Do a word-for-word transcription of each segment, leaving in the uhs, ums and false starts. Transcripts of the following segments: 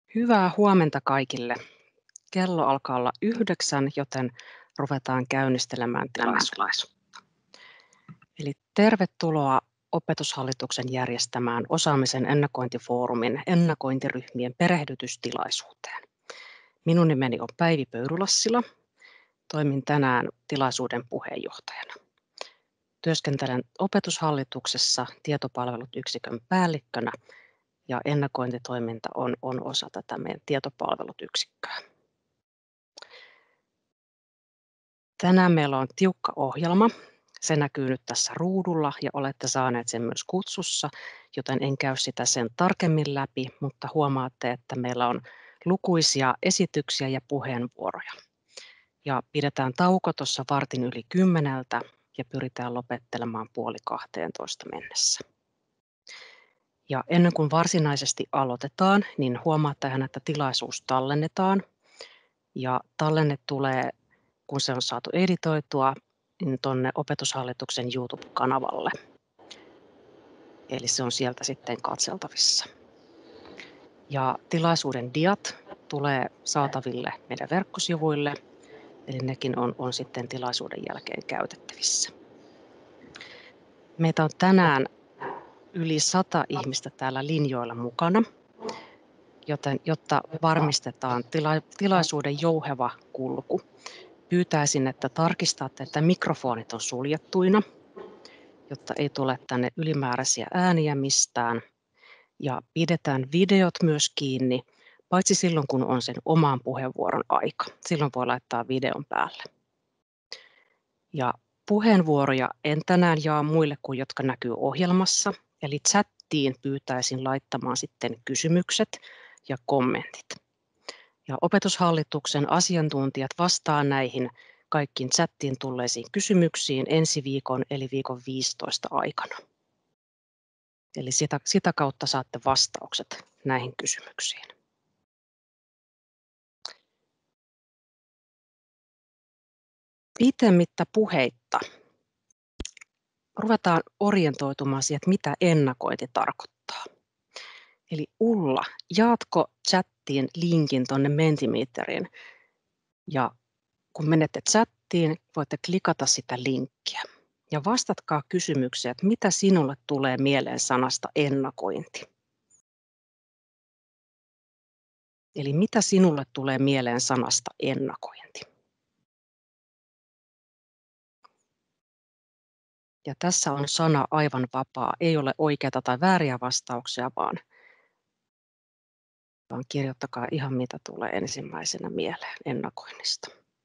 Hyvää huomenta kaikille. Kello alkaa olla yhdeksän, joten ruvetaan käynnistelemään tilaisuutta. Eli tervetuloa Opetushallituksen järjestämään osaamisen ennakointifoorumin ennakointiryhmien perehdytystilaisuuteen. Minun nimeni on Päivi Pöyrulassila. Toimin tänään tilaisuuden puheenjohtajana. Työskentelen Opetushallituksessa tietopalvelut yksikön päällikkönä ja ennakointitoiminta on, on osa tätä meidän tietopalvelut yksikköä. Tänään meillä on tiukka ohjelma. Se näkyy nyt tässä ruudulla ja olette saaneet sen myös kutsussa, joten en käy sitä sen tarkemmin läpi, mutta huomaatte, että meillä on lukuisia esityksiä ja puheenvuoroja. Ja pidetään tauko tuossa vartin yli kymmeneltä ja pyritään lopettelemaan puoli kahteentoista mennessä. Ja ennen kuin varsinaisesti aloitetaan, niin huomaatte, että tilaisuus tallennetaan. Ja tallenne tulee, kun se on saatu editoitua, niin tuonne Opetushallituksen YouTube-kanavalle. Eli se on sieltä sitten katseltavissa. Ja tilaisuuden diat tulee saataville meidän verkkosivuille, eli nekin on, on sitten tilaisuuden jälkeen käytettävissä. Meitä on tänään yli sata ihmistä täällä linjoilla mukana, joten jotta varmistetaan tila, tilaisuuden jouheva kulku, pyytäisin, että tarkistatte, että mikrofonit on suljettuina, jotta ei tule tänne ylimääräisiä ääniä mistään. Ja pidetään videot myös kiinni, paitsi silloin kun on sen oman puheenvuoron aika. Silloin voi laittaa videon päälle. Ja puheenvuoroja en tänään jaa muille kuin jotka näkyy ohjelmassa, eli chattiin pyytäisin laittamaan sitten kysymykset ja kommentit. Ja Opetushallituksen asiantuntijat vastaa näihin kaikkiin chattiin tulleisiin kysymyksiin ensi viikon eli viikon viisitoista aikana. Eli sitä, sitä kautta saatte vastaukset näihin kysymyksiin. Pitemmittä puheitta ruvetaan orientoitumaan siihen, että mitä ennakointi tarkoittaa. Eli Ulla, jaatko chattiin linkin tuonne Mentimeteriin? Ja kun menette chattiin, voitte klikata sitä linkkiä. Ja vastatkaa kysymykseen, että mitä sinulle tulee mieleen sanasta ennakointi? Eli mitä sinulle tulee mieleen sanasta ennakointi? Ja tässä on sana aivan vapaa. Ei ole oikeita tai vääriä vastauksia, vaan, vaan kirjoittakaa ihan mitä tulee ensimmäisenä mieleen ennakoinnista.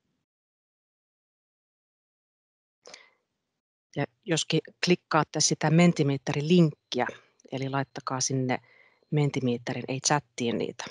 Ja jos klikkaatte sitä Mentimeter-linkkiä, eli laittakaa sinne Mentimeterin, ei chattiin niitä.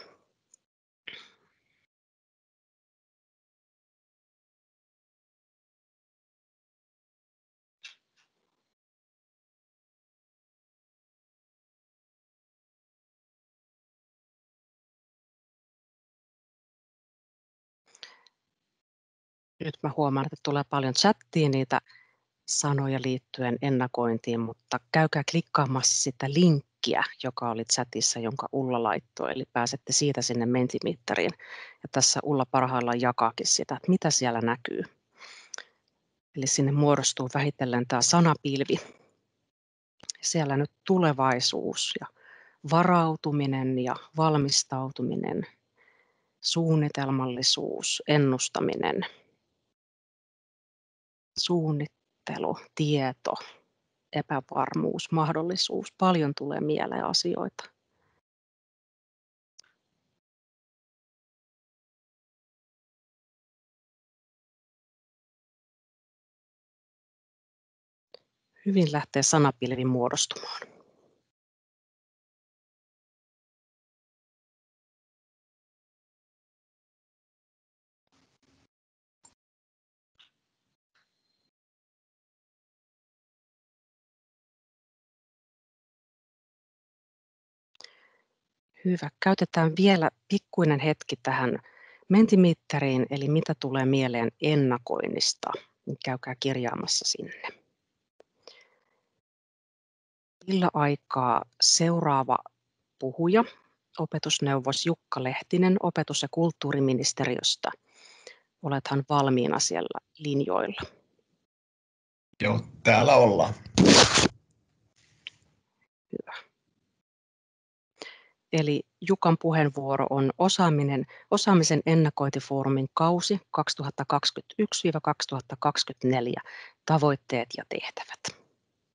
Nyt mä huomaan, että tulee paljon chattiin niitä sanoja liittyen ennakointiin, mutta käykää klikkaamassa sitä linkkiä, joka oli chatissa, jonka Ulla laittoi, eli pääsette siitä sinne Mentimeteriin. Ja tässä Ulla parhaillaan jakaakin sitä, että mitä siellä näkyy. Eli sinne muodostuu vähitellen tämä sanapilvi. Siellä nyt tulevaisuus ja varautuminen ja valmistautuminen, suunnitelmallisuus, ennustaminen, suunnittelu, tieto, epävarmuus, mahdollisuus. Paljon tulee mieleen asioita. Hyvin lähtee sanapilvi muodostumaan. Hyvä. Käytetään vielä pikkuinen hetki tähän Mentimeteriin, eli mitä tulee mieleen ennakoinnista. Käykää kirjaamassa sinne. Millä aikaa seuraava puhuja opetusneuvos Jukka Lehtinen opetus- ja kulttuuriministeriöstä. Olethan valmiina siellä linjoilla. Joo, täällä ollaan. Hyvä. Eli Jukan puheenvuoro on osaaminen, osaamisen ennakointifoorumin kausi kaksituhattakaksikymmentäyksi kaksituhattakaksikymmentäneljä, tavoitteet ja tehtävät.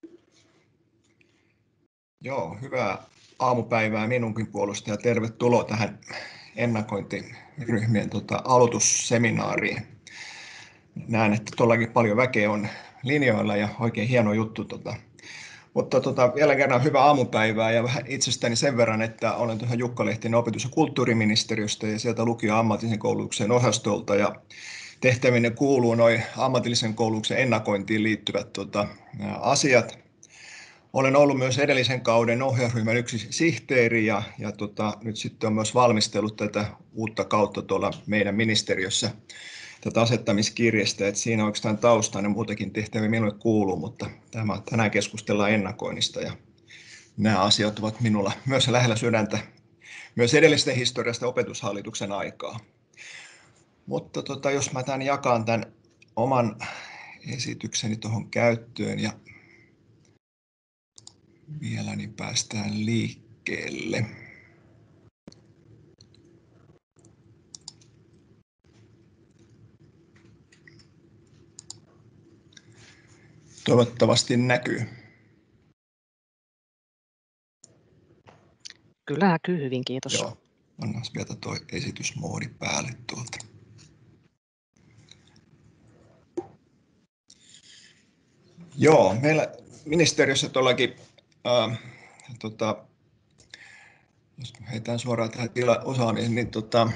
Joo, hyvää aamupäivää minunkin puolesta ja tervetuloa tähän ennakointiryhmien tota, aloitusseminaariin. Näen, että tuollakin paljon väkeä on linjoilla ja oikein hieno juttu. Tota. Mutta tota, vielä kerran hyvää aamupäivää ja vähän itsestäni sen verran, että olen tuohon Jukka Lehtinen opetus- ja kulttuuriministeriöstä ja sieltä lukio- ja ammatillisen koulutuksen osastolta. Ja tehtäviin kuuluu noin ammatillisen koulutuksen ennakointiin liittyvät tota, asiat. Olen ollut myös edellisen kauden ohjausryhmän yksi sihteeri ja, ja tota, nyt sitten on myös valmistellut tätä uutta kautta tuolla meidän ministeriössä tätä asettamiskirjasta, että siinä oikeastaan taustaan ja muutakin tehtäviä minulle kuuluu, mutta tämä, tänään keskustellaan ennakoinnista ja nämä asiat ovat minulla myös lähellä sydäntä myös edellisestä historiasta opetushallituksen aikaa. Mutta tota, jos mä tämän jakan tämän oman esitykseni tuohon käyttöön ja vielä niin päästään liikkeelle. Toivottavasti näkyy. Kyllä näkyy hyvin, kiitos. Joo, pannaan vielä tuo esitysmoodi päälle tuolta. Joo, meillä ministeriössä tuollakin, äh, tota, jos heitään suoraan tähän tila osaamiseen, niin tota,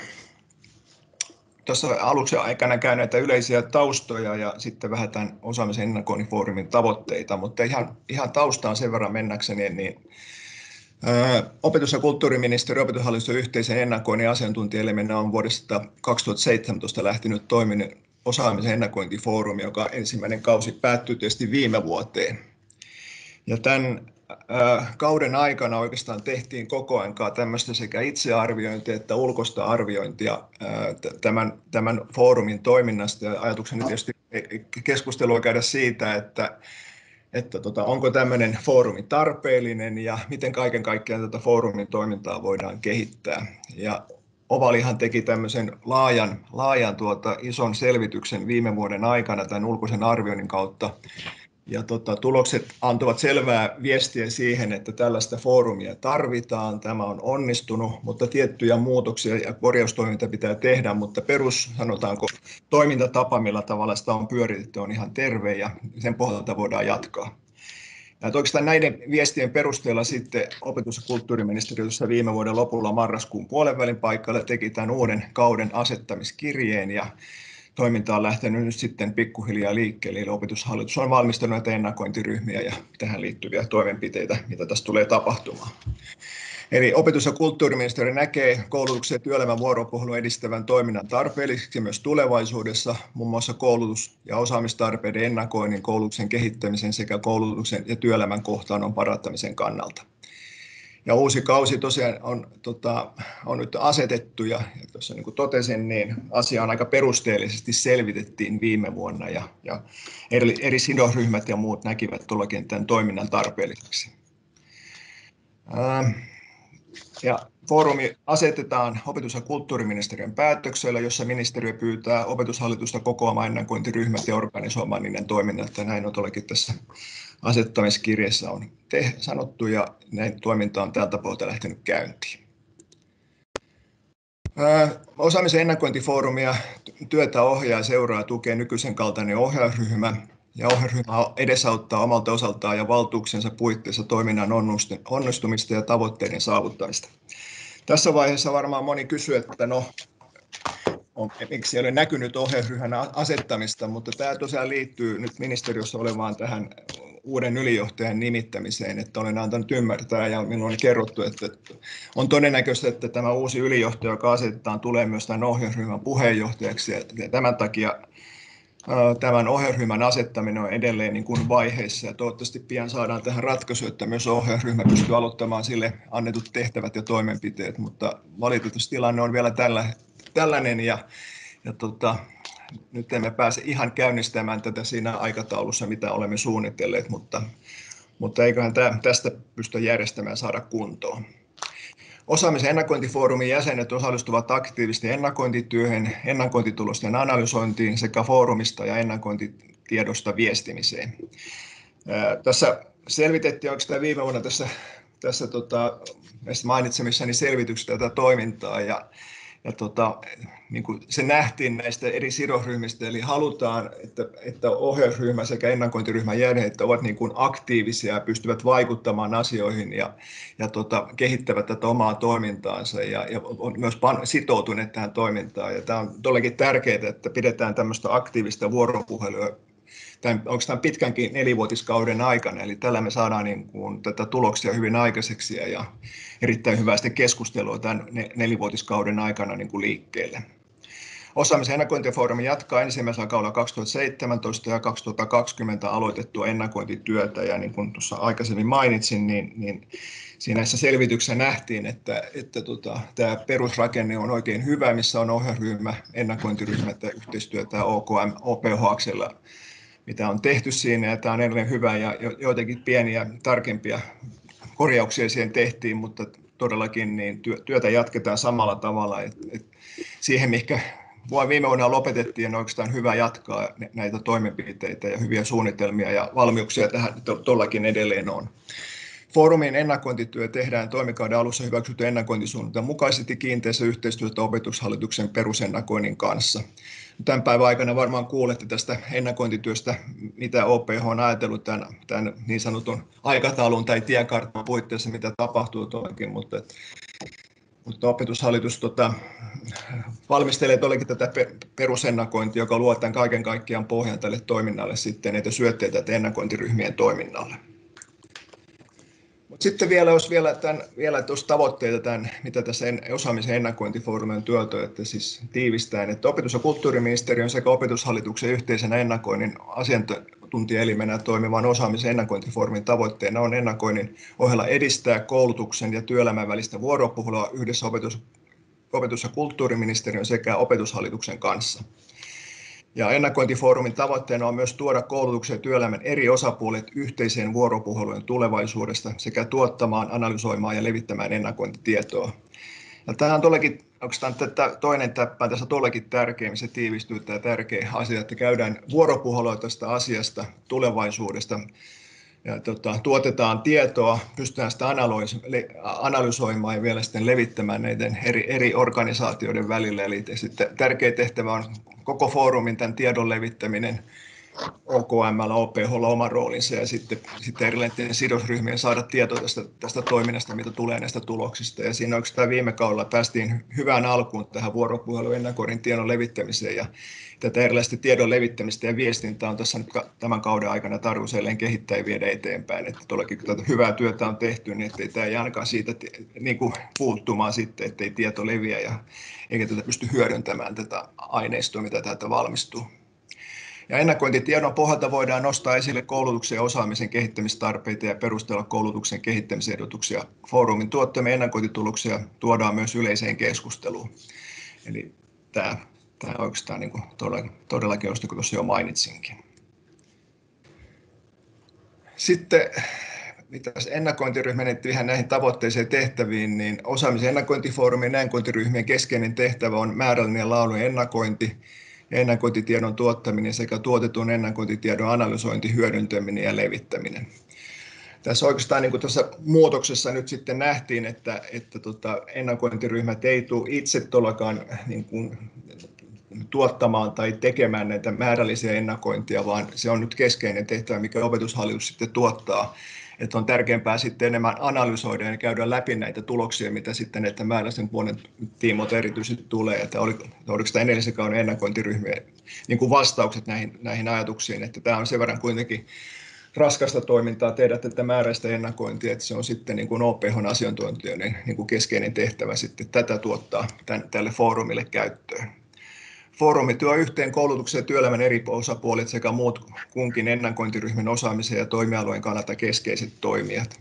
tuossa aluksi aikana käyn näitä yleisiä taustoja ja sitten vähän tämän osaamisen ennakoinnin foorumin tavoitteita, mutta ihan, ihan taustaan sen verran mennäkseni, niin ää, opetus- ja kulttuuriministeriön opetushallituksen yhteisen ennakoinnin asiantuntijaelimenä on vuodesta kaksituhattaseitsemäntoista lähtenyt toiminut osaamisen ennakointifoorumi, joka ensimmäinen kausi päättyi tietysti viime vuoteen. Ja tämän kauden aikana oikeastaan tehtiin koko ajan tämmöistä sekä itsearviointia että ulkoista arviointia tämän, tämän foorumin toiminnasta. Ja ajatukseni tietysti keskustelua käydä siitä, että, että tota, onko tämmöinen foorumi tarpeellinen ja miten kaiken kaikkiaan tätä foorumin toimintaa voidaan kehittää. Ja Ovalihan teki tämmöisen laajan, laajan tuota, ison selvityksen viime vuoden aikana tämän ulkoisen arvioinnin kautta. Ja tota, tulokset antavat selvää viestiä siihen, että tällaista foorumia tarvitaan. Tämä on onnistunut, mutta tiettyjä muutoksia ja korjaustoiminta pitää tehdä, mutta perus, sanotaanko, toimintatapa, millä tavalla sitä on pyöritetty, on ihan terve ja sen pohjalta voidaan jatkaa. Ja oikeastaan näiden viestien perusteella sitten opetus- ja kulttuuriministeriössä viime vuoden lopulla marraskuun puolenvälin paikalla teki tämän uuden kauden asettamiskirjeen ja toiminta on lähtenyt nyt sitten pikkuhiljaa liikkeelle, eli opetushallitus on valmistellut näitä ennakointiryhmiä ja tähän liittyviä toimenpiteitä, mitä tässä tulee tapahtumaan. Eli opetus- ja kulttuuriministeriö näkee koulutuksen ja työelämän vuoropuhelun edistävän toiminnan tarpeelliseksi myös tulevaisuudessa, muun muassa koulutus- ja osaamistarpeiden ennakoinnin, koulutuksen kehittämisen sekä koulutuksen ja työelämän kohtaannon parantamisen kannalta. Ja uusi kausi tosiaan on, tota, on nyt asetettu ja, ja tuossa niin kuin totesin, niin asia on aika perusteellisesti selvitettiin viime vuonna ja, ja eri, eri sidosryhmät ja muut näkivät tuollakin tämän toiminnan tarpeelliseksi. Ää, ja foorumi asetetaan opetus- ja kulttuuriministeriön päätöksellä, jossa ministeriö pyytää opetushallitusta kokoamaan ennakointiryhmät ja organisoimaan niiden toiminnat. Ja näin on tuollakin tässä asettamiskirjassa on te, sanottu ja näin toiminta on tältä pohjalta lähtenyt käyntiin. Ää, osaamisen ennakointifoorumia työtä ohjaa ja seuraa ja tukee nykyisen kaltainen ohjausryhmä. Ja ohjausryhmä edesauttaa omalta osaltaan ja valtuuksensa puitteissa toiminnan onnistumista ja tavoitteiden saavuttamista. Tässä vaiheessa varmaan moni kysyy, että no, on, miksi ei ole näkynyt ohjausryhmän asettamista, mutta tämä tosiaan liittyy nyt ministeriössä olevaan tähän uuden ylijohtajan nimittämiseen, että olen antanut ymmärtää ja minulle on kerrottu, että on todennäköistä, että tämä uusi ylijohtaja, joka asetetaan, tulee myös tämän ohjausryhmän puheenjohtajaksi ja tämän takia Tämän ohjausryhmän asettaminen on edelleen niin kuin vaiheissa ja toivottavasti pian saadaan tähän ratkaisu, että myös ohjausryhmä pystyy aloittamaan sille annetut tehtävät ja toimenpiteet, mutta valitettavasti tilanne on vielä tällä, tällainen ja, ja tota, nyt emme pääse ihan käynnistämään tätä siinä aikataulussa, mitä olemme suunnitelleet, mutta, mutta eiköhän tämä, tästä pysty järjestämään saada kuntoon. Osaamisen ennakointifoorumin jäsenet osallistuvat aktiivisesti ennakointityöhön, ennakointitulosten analysointiin sekä foorumista ja ennakointitiedosta viestimiseen. Ää, tässä selvitettiin oikeastaan viime vuonna tässä, tässä tota, mainitsemissani selvityksessä tätä toimintaa ja, ja tota, niin kuin se nähtiin näistä eri sidosryhmistä, eli halutaan, että, että ohjausryhmä sekä ennakointiryhmän jäsenet ovat niin kuin aktiivisia ja pystyvät vaikuttamaan asioihin ja, ja tota, kehittävät tätä omaa toimintaansa ja, ja on myös sitoutuneet tähän toimintaan. Ja tämä on todellakin tärkeää, että pidetään tämmöistä aktiivista vuoropuhelua tämän, oikeastaan pitkänkin nelivuotiskauden aikana, eli tällä me saadaan niin kuin tätä tuloksia hyvin aikaiseksi ja erittäin hyvää keskustelua tämän nelivuotiskauden aikana niin kuin liikkeelle. Osaamisen ennakointifoorumi jatkaa ensimmäisellä kaudella kaksituhattaseitsemäntoista ja kaksituhattakaksikymmentä aloitettua ennakointityötä ja niin kuin tuossa aikaisemmin mainitsin, niin, niin siinä näissä selvityksissä nähtiin, että, että tota, tämä perusrakenne on oikein hyvä, missä on ohjausryhmä, ennakointiryhmät ja yhteistyötä O K M, O P H-aksella, mitä on tehty siinä, ja tämä on edelleen hyvä ja joitakin pieniä tarkempia korjauksia siihen tehtiin, mutta todellakin niin työtä jatketaan samalla tavalla. Et, et siihen, mihinkä viime vuonna lopetettiin, on oikeastaan hyvä jatkaa näitä toimenpiteitä ja hyviä suunnitelmia ja valmiuksia tähän tuollakin edelleen on. Foorumin ennakointityö tehdään toimikauden alussa hyväksytyn ennakointisuunnitelman mukaisesti kiinteässä yhteistyössä Opetushallituksen perusennakoinnin kanssa. Tämän päivän aikana varmaan kuulette tästä ennakointityöstä, mitä O P H on ajatellut tämän, tämän niin sanotun aikataulun tai tiekartan puitteissa, mitä tapahtuu tuollakin, mutta, mutta Opetushallitus tota, valmistelee todellakin tätä perusennakointia, joka luo tämän kaiken kaikkiaan pohjan tälle toiminnalle sitten näitä syötteitä ennakointiryhmien toiminnalle. Sitten vielä, jos vielä, tämän, vielä tuossa tavoitteita, tämän, mitä tässä osaamisen ennakointifoorumin työtä, että siis tiivistään, että opetus- ja kulttuuriministeriön sekä opetushallituksen yhteisen ennakoinnin asiantuntijaelimenä toimivan osaamisen ennakointifoorumin tavoitteena on ennakoinnin ohella edistää koulutuksen ja työelämän välistä vuoropuhelua yhdessä opetus, opetus- ja kulttuuriministeriön sekä opetushallituksen kanssa. Ja ennakointifoorumin tavoitteena on myös tuoda koulutuksen ja työelämän eri osapuolet yhteiseen vuoropuheluun tulevaisuudesta sekä tuottamaan, analysoimaan ja levittämään ennakointitietoa. Ja tämä on todellakin, oikeastaan tätä, toinen täppä tässä on todellakin tärkeä, missä tiivistyy tämä tärkeä asia, että käydään vuoropuhelua tästä asiasta tulevaisuudesta. Ja tota, tuotetaan tietoa, pystytään sitä analysoimaan ja vielä sitten levittämään näiden eri, eri organisaatioiden välillä. Eli sitten tärkeä tehtävä on koko foorumin tämän tiedon levittäminen, O K M:llä, O P H:lla oma roolinsa ja sitten, sitten erilaisten sidosryhmien saada tietoa tästä, tästä toiminnasta, mitä tulee näistä tuloksista. Ja siinä oikeastaan viime kaudella päästiin hyvään alkuun tähän vuoropuhelun ennakoinnin tiedon levittämiseen ja tätä erilaista tiedon levittämistä ja viestintää on tässä nyt tämän kauden aikana tarkoitus edelleen kehittää ja viedä eteenpäin. Että todellakin kun tätä hyvää työtä on tehty, niin ettei tämä ei ainakaan siitä niin kuin puuttumaan sitten, ettei tieto leviä ja eikä tätä pysty hyödyntämään tätä aineistoa, mitä täältä valmistuu. Ja ennakointitiedon pohjalta voidaan nostaa esille koulutuksen ja osaamisen kehittämistarpeita ja perustella koulutuksen kehittämisehdotuksia. Foorumin tuottamia ennakointituloksia tuodaan myös yleiseen keskusteluun. Eli tämä, tämä on oikeastaan niin kuin todellakin, josta kuin tuossa jo mainitsinkin. Sitten mitä ennakointiryhmä ihan näihin tavoitteisiin tehtäviin, niin osaamisen ennakointifoorumin ennakointiryhmien keskeinen tehtävä on määrällinen ja laadullinen ennakointi, ennakointitiedon tuottaminen sekä tuotetun ennakointitiedon analysointi, hyödyntäminen ja levittäminen. Tässä oikeastaan niin kuin tuossa muutoksessa nyt sitten nähtiin, että, että tota, ennakointiryhmät ei tule itse tuollakaan niin kuin tuottamaan tai tekemään näitä määrällisiä ennakointia, vaan se on nyt keskeinen tehtävä, mikä opetushallitus sitten tuottaa. Että on tärkeämpää sitten enemmän analysoida ja käydä läpi näitä tuloksia, mitä sitten näitä määrällisen puolen tiimoilta erityisesti tulee. Että oli, oliko tämä edellisen kauden ennakointiryhmien niin kuin vastaukset näihin, näihin ajatuksiin, että tämä on sen verran kuitenkin raskasta toimintaa tehdä tätä määräistä ennakointia, että se on sitten niin kuin O P H:n asiantuntijoiden niin kuin keskeinen tehtävä sitten tätä tuottaa tämän, tälle foorumille käyttöön. Foorumi tuo yhteen koulutuksen ja työelämän eri osapuolet sekä muut kunkin ennakointiryhmän osaamisen ja toimialueen kannalta keskeiset toimijat.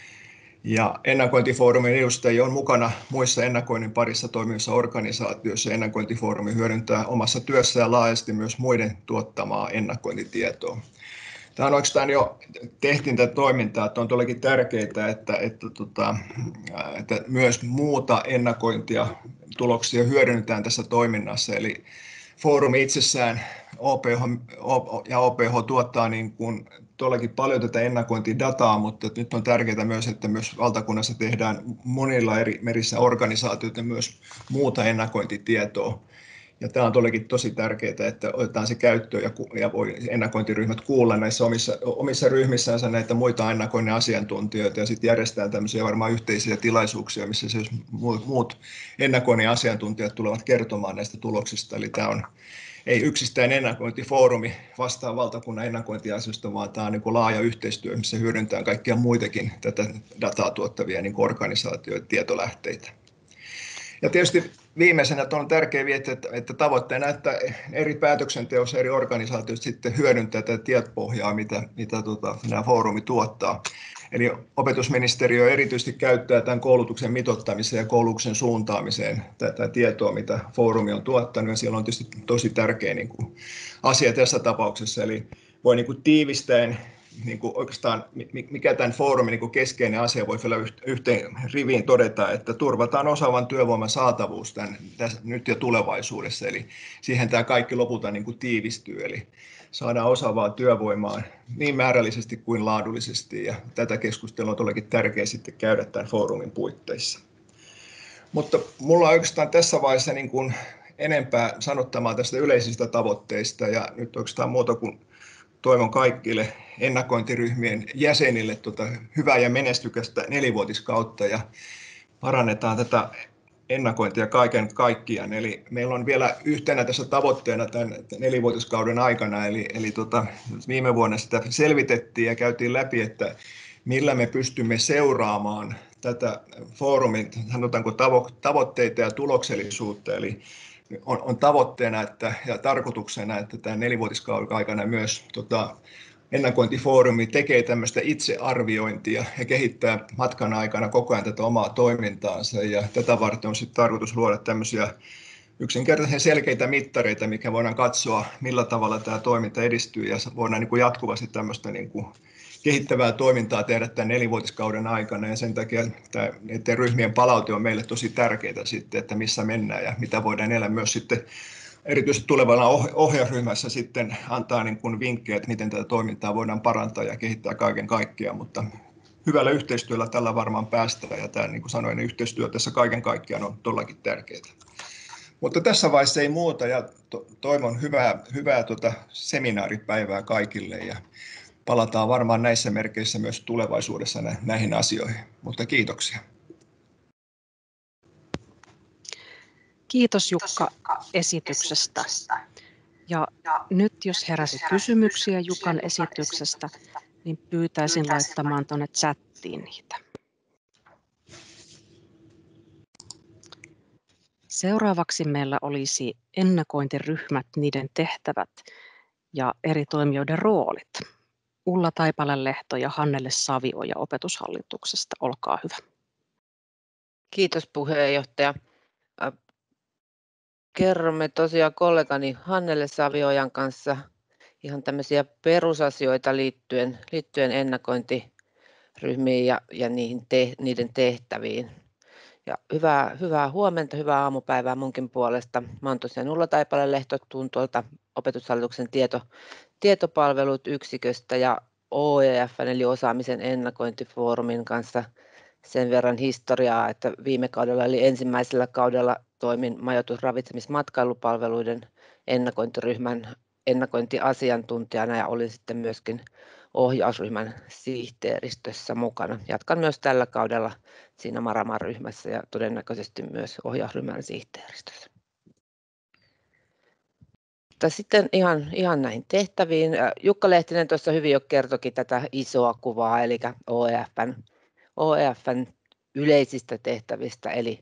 Ja ennakointifoorumin edustajia on mukana muissa ennakoinnin parissa toimivissa organisaatioissa. Ennakointifoorumi hyödyntää omassa työssään laajasti myös muiden tuottamaa ennakointitietoa. Tämä on oikeastaan jo tehtiin tätä toimintaa, että on todellakin tärkeää, että, että, että, että myös muuta ennakointia tuloksia hyödynnetään tässä toiminnassa. Eli foorumi itsessään O P H ja O P H tuottaa niin kuin todellakin paljon tätä ennakointidataa, mutta nyt on tärkeää myös, että myös valtakunnassa tehdään monilla eri merissä organisaatioita myös muuta ennakointitietoa. Ja tämä on todellakin tosi tärkeää, että otetaan se käyttöön ja, ja voi ennakointiryhmät kuulla näissä omissa, omissa ryhmissänsä näitä muita ennakoinnin asiantuntijoita ja sitten järjestetään tämmöisiä varmaan yhteisiä tilaisuuksia, missä siis muut, muut ennakoinnin asiantuntijat tulevat kertomaan näistä tuloksista. Eli tämä on ei yksistään ennakointifoorumi vastaa valtakunnan ennakointiasioista, vaan tämä on niin kuin laaja yhteistyö, missä hyödyntää kaikkia muitakin tätä dataa tuottavia niin kuin organisaatioita, tietolähteitä. Ja tietysti viimeisenä on tärkeää viedä, että, että tavoitteena, että eri päätöksenteossa eri organisaatioissa sitten hyödyntää tätä tietopohjaa, mitä, mitä tota, nämä foorumi tuottaa. Eli opetusministeriö erityisesti käyttää tämän koulutuksen mitoittamiseen ja koulutuksen suuntaamiseen tätä tietoa, mitä foorumi on tuottanut, ja siellä on tietysti tosi tärkeä niin kuin, asia tässä tapauksessa, eli voi niin kuin, tiivistäen niin kuin oikeastaan mikä tämän foorumin niin kuin keskeinen asia voi vielä yhteen riviin todeta, että turvataan osaavan työvoiman saatavuus tämän, tässä, nyt ja tulevaisuudessa, eli siihen tämä kaikki lopulta niin kuin tiivistyy, eli saadaan osaavaa työvoimaa niin määrällisesti kuin laadullisesti, ja tätä keskustelua on todellakin tärkeää sitten käydä tämän foorumin puitteissa. Mutta minulla on oikeastaan tässä vaiheessa niin kuin enempää sanottamaa tästä yleisistä tavoitteista, ja nyt oikeastaan muuta kuin toivon kaikille ennakointiryhmien jäsenille tuota hyvää ja menestykästä nelivuotiskautta ja parannetaan tätä ennakointia kaiken kaikkiaan. Eli meillä on vielä yhtenä tässä tavoitteena tämän nelivuotiskauden aikana, eli, eli tuota, viime vuonna sitä selvitettiin ja käytiin läpi, että millä me pystymme seuraamaan tätä foorumin, sanotaanko tavoitteita ja tuloksellisuutta, eli On, on tavoitteena että, ja tarkoituksena, että tämän nelivuotiskauden aikana myös tota, ennakointifoorumi tekee tämmöistä itsearviointia ja kehittää matkan aikana koko ajan tätä omaa toimintaansa. Ja tätä varten on sitten tarkoitus luoda tämmöisiä yksinkertaisia selkeitä mittareita, mikä voidaan katsoa, millä tavalla tämä toiminta edistyy, ja voidaan niin kuin jatkuvasti tämmöistä niin kuin kehittävää toimintaa tehdä tämän nelivuotiskauden aikana, ja sen takia tämä, näiden ryhmien palaute on meille tosi tärkeää sitten, että missä mennään ja mitä voidaan elää myös sitten erityisesti tulevalla ohjausryhmässä sitten antaa niin kuin vinkkejä, että miten tätä toimintaa voidaan parantaa ja kehittää kaiken kaikkiaan, mutta hyvällä yhteistyöllä tällä varmaan päästään, ja tämä, niin kuin sanoin, yhteistyö tässä kaiken kaikkiaan on todellakin tärkeää. Mutta tässä vaiheessa ei muuta, ja to- toivon hyvää, hyvää tuota seminaaripäivää kaikille, ja palataan varmaan näissä merkeissä myös tulevaisuudessa näihin asioihin, mutta kiitoksia. Kiitos Jukka esityksestä. Ja nyt jos heräsi kysymyksiä Jukan esityksestä, niin pyytäisin laittamaan tuonne chattiin niitä. Seuraavaksi meillä olisi ennakointiryhmät, niiden tehtävät ja eri toimijoiden roolit. Ulla Taipale-Lehto ja Hannele Savioja Opetushallituksesta, olkaa hyvä. Kiitos puheenjohtaja. Kerromme tosiaan kollegani Hannele Saviojan kanssa ihan tämmöisiä perusasioita liittyen, liittyen ennakointiryhmiin ja, ja niihin te, niiden tehtäviin. Ja hyvää, hyvää huomenta, hyvää aamupäivää munkin puolesta. Mä oon tosiaan Ulla Taipale-Lehto, tuun tuolta Opetushallituksen tieto, tietopalvelut yksiköstä ja O E F eli osaamisen ennakointifoorumin kanssa sen verran historiaa, että viime kaudella eli ensimmäisellä kaudella toimin majoitus-, ravitsemis-, matkailupalveluiden ennakointiryhmän ennakointiasiantuntijana ja olin sitten myöskin ohjausryhmän sihteeristössä mukana. Jatkan myös tällä kaudella siinä Marama-ryhmässä ja todennäköisesti myös ohjausryhmän sihteeristössä. Mutta sitten ihan, ihan näihin tehtäviin. Jukka Lehtinen tuossa hyvin jo kertoikin tätä isoa kuvaa, eli O E F:n, O E F:n yleisistä tehtävistä, eli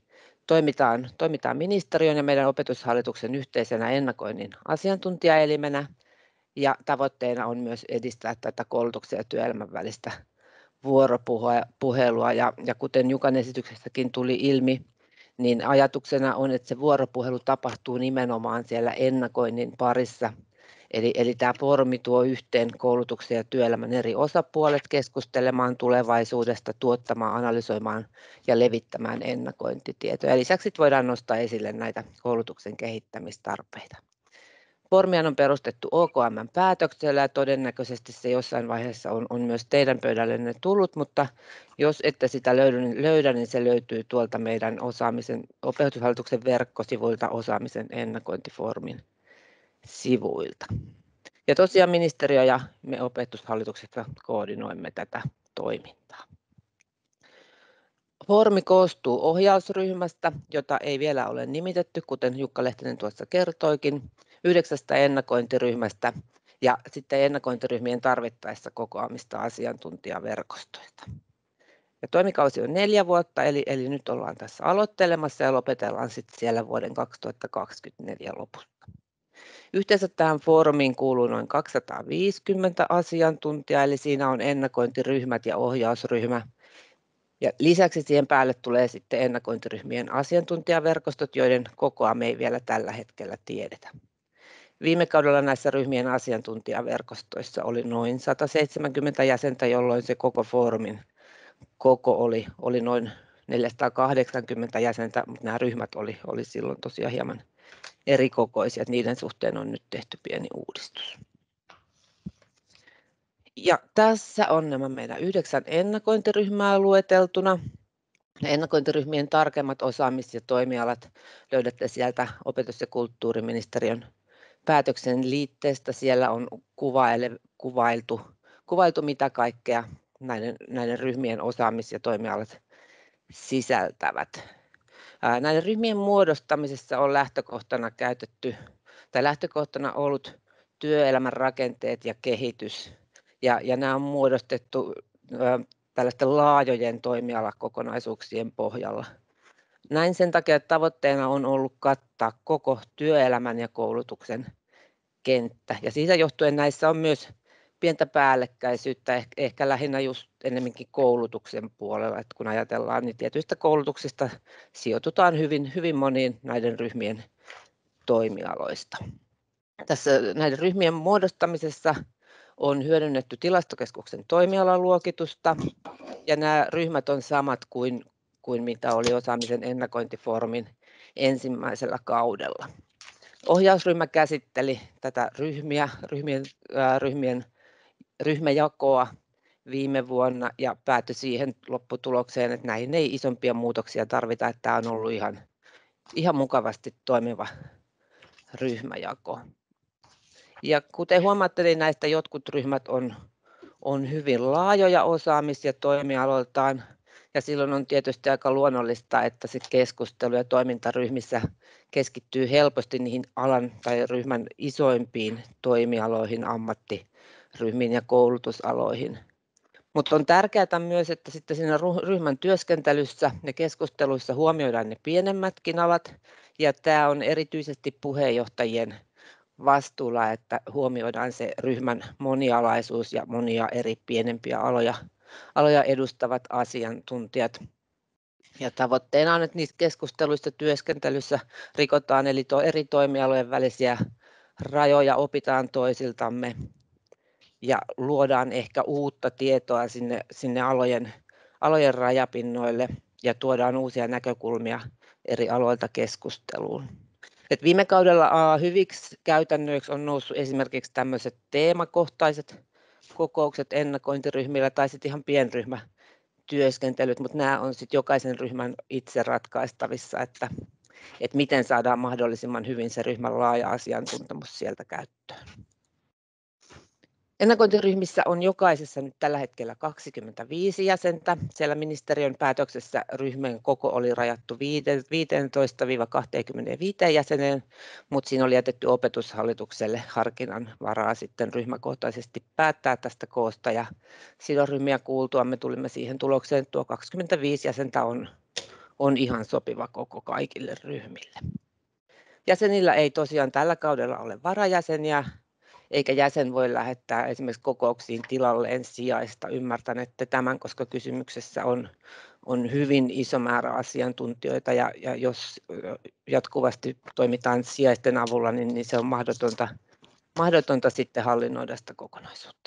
toimitaan, toimitaan ministeriön ja meidän opetushallituksen yhteisenä ennakoinnin asiantuntijaelimenä. Ja tavoitteena on myös edistää tätä koulutuksen ja työelämän välistä vuoropuhelua. Ja, ja kuten Jukan esityksestäkin tuli ilmi, niin ajatuksena on, että se vuoropuhelu tapahtuu nimenomaan siellä ennakoinnin parissa. Eli, eli tämä foorumi tuo yhteen koulutuksen ja työelämän eri osapuolet keskustelemaan tulevaisuudesta, tuottamaan, analysoimaan ja levittämään ennakointitietoja. Lisäksi voidaan nostaa esille näitä koulutuksen kehittämistarpeita. Foorumia on perustettu O K M:n päätöksellä ja todennäköisesti se jossain vaiheessa on, on myös teidän pöydällenne tullut, mutta jos ette sitä löydä, löydä, niin se löytyy tuolta meidän osaamisen, opetushallituksen verkkosivuilta osaamisen ennakointifoorumin sivuilta. Ja tosiaan ministeriö ja me opetushallituksessa koordinoimme tätä toimintaa. Foorumi koostuu ohjausryhmästä, jota ei vielä ole nimitetty, kuten Jukka Lehtinen tuossa kertoikin, yhdeksästä ennakointiryhmästä ja sitten ennakointiryhmien tarvittaessa kokoamista asiantuntijaverkostoista. Ja toimikausi on neljä vuotta, eli, eli nyt ollaan tässä aloittelemassa ja lopetellaan sitten siellä vuoden kaksituhattakaksikymmentäneljä lopussa. Yhteensä tähän foorumiin kuuluu noin kaksisataaviisikymmentä asiantuntijaa, eli siinä on ennakointiryhmät ja ohjausryhmä. Ja lisäksi siihen päälle tulee sitten ennakointiryhmien asiantuntijaverkostot, joiden kokoa me ei vielä tällä hetkellä tiedetä. Viime kaudella näissä ryhmien asiantuntijaverkostoissa oli noin sata seitsemänkymmentä jäsentä, jolloin se koko foorumin koko oli, oli noin neljäsataakahdeksankymmentä jäsentä, mutta nämä ryhmät oli, oli silloin tosiaan hieman erikokoisia. Niiden suhteen on nyt tehty pieni uudistus. Ja tässä on nämä meidän yhdeksän ennakointiryhmää lueteltuna. Ennakointiryhmien tarkemmat osaamis- ja toimialat löydätte sieltä opetus- ja kulttuuriministeriön päätöksen liitteestä. Siellä on kuvaile, kuvailtu, kuvailtu, mitä kaikkea näiden, näiden ryhmien osaamis- ja toimialat sisältävät. Näiden ryhmien muodostamisessa on lähtökohtana käytetty, tai lähtökohtana ollut työelämän rakenteet ja kehitys. Ja, ja nämä on muodostettu ä, tällaisten laajojen toimialakokonaisuuksien pohjalla. Näin sen takia, että tavoitteena on ollut kattaa koko työelämän ja koulutuksen kenttä. Ja siitä johtuen näissä on myös pientä päällekkäisyyttä, ehkä, ehkä lähinnä just enemmänkin koulutuksen puolella. Että kun ajatellaan, niin tietyistä koulutuksista sijoitutaan hyvin, hyvin moniin näiden ryhmien toimialoista. Tässä näiden ryhmien muodostamisessa on hyödynnetty Tilastokeskuksen toimialaluokitusta, ja nämä ryhmät on samat kuin, kuin mitä oli osaamisen ennakointifoorumin ensimmäisellä kaudella. Ohjausryhmä käsitteli tätä ryhmiä, ryhmien, ää, ryhmien, ryhmäjakoa viime vuonna ja päätyi siihen lopputulokseen, että näihin ei isompia muutoksia tarvita, että tämä on ollut ihan, ihan mukavasti toimiva ryhmäjako. Ja kuten huomaatte, niin näistä jotkut ryhmät on, on hyvin laajoja osaamis- ja toimialoiltaan, ja silloin on tietysti aika luonnollista, että se keskustelu ja toimintaryhmissä keskittyy helposti niihin alan tai ryhmän isoimpiin toimialoihin, ammattiryhmiin ja koulutusaloihin. Mutta on tärkeää myös, että sitten siinä ryhmän työskentelyssä ja keskusteluissa huomioidaan ne pienemmätkin alat, ja tämä on erityisesti puheenjohtajien vastuulla, että huomioidaan se ryhmän monialaisuus ja monia eri pienempiä aloja, aloja edustavat asiantuntijat. Ja tavoitteena on, että niissä keskusteluissa työskentelyssä rikotaan eli to, eri toimialojen välisiä rajoja, opitaan toisiltamme ja luodaan ehkä uutta tietoa sinne, sinne alojen, alojen rajapinnoille ja tuodaan uusia näkökulmia eri aloilta keskusteluun. Et viime kaudella hyviksi käytännöiksi on noussut esimerkiksi tämmöiset teemakohtaiset kokoukset ennakointiryhmillä tai sitten ihan pienryhmätyöskentelyt, mutta nämä on sitten jokaisen ryhmän itse ratkaistavissa, että, että miten saadaan mahdollisimman hyvin se ryhmän laaja asiantuntemus sieltä käyttöön. Ennakointiryhmissä on jokaisessa nyt tällä hetkellä kaksikymmentäviisi jäsentä. Siellä ministeriön päätöksessä ryhmän koko oli rajattu viisitoista kaksikymmentäviisi jäseneen, mutta siinä oli jätetty opetushallitukselle harkinnan varaa sitten ryhmäkohtaisesti päättää tästä koosta. Ja sidosryhmiä kuultua me tulimme siihen tulokseen, että tuo kaksikymmentäviisi jäsentä on, on ihan sopiva koko kaikille ryhmille. Jäsenillä ei tosiaan tällä kaudella ole varajäseniä, eikä jäsen voi lähettää esimerkiksi kokouksiin tilalleen sijaista. Ymmärtänette tämän, koska kysymyksessä on, on hyvin iso määrä asiantuntijoita ja, ja jos jatkuvasti toimitaan sijaisten avulla, niin, niin se on mahdotonta, mahdotonta sitten hallinnoida sitä kokonaisuutta.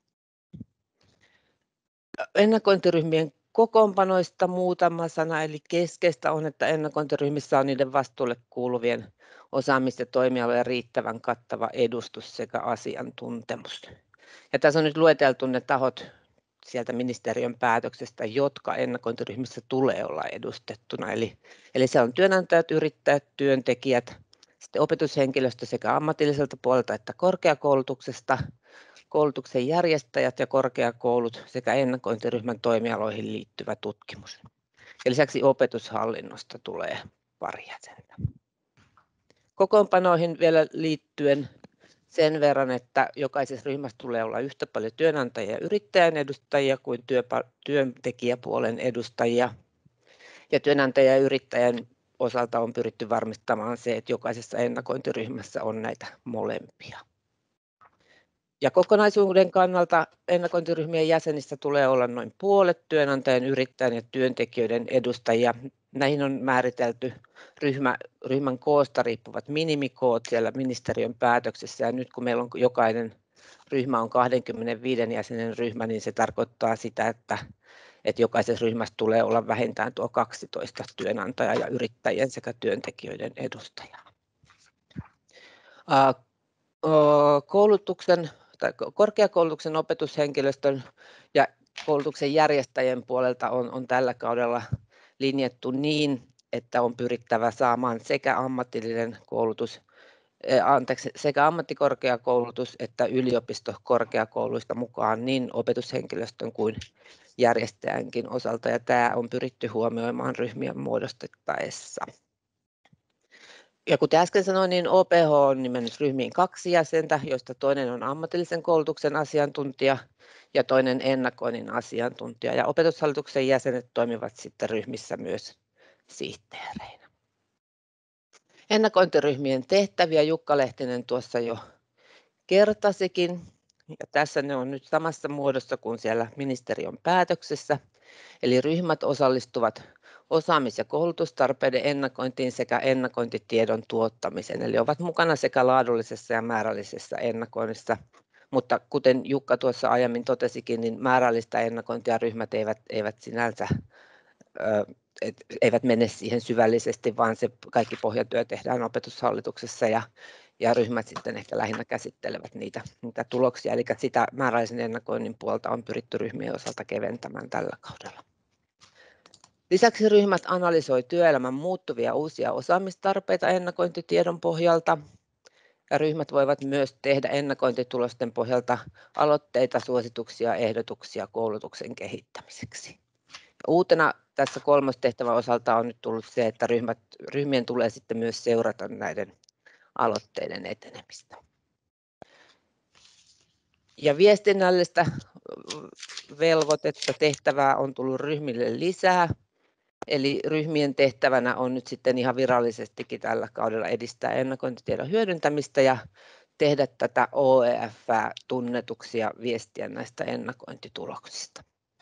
Ennakointiryhmien kokoonpanoista muutama sana, eli keskeistä on, että ennakointiryhmissä on niiden vastuulle kuuluvien osaamis- ja toimialojen riittävän kattava edustus sekä asiantuntemus. Ja tässä on nyt lueteltu ne tahot sieltä ministeriön päätöksestä, jotka ennakointiryhmissä tulee olla edustettuna. Eli, eli se on työnantajat, yrittäjät, työntekijät, sitten opetushenkilöstö sekä ammatilliselta puolelta että korkeakoulutuksesta, koulutuksen järjestäjät ja korkeakoulut sekä ennakointiryhmän toimialoihin liittyvä tutkimus. Ja lisäksi opetushallinnosta tulee pari jäsentä. Kokoonpanoihin vielä liittyen sen verran, että jokaisessa ryhmässä tulee olla yhtä paljon työnantajia ja yrittäjän edustajia kuin työpa- työntekijäpuolen edustajia. Ja työnantajan ja yrittäjän osalta on pyritty varmistamaan se, että jokaisessa ennakointiryhmässä on näitä molempia. Ja kokonaisuuden kannalta ennakointiryhmien jäsenistä tulee olla noin puolet työnantajan, yrittäjän ja työntekijöiden edustajia. Näihin on määritelty ryhmä, ryhmän koosta riippuvat minimikoot siellä ministeriön päätöksessä. Ja nyt kun meillä on jokainen ryhmä on kaksikymmentäviisi jäsenen ryhmä, niin se tarkoittaa sitä, että, että jokaisessa ryhmässä tulee olla vähintään tuo kaksitoista työnantaja ja yrittäjien sekä työntekijöiden edustajaa. Koulutuksen tai korkeakoulutuksen opetushenkilöstön ja koulutuksen järjestäjien puolelta on, on tällä kaudella linjattu niin, että on pyrittävä saamaan sekä ammatillinen koulutus, anteeksi, sekä ammattikorkeakoulutus että yliopistokorkeakouluista mukaan niin opetushenkilöstön kuin järjestäjänkin osalta, ja tämä on pyritty huomioimaan ryhmien muodostettaessa. Ja kuten äsken sanoin, niin O P H on nimennyt ryhmiin kaksi jäsentä, joista toinen on ammatillisen koulutuksen asiantuntija ja toinen ennakoinnin asiantuntija. Ja opetushallituksen jäsenet toimivat sitten ryhmissä myös sihteereinä. Ennakointiryhmien tehtäviä Jukka Lehtinen tuossa jo kertasikin. Ja tässä ne on nyt samassa muodossa kuin siellä ministeriön päätöksessä. Eli ryhmät osallistuvat osaamis- ja koulutustarpeiden ennakointiin sekä ennakointitiedon tuottamiseen. Eli ovat mukana sekä laadullisessa ja määrällisessä ennakoinnissa. Mutta kuten Jukka tuossa aiemmin totesikin, niin määrällistä ennakointia ryhmät eivät, eivät sinänsä ö, et, eivät mene siihen syvällisesti, vaan se kaikki pohjatyö tehdään opetushallituksessa ja, ja ryhmät sitten ehkä lähinnä käsittelevät niitä, niitä tuloksia. Eli sitä määrällisen ennakoinnin puolta on pyritty ryhmien osalta keventämään tällä kaudella. Lisäksi ryhmät analysoi työelämän muuttuvia uusia osaamistarpeita ennakointitiedon pohjalta. Ja ryhmät voivat myös tehdä ennakointitulosten pohjalta aloitteita, suosituksia ja ehdotuksia koulutuksen kehittämiseksi. Uutena tässä kolmostehtävän osalta on nyt tullut se, että ryhmät, ryhmien tulee sitten myös seurata näiden aloitteiden etenemistä. Ja viestinnällistä velvoitetta tehtävää on tullut ryhmille lisää. Eli ryhmien tehtävänä on nyt sitten ihan virallisestikin tällä kaudella edistää ennakointitiedon hyödyntämistä ja tehdä tätä O E F:ää tunnetuksi ja viestiä näistä ennakointituloksista.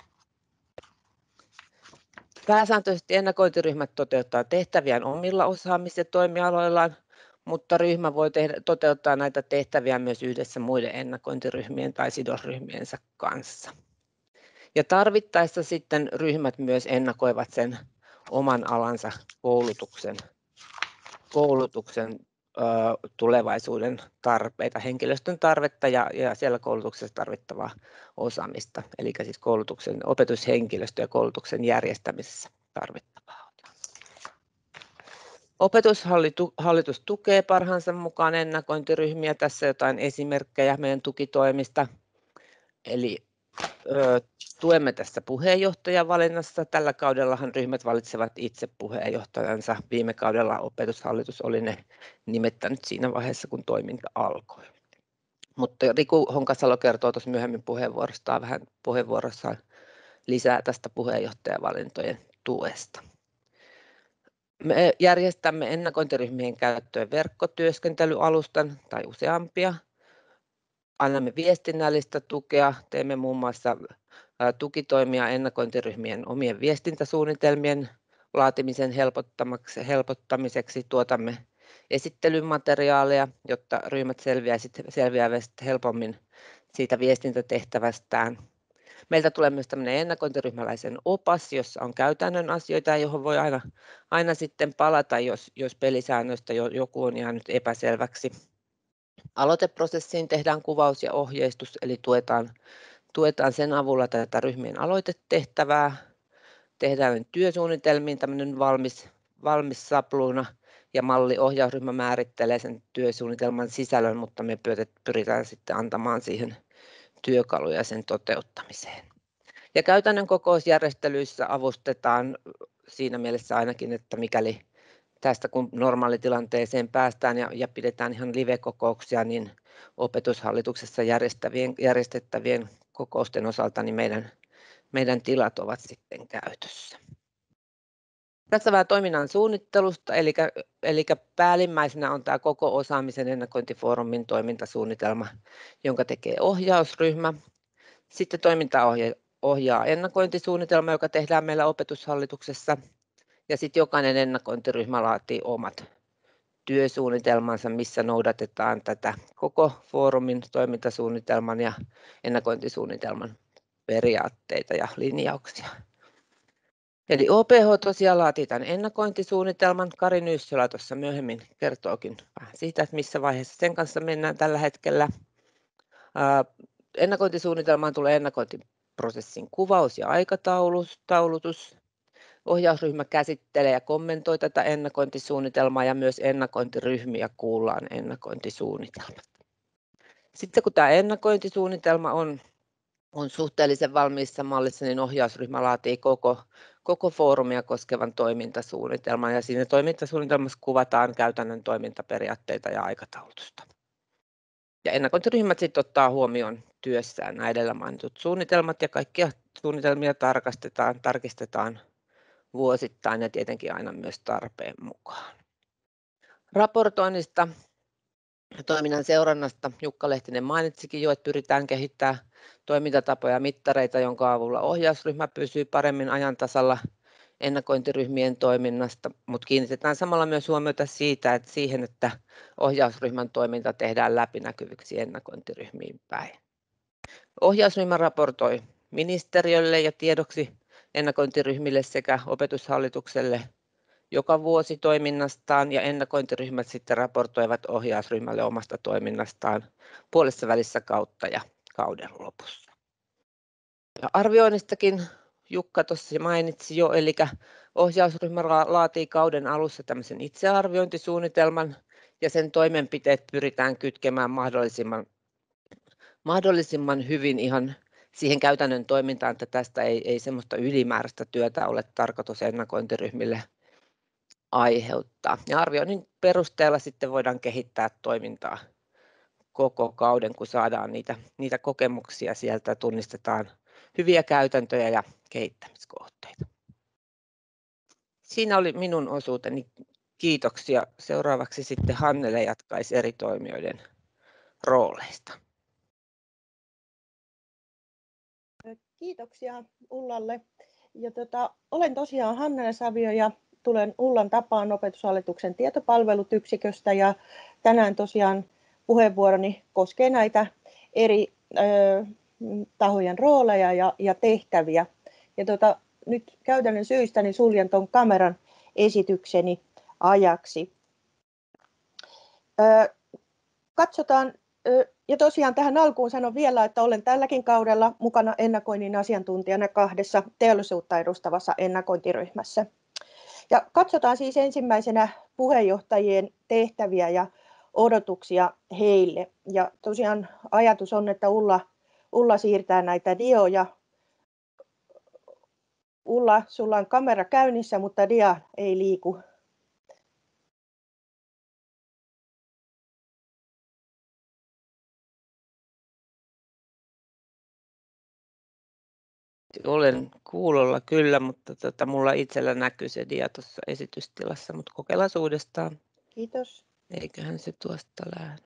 Pääsääntöisesti ennakointiryhmät toteuttaa tehtäviään omilla osaamis- ja toimialoillaan, mutta ryhmä voi tehdä, toteuttaa näitä tehtäviä myös yhdessä muiden ennakointiryhmien tai sidosryhmiensä kanssa. Ja tarvittaessa sitten ryhmät myös ennakoivat sen oman alansa koulutuksen, koulutuksen ö, tulevaisuuden tarpeita, henkilöstön tarvetta ja, ja siellä koulutuksessa tarvittavaa osaamista, eli siis koulutuksen, opetushenkilöstö ja koulutuksen järjestämisessä tarvittavaa. Opetushallitus tukee parhaansa mukaan ennakointiryhmiä. Tässä jotain esimerkkejä meidän tukitoimista. Eli ö, tuemme tässä puheenjohtajan valinnassa. Tällä kaudellahan ryhmät valitsevat itse puheenjohtajansa. Viime kaudella opetushallitus oli ne nimettänyt siinä vaiheessa, kun toiminta alkoi. Mutta Riku Honkasalo kertoo tuossa myöhemmin puheenvuorostaan vähän puheenvuorossaan lisää tästä puheenjohtajavalintojen tuesta. Me järjestämme ennakointiryhmien käyttöön verkkotyöskentelyalustan tai useampia. Annamme viestinnällistä tukea, teemme muun muassa tukitoimia ennakointiryhmien omien viestintäsuunnitelmien laatimisen helpottamiseksi, tuotamme esittelymateriaaleja, jotta ryhmät selviävät helpommin siitä viestintätehtävästään. Meiltä tulee myös tämmöinen ennakointiryhmäläisen opas, jossa on käytännön asioita, johon voi aina, aina sitten palata, jos, jos pelisäännöistä joku on jäänyt epäselväksi. Aloiteprosessiin tehdään kuvaus ja ohjeistus, eli tuetaan, tuetaan sen avulla tätä ryhmien aloitetehtävää. Tehdään työsuunnitelmiin tämmöinen valmis, valmis sapluuna ja malliohjausryhmä määrittelee sen työsuunnitelman sisällön, mutta me pyritään sitten antamaan siihen työkaluja sen toteuttamiseen. Ja käytännön kokousjärjestelyissä avustetaan siinä mielessä ainakin, että mikäli tästä kun normaalitilanteeseen päästään ja, ja pidetään ihan live-kokouksia, niin opetushallituksessa järjestettävien kokousten osalta niin meidän, meidän tilat ovat sitten käytössä. Tässä vähän toiminnan suunnittelusta, eli, eli päällimmäisenä on tämä koko osaamisen ennakointifoorumin toimintasuunnitelma, jonka tekee ohjausryhmä. Sitten toimintaa ohjaa ennakointisuunnitelma, joka tehdään meillä opetushallituksessa. Ja sitten jokainen ennakointiryhmä laatii omat työsuunnitelmansa, missä noudatetaan tätä koko foorumin toimintasuunnitelman ja ennakointisuunnitelman periaatteita ja linjauksia. Eli O P H tosiaan laatii tämän ennakointisuunnitelman. Kari Nyyssölä tuossa myöhemmin kertookin vähän siitä, että missä vaiheessa sen kanssa mennään tällä hetkellä. Ennakointisuunnitelmaan tulee ennakointiprosessin kuvaus ja aikataulutus. Ohjausryhmä käsittelee ja kommentoi tätä ennakointisuunnitelmaa ja myös ennakointiryhmiä kuullaan ennakointisuunnitelmat. Sitten kun tämä ennakointisuunnitelma on, on suhteellisen valmiissa mallissa, niin ohjausryhmä laatii koko, koko foorumia koskevan toimintasuunnitelman ja siinä toimintasuunnitelmassa kuvataan käytännön toimintaperiaatteita ja aikataulutusta. Ja ennakointiryhmät sitten ottaa huomioon työssään nämä edellä mainitut suunnitelmat ja kaikkia suunnitelmia tarkastetaan, tarkistetaan vuosittain ja tietenkin aina myös tarpeen mukaan. Raportoinnista ja toiminnan seurannasta Jukka Lehtinen mainitsikin jo, että pyritään kehittämään toimintatapoja ja mittareita, jonka avulla ohjausryhmä pysyy paremmin ajan tasalla ennakointiryhmien toiminnasta, mutta kiinnitetään samalla myös huomiota siitä, että siihen, että ohjausryhmän toiminta tehdään läpinäkyviksi ennakointiryhmiin päin. Ohjausryhmä raportoi ministeriölle ja tiedoksi ennakointiryhmille sekä opetushallitukselle joka vuosi toiminnastaan ja ennakointiryhmät sitten raportoivat ohjausryhmälle omasta toiminnastaan puolessa välissä kautta ja kauden lopussa. Ja arvioinnistakin Jukka tuossa mainitsi jo, eli ohjausryhmä laatii kauden alussa tämmöisen itsearviointisuunnitelman ja sen toimenpiteet pyritään kytkemään mahdollisimman, mahdollisimman hyvin ihan siihen käytännön toimintaan, että tästä ei, ei semmoista ylimääräistä työtä ole tarkoitus ennakointiryhmille aiheuttaa. Ja arvioinnin perusteella sitten voidaan kehittää toimintaa koko kauden, kun saadaan niitä, niitä kokemuksia sieltä, tunnistetaan hyviä käytäntöjä ja kehittämiskohteita. Siinä oli minun osuuteni. Kiitoksia. Seuraavaksi sitten Hannele jatkaisi eri toimijoiden rooleista. Kiitoksia Ullalle. Ja tota, olen tosiaan Hannele Savio ja tulen Ullan tapaan opetushallituksen tietopalvelut yksiköstä ja tänään tosiaan puheenvuoroni koskee näitä eri ö, tahojen rooleja ja, ja tehtäviä. Ja tota, nyt käytännön syistä niin suljen tuon kameran esitykseni ajaksi. Ö, katsotaan. Ja tosiaan tähän alkuun sanon vielä, että olen tälläkin kaudella mukana ennakoinnin asiantuntijana kahdessa teollisuutta edustavassa ennakointiryhmässä. Ja katsotaan siis ensimmäisenä puheenjohtajien tehtäviä ja odotuksia heille. Ja tosiaan ajatus on, että Ulla, Ulla siirtää näitä dioja. Ulla, sulla on kamera käynnissä, mutta dia ei liiku. Ilmeisesti olen kuulolla kyllä, mutta tota, mulla itsellä näkyy se dia tuossa esitystilassa, mutta kokeillaan uudestaan. Kiitos. Eiköhän se tuosta lähde.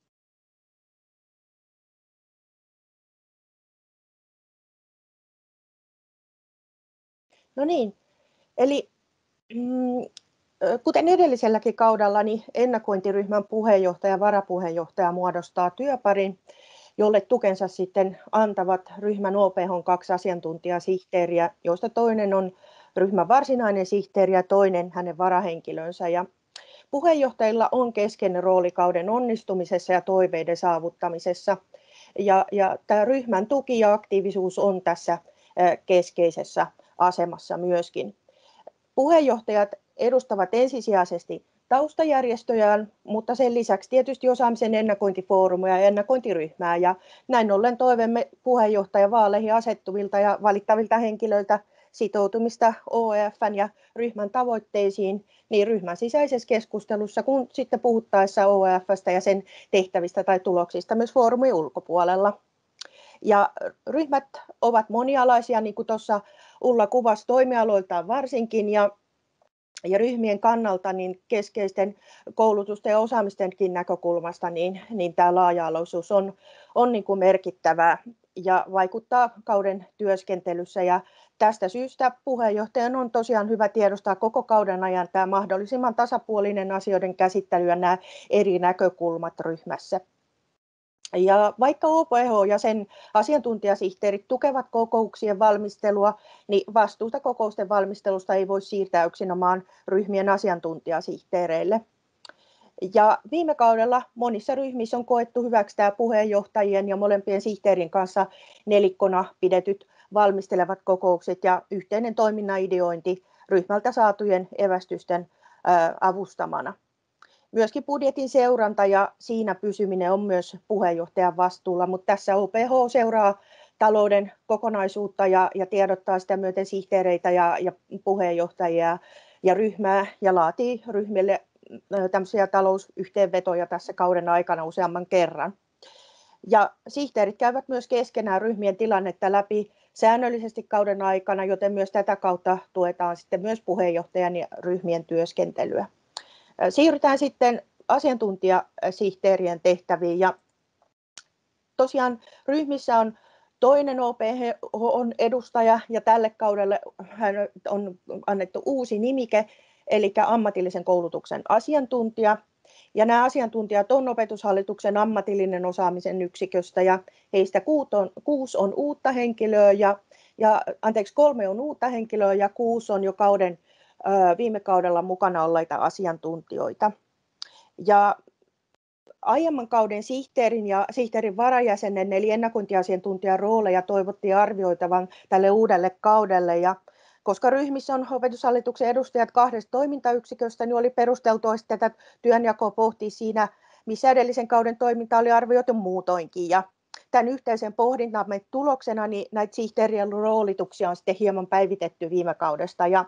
No niin, eli mm, kuten edelliselläkin kaudella, niin ennakointiryhmän puheenjohtaja ja varapuheenjohtaja muodostaa työparin, jolle tukensa sitten antavat ryhmän O P H:n kaksi asiantuntijasihteeriä, joista toinen on ryhmän varsinainen sihteeri ja toinen hänen varahenkilönsä. Ja puheenjohtajilla on keskeinen rooli kauden onnistumisessa ja toiveiden saavuttamisessa. Ja, ja tämä ryhmän tuki ja aktiivisuus on tässä keskeisessä asemassa myöskin. Puheenjohtajat edustavat ensisijaisesti taustajärjestöjään, mutta sen lisäksi tietysti osaamisen ennakointifoorumia ja ennakointiryhmää. Ja näin ollen toivemme puheenjohtajavaaleihin asettuvilta ja valittavilta henkilöiltä sitoutumista O E F:n ja ryhmän tavoitteisiin niin ryhmän sisäisessä keskustelussa kuin sitten puhuttaessa O E F:stä ja sen tehtävistä tai tuloksista myös foorumin ulkopuolella. Ja ryhmät ovat monialaisia, niin kuin tuossa Ulla kuvasi toimialoiltaan varsinkin, ja, ja ryhmien kannalta niin keskeisten koulutusten ja osaamistenkin näkökulmasta niin, niin tämä laaja-alaisuus on, on niin kuin merkittävää ja vaikuttaa kauden työskentelyssä. Ja tästä syystä puheenjohtajan on tosiaan hyvä tiedostaa koko kauden ajan tämä mahdollisimman tasapuolinen asioiden käsittely ja nämä eri näkökulmat ryhmässä. Ja vaikka O P H ja sen asiantuntijasihteerit tukevat kokouksien valmistelua, niin vastuuta kokousten valmistelusta ei voi siirtää yksinomaan ryhmien asiantuntijasihteereille. Ja viime kaudella monissa ryhmissä on koettu hyväksi tämä puheenjohtajien ja molempien sihteerin kanssa nelikkona pidetyt valmistelevat kokoukset ja yhteinen toiminnan ideointi ryhmältä saatujen evästysten avustamana. Myöskin budjetin seuranta ja siinä pysyminen on myös puheenjohtajan vastuulla, mutta tässä O P H seuraa talouden kokonaisuutta ja, ja tiedottaa sitä myöten sihteereitä ja, ja puheenjohtajia ja ryhmää ja laatii ryhmille tämmöisiä talousyhteenvetoja tässä kauden aikana useamman kerran. Ja sihteerit käyvät myös keskenään ryhmien tilannetta läpi säännöllisesti kauden aikana, joten myös tätä kautta tuetaan sitten myös puheenjohtajan ja ryhmien työskentelyä. Siirrytään sitten asiantuntijasihteerien tehtäviin ja tosiaan ryhmissä on toinen O P H on edustaja ja tälle kaudelle hän on annettu uusi nimike eli ammatillisen koulutuksen asiantuntija. Ja nämä asiantuntijat on Opetushallituksen ammatillinen osaamisen yksiköstä ja heistä kuusi on uutta henkilöä ja, ja anteeksi kolme on uutta henkilöä ja kuusi on jo kauden viime kaudella mukana olleita asiantuntijoita. Ja aiemman kauden sihteerin ja sihteerin varajäsenen eli ennakointiasiantuntijan rooleja toivottiin arvioitavan tälle uudelle kaudelle. Ja koska ryhmissä on Opetushallituksen edustajat kahdesta toimintayksiköstä, niin oli perusteltua tätä työnjakoa pohtia siinä, missä edellisen kauden toiminta oli arvioitu muutoinkin. Ja tämän yhteisen pohdintamme tuloksena niin näitä sihteerien roolituksia on sitten hieman päivitetty viime kaudesta. Ja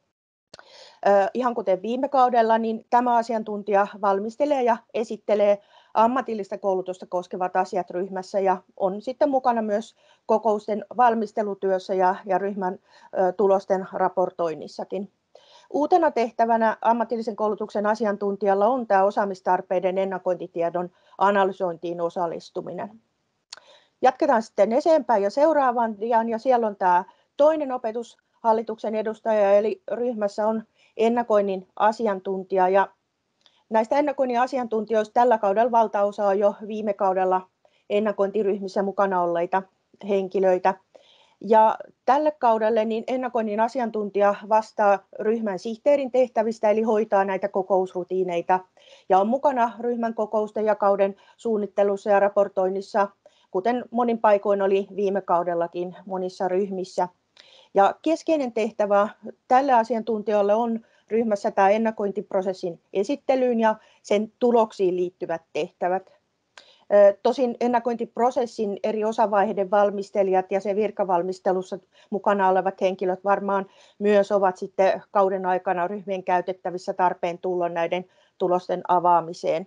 ihan kuten viime kaudella, niin tämä asiantuntija valmistelee ja esittelee ammatillista koulutusta koskevat asiat ryhmässä ja on sitten mukana myös kokousten valmistelutyössä ja, ja ryhmän ö, tulosten raportoinnissakin. Uutena tehtävänä ammatillisen koulutuksen asiantuntijalla on tämä osaamistarpeiden ennakointitiedon analysointiin osallistuminen. Jatketaan sitten eteenpäin ja seuraavan dian ja siellä on tämä toinen Opetushallituksen edustaja eli ryhmässä on ennakoinnin asiantuntija ja näistä ennakoinnin asiantuntijoista tällä kaudella valtaosa on jo viime kaudella ennakointiryhmissä mukana olleita henkilöitä. Ja tälle kaudelle niin ennakoinnin asiantuntija vastaa ryhmän sihteerin tehtävistä eli hoitaa näitä kokousrutiineita ja on mukana ryhmän kokousten ja kauden suunnittelussa ja raportoinnissa, kuten monin paikoin oli viime kaudellakin monissa ryhmissä. Ja keskeinen tehtävä tälle asiantuntijalle on ryhmässä tämä ennakointiprosessin esittelyyn ja sen tuloksiin liittyvät tehtävät. Tosin ennakointiprosessin eri osavaiheiden valmistelijat ja se virkavalmistelussa mukana olevat henkilöt varmaan myös ovat sitten kauden aikana ryhmien käytettävissä tarpeen tullen näiden tulosten avaamiseen.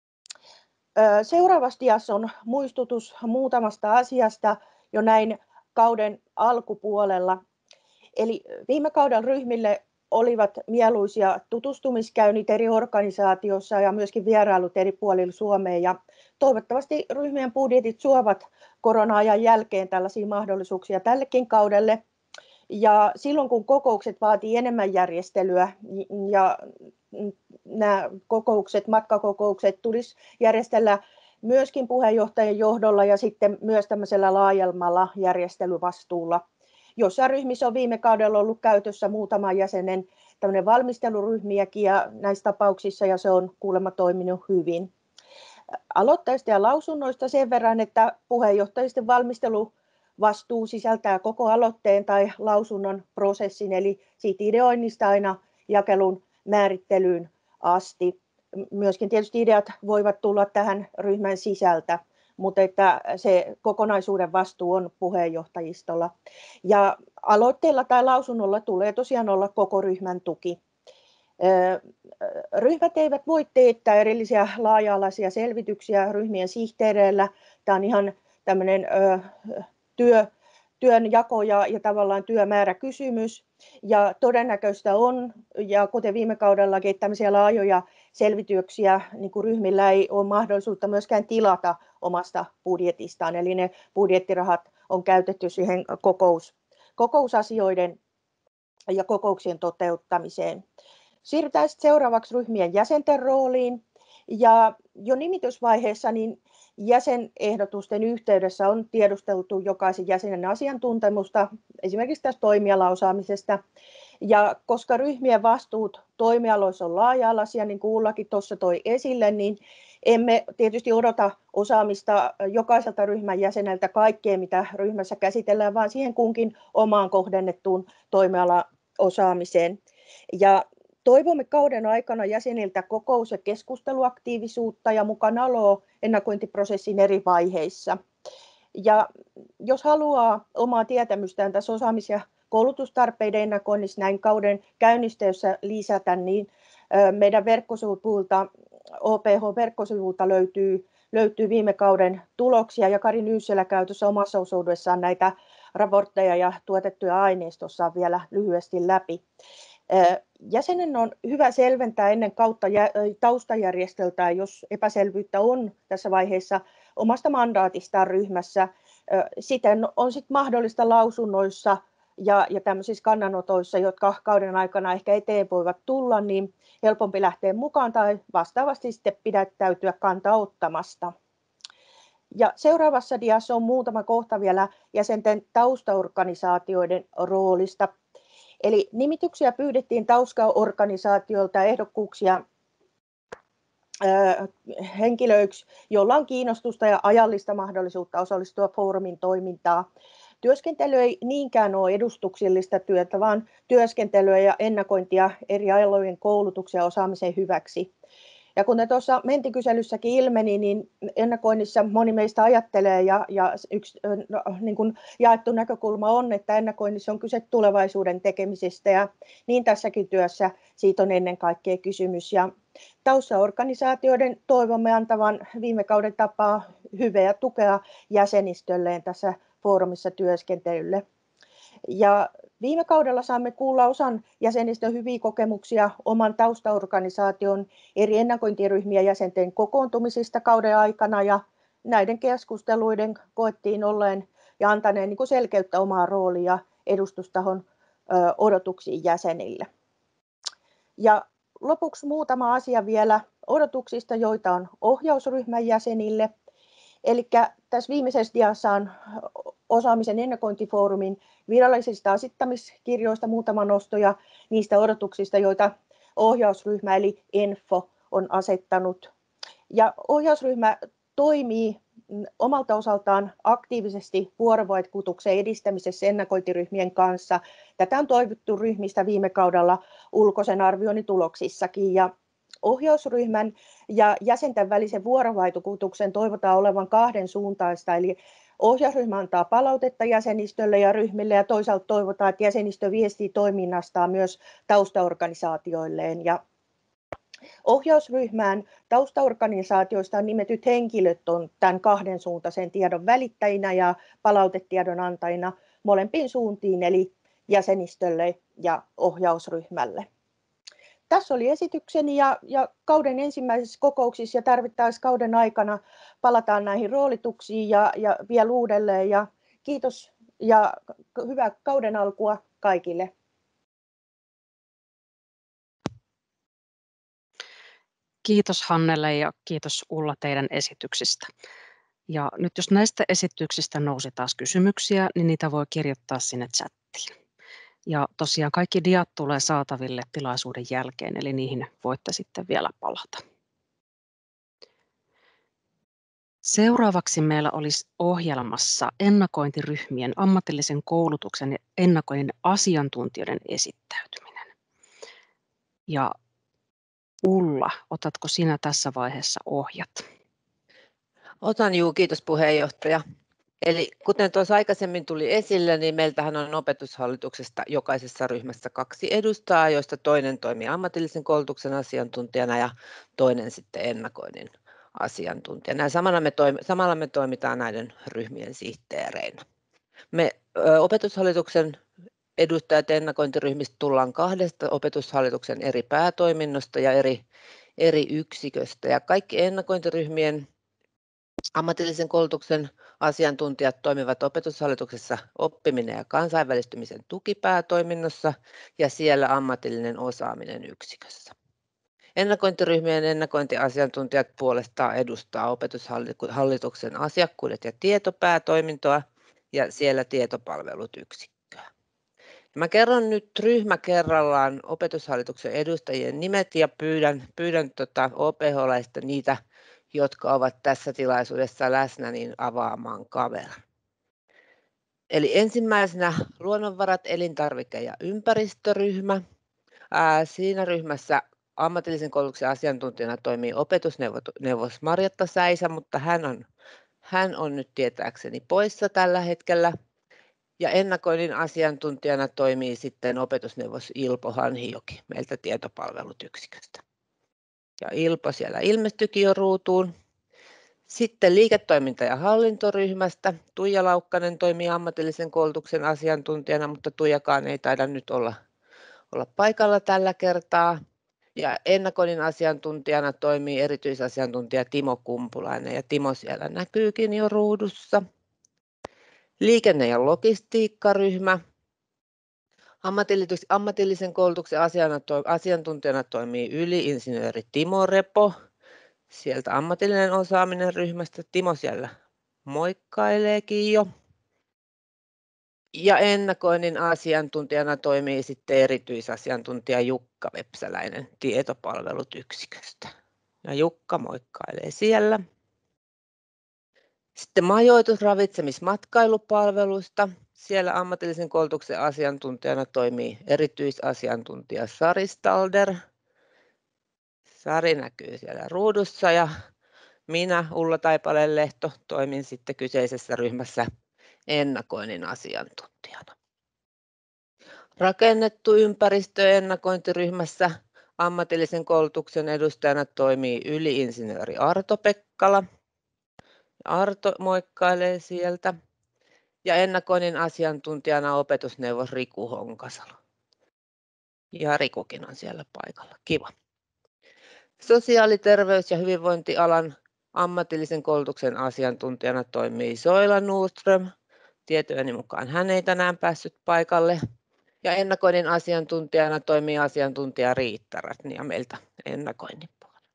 Seuraavassa diassa on muistutus muutamasta asiasta jo näin kauden alkupuolella. Eli viime kauden ryhmille olivat mieluisia tutustumiskäynnit eri organisaatioissa ja myöskin vierailut eri puolilla Suomeen. Ja toivottavasti ryhmien budjetit suovat korona-ajan jälkeen tällaisia mahdollisuuksia tällekin kaudelle. Ja silloin kun kokoukset vaatii enemmän järjestelyä ja nämä kokoukset, matkakokoukset tulisi järjestellä myöskin puheenjohtajan johdolla ja sitten myös tämmöisellä laajemmalla järjestelyvastuulla. Jossain ryhmissä on viime kaudella ollut käytössä muutaman jäsenen tämmöinen valmisteluryhmiäkin ja näissä tapauksissa ja se on kuulemma toiminut hyvin. Aloitteista ja lausunnoista sen verran, että puheenjohtajisten valmisteluvastuu sisältää koko aloitteen tai lausunnon prosessin, eli siitä ideoinnista aina jakelun määrittelyyn asti. Myöskin tietysti ideat voivat tulla tähän ryhmän sisältä, mutta että se kokonaisuuden vastuu on puheenjohtajistolla. Ja aloitteella tai lausunnolla tulee tosiaan olla koko ryhmän tuki. Ryhmät eivät voi teettää erillisiä laaja-alaisia selvityksiä ryhmien sihteereillä. Tämä on ihan tämmöinen työ, työnjako ja, ja tavallaan työmääräkysymys. Ja todennäköistä on, ja kuten viime kaudellakin, että tämmöisiä laajoja selvityksiä niin kuin ryhmillä ei ole mahdollisuutta myöskään tilata omasta budjetistaan. Eli ne budjettirahat on käytetty siihen kokous, kokousasioiden ja kokouksien toteuttamiseen. Siirrytään seuraavaksi ryhmien jäsenten rooliin. Ja jo nimitysvaiheessa niin jäsenehdotusten yhteydessä on tiedusteltu jokaisen jäsenen asiantuntemusta, esimerkiksi tästä toimialaosaamisesta. Ja koska ryhmien vastuut toimialoissa on laaja-alaisia, niin kuin Ullakin tuossa toi esille, niin emme tietysti odota osaamista jokaiselta ryhmän jäseneltä kaikkea, mitä ryhmässä käsitellään, vaan siihen kunkin omaan kohdennettuun toimialaosaamiseen. Ja toivomme kauden aikana jäseniltä kokous- ja keskusteluaktiivisuutta ja mukanaoloa ennakointiprosessin eri vaiheissa. Ja jos haluaa omaa tietämystään tässä osaamis- ja koulutustarpeiden ennakoinnissa näin kauden käynnistyessä lisätä, niin meidän verkkosivulta, O P H-verkkosivulta löytyy, löytyy viime kauden tuloksia ja Kari Nyyselä käy tuossa omassa osuudessaan näitä raportteja ja tuotettuja aineistossa vielä lyhyesti läpi. Jäsenen on hyvä selventää ennen kautta taustajärjestöltään, jos epäselvyyttä on tässä vaiheessa omasta mandaatistaan ryhmässä. Siten on sit mahdollista lausunnoissa ja, ja tämmöisissä kannanotoissa, jotka kauden aikana ehkä eteen voivat tulla, niin helpompi lähteä mukaan tai vastaavasti sitten pidättäytyä kantaa ottamasta. Ja seuraavassa diassa on muutama kohta vielä jäsenten taustaorganisaatioiden roolista. Eli nimityksiä pyydettiin taustaorganisaatioilta ehdokkuuksia henkilöiksi, joilla on kiinnostusta ja ajallista mahdollisuutta osallistua foorumin toimintaan. Työskentely ei niinkään ole edustuksellista työtä, vaan työskentelyä ja ennakointia eri alojen koulutuksen ja osaamisen hyväksi. Ja kuten tuossa mentikyselyssäkin ilmeni, niin ennakoinnissa moni meistä ajattelee ja, ja yksi no, niin kuin jaettu näkökulma on, että ennakoinnissa on kyse tulevaisuuden tekemisestä ja niin tässäkin työssä siitä on ennen kaikkea kysymys. Ja taustaorganisaatioiden toivomme antavan viime kauden tapaa hyvää tukea jäsenistölleen tässä foorumissa työskentelylle. Ja viime kaudella saamme kuulla osan jäsenistön hyviä kokemuksia oman taustaorganisaation eri ennakointiryhmien jäsenten kokoontumisista kauden aikana ja näiden keskusteluiden koettiin olleen ja antaneen niin kuin selkeyttä omaa roolia ja edustustahon ö, odotuksiin jäsenille. Ja lopuksi muutama asia vielä odotuksista, joita on ohjausryhmän jäsenille. Eli tässä viimeisessä diassa on osaamisen ennakointifoorumin virallisista asettamiskirjoista muutama nosto ja niistä odotuksista, joita ohjausryhmä eli Enfo on asettanut. Ja ohjausryhmä toimii omalta osaltaan aktiivisesti vuorovaikutuksen edistämisessä ennakointiryhmien kanssa. Tätä on toivottu ryhmistä viime kaudella ulkoisen arvioinnin tuloksissakin. Ja ohjausryhmän ja jäsenten välisen vuorovaikutuksen toivotaan olevan kahden suuntaista, eli ohjausryhmä antaa palautetta jäsenistölle ja ryhmille ja toisaalta toivotaan, että jäsenistö viestii toiminnastaan myös taustaorganisaatioilleen. Ja Ohjausryhmään taustaorganisaatioista nimetyt henkilöt on tämän kahden suuntaisen tiedon välittäjinä ja palautetiedon antajina molempiin suuntiin, eli jäsenistölle ja ohjausryhmälle. Tässä oli esitykseni ja, ja kauden ensimmäisessä kokouksissa ja tarvittaessa kauden aikana palataan näihin roolituksiin ja, ja vielä uudelleen. Ja kiitos ja hyvää kauden alkua kaikille. Kiitos Hannele ja kiitos Ulla teidän esityksistä. Ja nyt jos näistä esityksistä nousi taas kysymyksiä, niin niitä voi kirjoittaa sinne chattiin. Ja tosiaan kaikki diat tulee saataville tilaisuuden jälkeen, eli niihin voitte sitten vielä palata. Seuraavaksi meillä olisi ohjelmassa ennakointiryhmien ammatillisen koulutuksen ja ennakoinnin asiantuntijoiden esittäytyminen. Ja Ulla, otatko sinä tässä vaiheessa ohjat? Otan juu, kiitos puheenjohtaja. Eli kuten tuossa aikaisemmin tuli esille, niin meiltähän on opetushallituksesta jokaisessa ryhmässä kaksi edustajaa, joista toinen toimii ammatillisen koulutuksen asiantuntijana ja toinen sitten ennakoinnin asiantuntijana. Ja samalla me, toimi, samalla me toimitaan näiden ryhmien sihteereinä. Me ö, opetushallituksen edustajat ennakointiryhmistä tullaan kahdesta opetushallituksen eri päätoiminnosta ja eri, eri yksiköstä. Ja kaikki ennakointiryhmien ammatillisen koulutuksen asiantuntijat toimivat opetushallituksessa oppiminen ja kansainvälistymisen tukipäätoiminnossa ja siellä ammatillinen osaaminen yksikössä. Ennakointiryhmien ennakointiasiantuntijat puolestaan edustaa opetushallituksen asiakkuudet ja tietopäätoimintoa ja siellä tietopalvelut yksikköä. Mä kerron nyt ryhmä kerrallaan opetushallituksen edustajien nimet ja pyydän, pyydän tota O P H-laista niitä, jotka ovat tässä tilaisuudessa läsnä, niin avaamaan kameran. Eli ensimmäisenä luonnonvarat, elintarvike- ja ympäristöryhmä. Ää, siinä ryhmässä ammatillisen koulutuksen asiantuntijana toimii opetusneuvos Marjatta Säisä, mutta hän on, hän on nyt tietääkseni poissa tällä hetkellä. Ja ennakoinnin asiantuntijana toimii sitten opetusneuvos Ilpo Hanhijoki meiltä tietopalvelut yksiköstä. Ja Ilpo siellä ilmestyikin jo ruutuun. Sitten liiketoiminta- ja hallintoryhmästä Tuija Laukkanen toimii ammatillisen koulutuksen asiantuntijana, mutta Tuijakaan ei taida nyt olla, olla paikalla tällä kertaa. Ja ennakoinnin asiantuntijana toimii erityisasiantuntija Timo Kumpulainen ja Timo siellä näkyykin jo ruudussa. Liikenne- ja logistiikkaryhmä. Ammatillisen koulutuksen asiantuntijana toimii yli-insinööri Timo Repo. Sieltä ammatillinen osaaminen ryhmästä. Timo siellä moikkaileekin jo. Ja ennakoinnin asiantuntijana toimii sitten erityisasiantuntija Jukka Vepsäläinen tietopalvelut yksiköstä. Ja Jukka moikkailee siellä. Sitten majoitus-, ravitsemis-, matkailupalvelusta. Siellä ammatillisen koulutuksen asiantuntijana toimii erityisasiantuntija Sari Stalder. Sari näkyy siellä ruudussa ja minä, Ulla Taipale-Lehto, toimin sitten kyseisessä ryhmässä ennakoinnin asiantuntijana. Rakennettu ympäristö ennakointiryhmässä ammatillisen koulutuksen edustajana toimii yli-insinööri Arto Pekkala. Arto moikkailee sieltä. Ja ennakoinnin asiantuntijana opetusneuvos Riku Honkasalo. Ja Rikukin on siellä paikalla. Kiva. Sosiaali-, terveys- ja hyvinvointialan ammatillisen koulutuksen asiantuntijana toimii Soila Nordström. Tietojeni mukaan hän ei tänään päässyt paikalle. Ja ennakoinnin asiantuntijana toimii asiantuntija Riitta Ratnia meiltä ennakoinnin puolelta.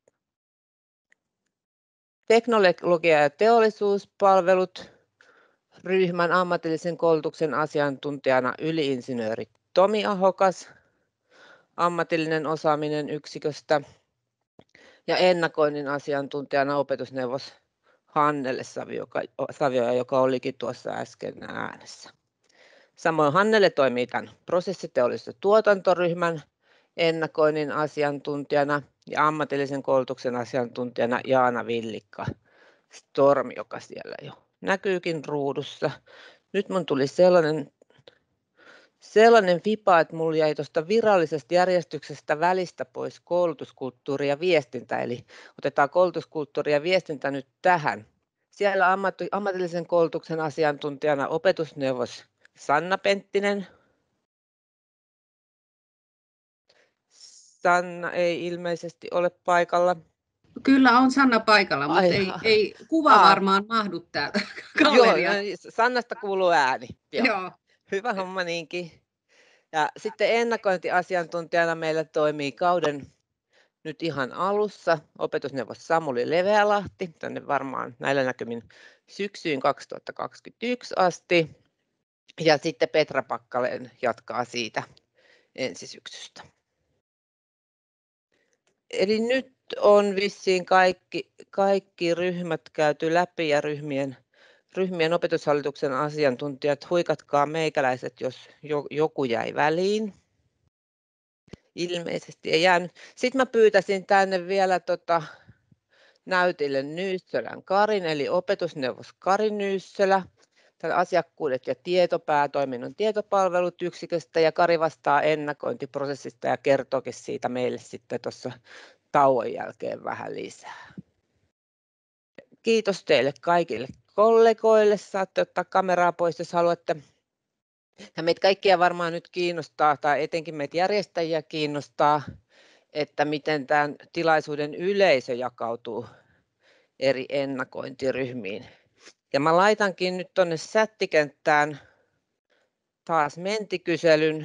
Teknologia- ja teollisuuspalvelut. Ryhmän ammatillisen koulutuksen asiantuntijana yli-insinööri Tomi Ahokas, ammatillinen osaaminen yksiköstä ja ennakoinnin asiantuntijana opetusneuvos Hannele Savio, Savio, joka olikin tuossa äsken äänessä. Samoin Hannele toimii tämän prosessiteollisuus- ja tuotantoryhmän ennakoinnin asiantuntijana ja ammatillisen koulutuksen asiantuntijana Jaana Villikka Storm, joka siellä jo näkyykin ruudussa. Nyt mun tuli sellainen, sellainen fipa, että mulla jäi tuosta virallisesta järjestyksestä välistä pois koulutuskulttuuri ja viestintä, eli otetaan koulutuskulttuuri ja viestintä nyt tähän. Siellä ammatti, ammatillisen koulutuksen asiantuntijana opetusneuvos Sanna Penttinen. Sanna ei ilmeisesti ole paikalla. Kyllä on Sanna paikalla, mutta Ai, ei, ei kuva aa. varmaan mahdu täältä Joo, galleriaan. no niin, Sannasta kuuluu ääni. Joo. Joo. Hyvä homma niinkin. Ja sitten ennakointiasiantuntijana meillä toimii kauden nyt ihan alussa opetusneuvos Samuli Leveälahti, tänne varmaan näillä näkymin syksyyn kaksituhattakaksikymmentäyksi asti. Ja sitten Petra Pakkalen jatkaa siitä ensi syksystä. Eli nyt on vissiin kaikki, kaikki ryhmät käyty läpi ja ryhmien, ryhmien opetushallituksen asiantuntijat, huikatkaa meikäläiset, jos joku jäi väliin. Ilmeisesti ei jäänyt. Sitten mä pyytäisin tänne vielä tota, näytille Nyyssölän Karin, eli opetusneuvos Kari Nyyssölä, tämän asiakkuudet ja tietopäätoiminnon tietopalvelut yksiköstä, ja Kari vastaa ennakointiprosessista ja kertookin siitä meille sitten tuossa tauon jälkeen vähän lisää. Kiitos teille kaikille kollegoille. Saatte ottaa kameraa pois, jos haluatte. Ja meitä kaikkia varmaan nyt kiinnostaa, tai etenkin meitä järjestäjiä kiinnostaa, että miten tämän tilaisuuden yleisö jakautuu eri ennakointiryhmiin. Ja mä laitankin nyt tuonne chattikenttään taas mentikyselyn.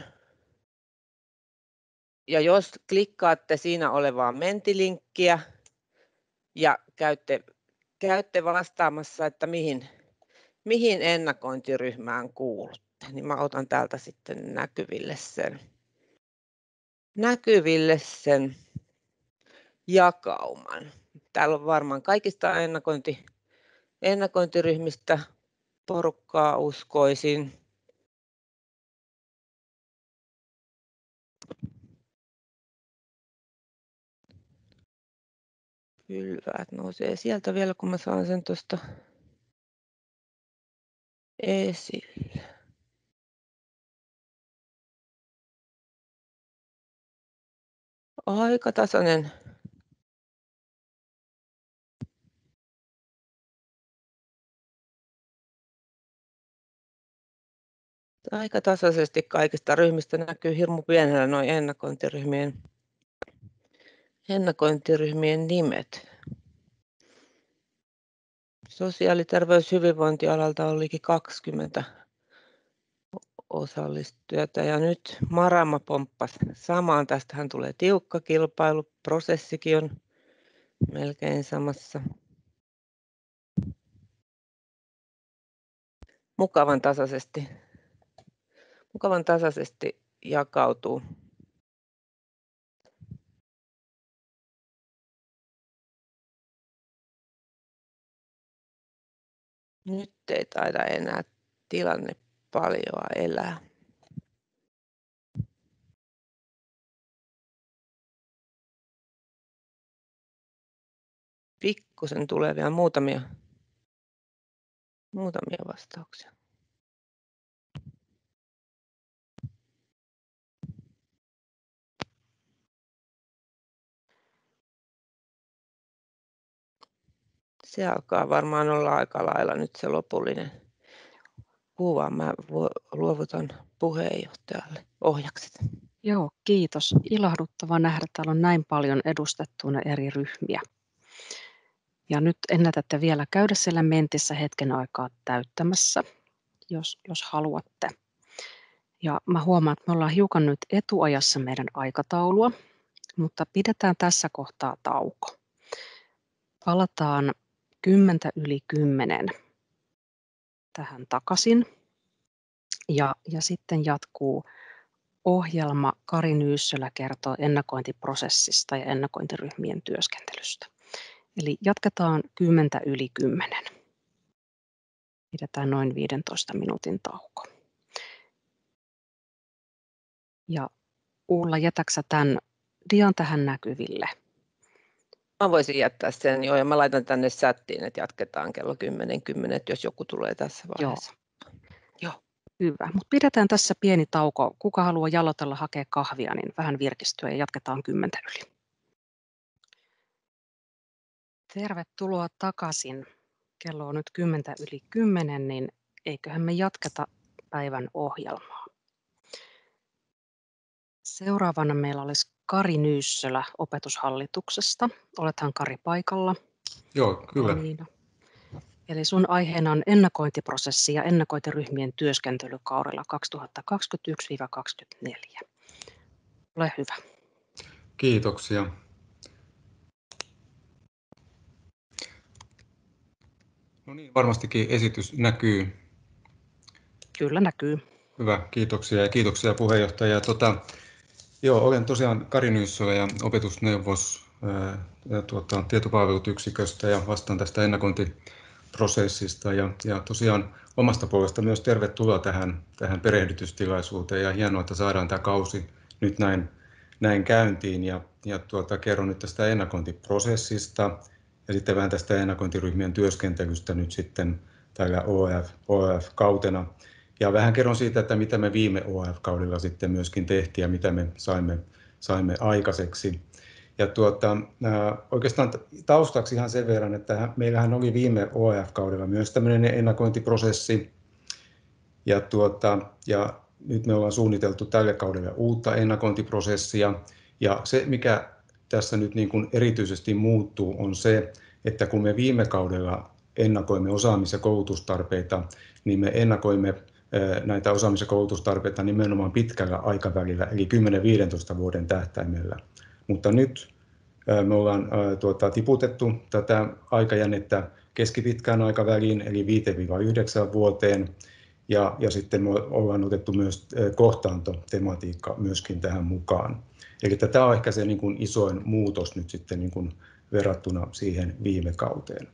Ja jos klikkaatte siinä olevaa mentilinkkiä ja käytte, käytte vastaamassa, että mihin, mihin ennakointiryhmään kuulutte, niin mä otan täältä sitten näkyville sen, näkyville sen jakauman. Täällä on varmaan kaikista ennakointi, ennakointiryhmistä porukkaa uskoisin. Pylväät nousee sieltä vielä, kun mä saan sen tuosta esille. Aika tasainen. Aika tasaisesti kaikista ryhmistä näkyy hirmu pienellä noin ennakointiryhmien, ennakointiryhmien nimet. Sosiaali-, terveys- ja hyvinvointialalta on liki kaksikymmentä osallistujaa ja nyt Marama pomppasi samaan. Tästähän tulee tiukka kilpailu, prosessikin on melkein samassa. Mukavan tasaisesti, mukavan tasaisesti jakautuu. Nyt ei taida enää tilanne paljoa elää. Pikkusen tulee vielä muutamia, muutamia vastauksia. Se alkaa varmaan olla aika lailla nyt se lopullinen kuva. Mä luovutan puheenjohtajalle ohjakset. Joo, kiitos. Ilahduttava nähdä, täällä on näin paljon edustettuina eri ryhmiä. Ja nyt ennätätte vielä käydä siellä mentissä hetken aikaa täyttämässä, jos, jos haluatte. Ja mä huomaan, että me ollaan hiukan nyt etuajassa meidän aikataulua, mutta pidetään tässä kohtaa tauko. Palataan kymmentä yli kymmenen tähän takaisin. Ja, ja sitten jatkuu ohjelma. Kari Nyyssölä kertoo ennakointiprosessista ja ennakointiryhmien työskentelystä. Eli jatketaan kymmentä yli kymmenen. Pidetään noin viidentoista minuutin tauko. Ja Ulla, jätäksä tämän dian tähän näkyville? Mä voisin jättää sen jo, ja mä laitan tänne chattiin, että jatketaan kello kymmenen kymmenen, jos joku tulee tässä vaiheessa. Joo. Joo. Hyvä, mutta pidetään tässä pieni tauko. Kuka haluaa jalotella hakea kahvia, niin vähän virkistyä ja jatketaan kymmentä yli. Tervetuloa takaisin. Kello on nyt kymmentä yli kymmenen, niin eiköhän me jatketa päivän ohjelmaa. Seuraavana meillä olisi Kari Nyyssölä Opetushallituksesta. Olethan Kari paikalla? Joo, kyllä. Valmiina. Eli sun aiheena on ennakointiprosessi ja ennakointiryhmien työskentelykaudella kaksituhattakaksikymmentäyksi kaksikymmentäneljä. Ole hyvä. Kiitoksia. No niin, varmastikin esitys näkyy. Kyllä näkyy. Hyvä, kiitoksia ja kiitoksia puheenjohtaja. Tota, joo, olen tosiaan Kari Nyyssölä ja opetusneuvos ää, tuota, tietopalvelut yksiköstä ja vastaan tästä ennakointiprosessista. Ja, ja tosiaan omasta puolesta myös tervetuloa tähän, tähän perehdytystilaisuuteen ja hienoa, että saadaan tämä kausi nyt näin, näin käyntiin. Ja, ja tuota, kerron nyt tästä ennakointiprosessista ja sitten vähän tästä ennakointiryhmien työskentelystä nyt sitten tällä O F F-kautena. Ja vähän kerron siitä, että mitä me viime O F-kaudella sitten myöskin tehtiin ja mitä me saimme, saimme aikaiseksi. Ja tuota, oikeastaan taustaksi ihan sen verran, että meillähän oli viime O F-kaudella myös tämmöinen ennakointiprosessi. Ja, tuota, ja nyt me ollaan suunniteltu tälle kaudelle uutta ennakointiprosessia. Ja se, mikä tässä nyt niin kuin erityisesti muuttuu, on se, että kun me viime kaudella ennakoimme osaamis- ja koulutustarpeita, niin me ennakoimme näitä osaamis- ja koulutustarpeita nimenomaan pitkällä aikavälillä, eli kymmenen viisitoista vuoden tähtäimellä. Mutta nyt me ollaan tuota, tiputettu tätä aikajännettä keskipitkään aikaväliin, eli viiteen yhdeksään vuoteen, ja, ja sitten me ollaan otettu myös kohtaantotematiikka myöskin tähän mukaan. Eli tämä on ehkä se niin kuin isoin muutos nyt sitten niin kuin verrattuna siihen viime kauteen.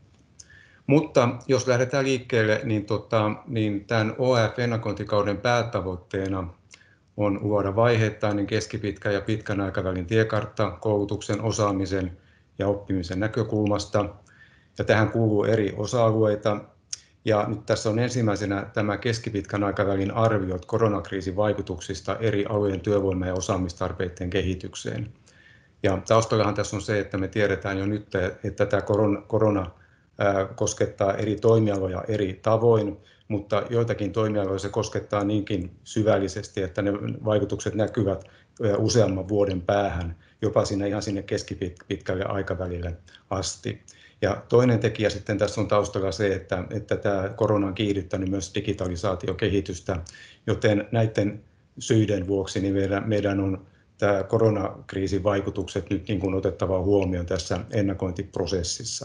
Mutta jos lähdetään liikkeelle, niin, tota, niin tämän O F-ennakointikauden päätavoitteena on luoda vaiheittainen keskipitkä ja pitkän aikavälin tiekartta koulutuksen, osaamisen ja oppimisen näkökulmasta. Ja tähän kuuluu eri osa-alueita. Ja nyt tässä on ensimmäisenä tämä keskipitkän aikavälin arviot koronakriisin vaikutuksista eri alojen työvoima- ja osaamistarpeiden kehitykseen. Ja taustallahan tässä on se, että me tiedetään jo nyt, että tämä korona, korona koskettaa eri toimialoja eri tavoin, mutta joitakin toimialoja se koskettaa niinkin syvällisesti, että ne vaikutukset näkyvät useamman vuoden päähän, jopa sinne ihan sinne keskipitkälle aikavälille asti. Ja toinen tekijä sitten tässä on taustalla se, että, että tämä korona on kiihdyttänyt myös digitalisaatiokehitystä, joten näiden syiden vuoksi niin meidän, meidän on tämä koronakriisin vaikutukset nyt niin kuin otettava huomioon tässä ennakointiprosessissa.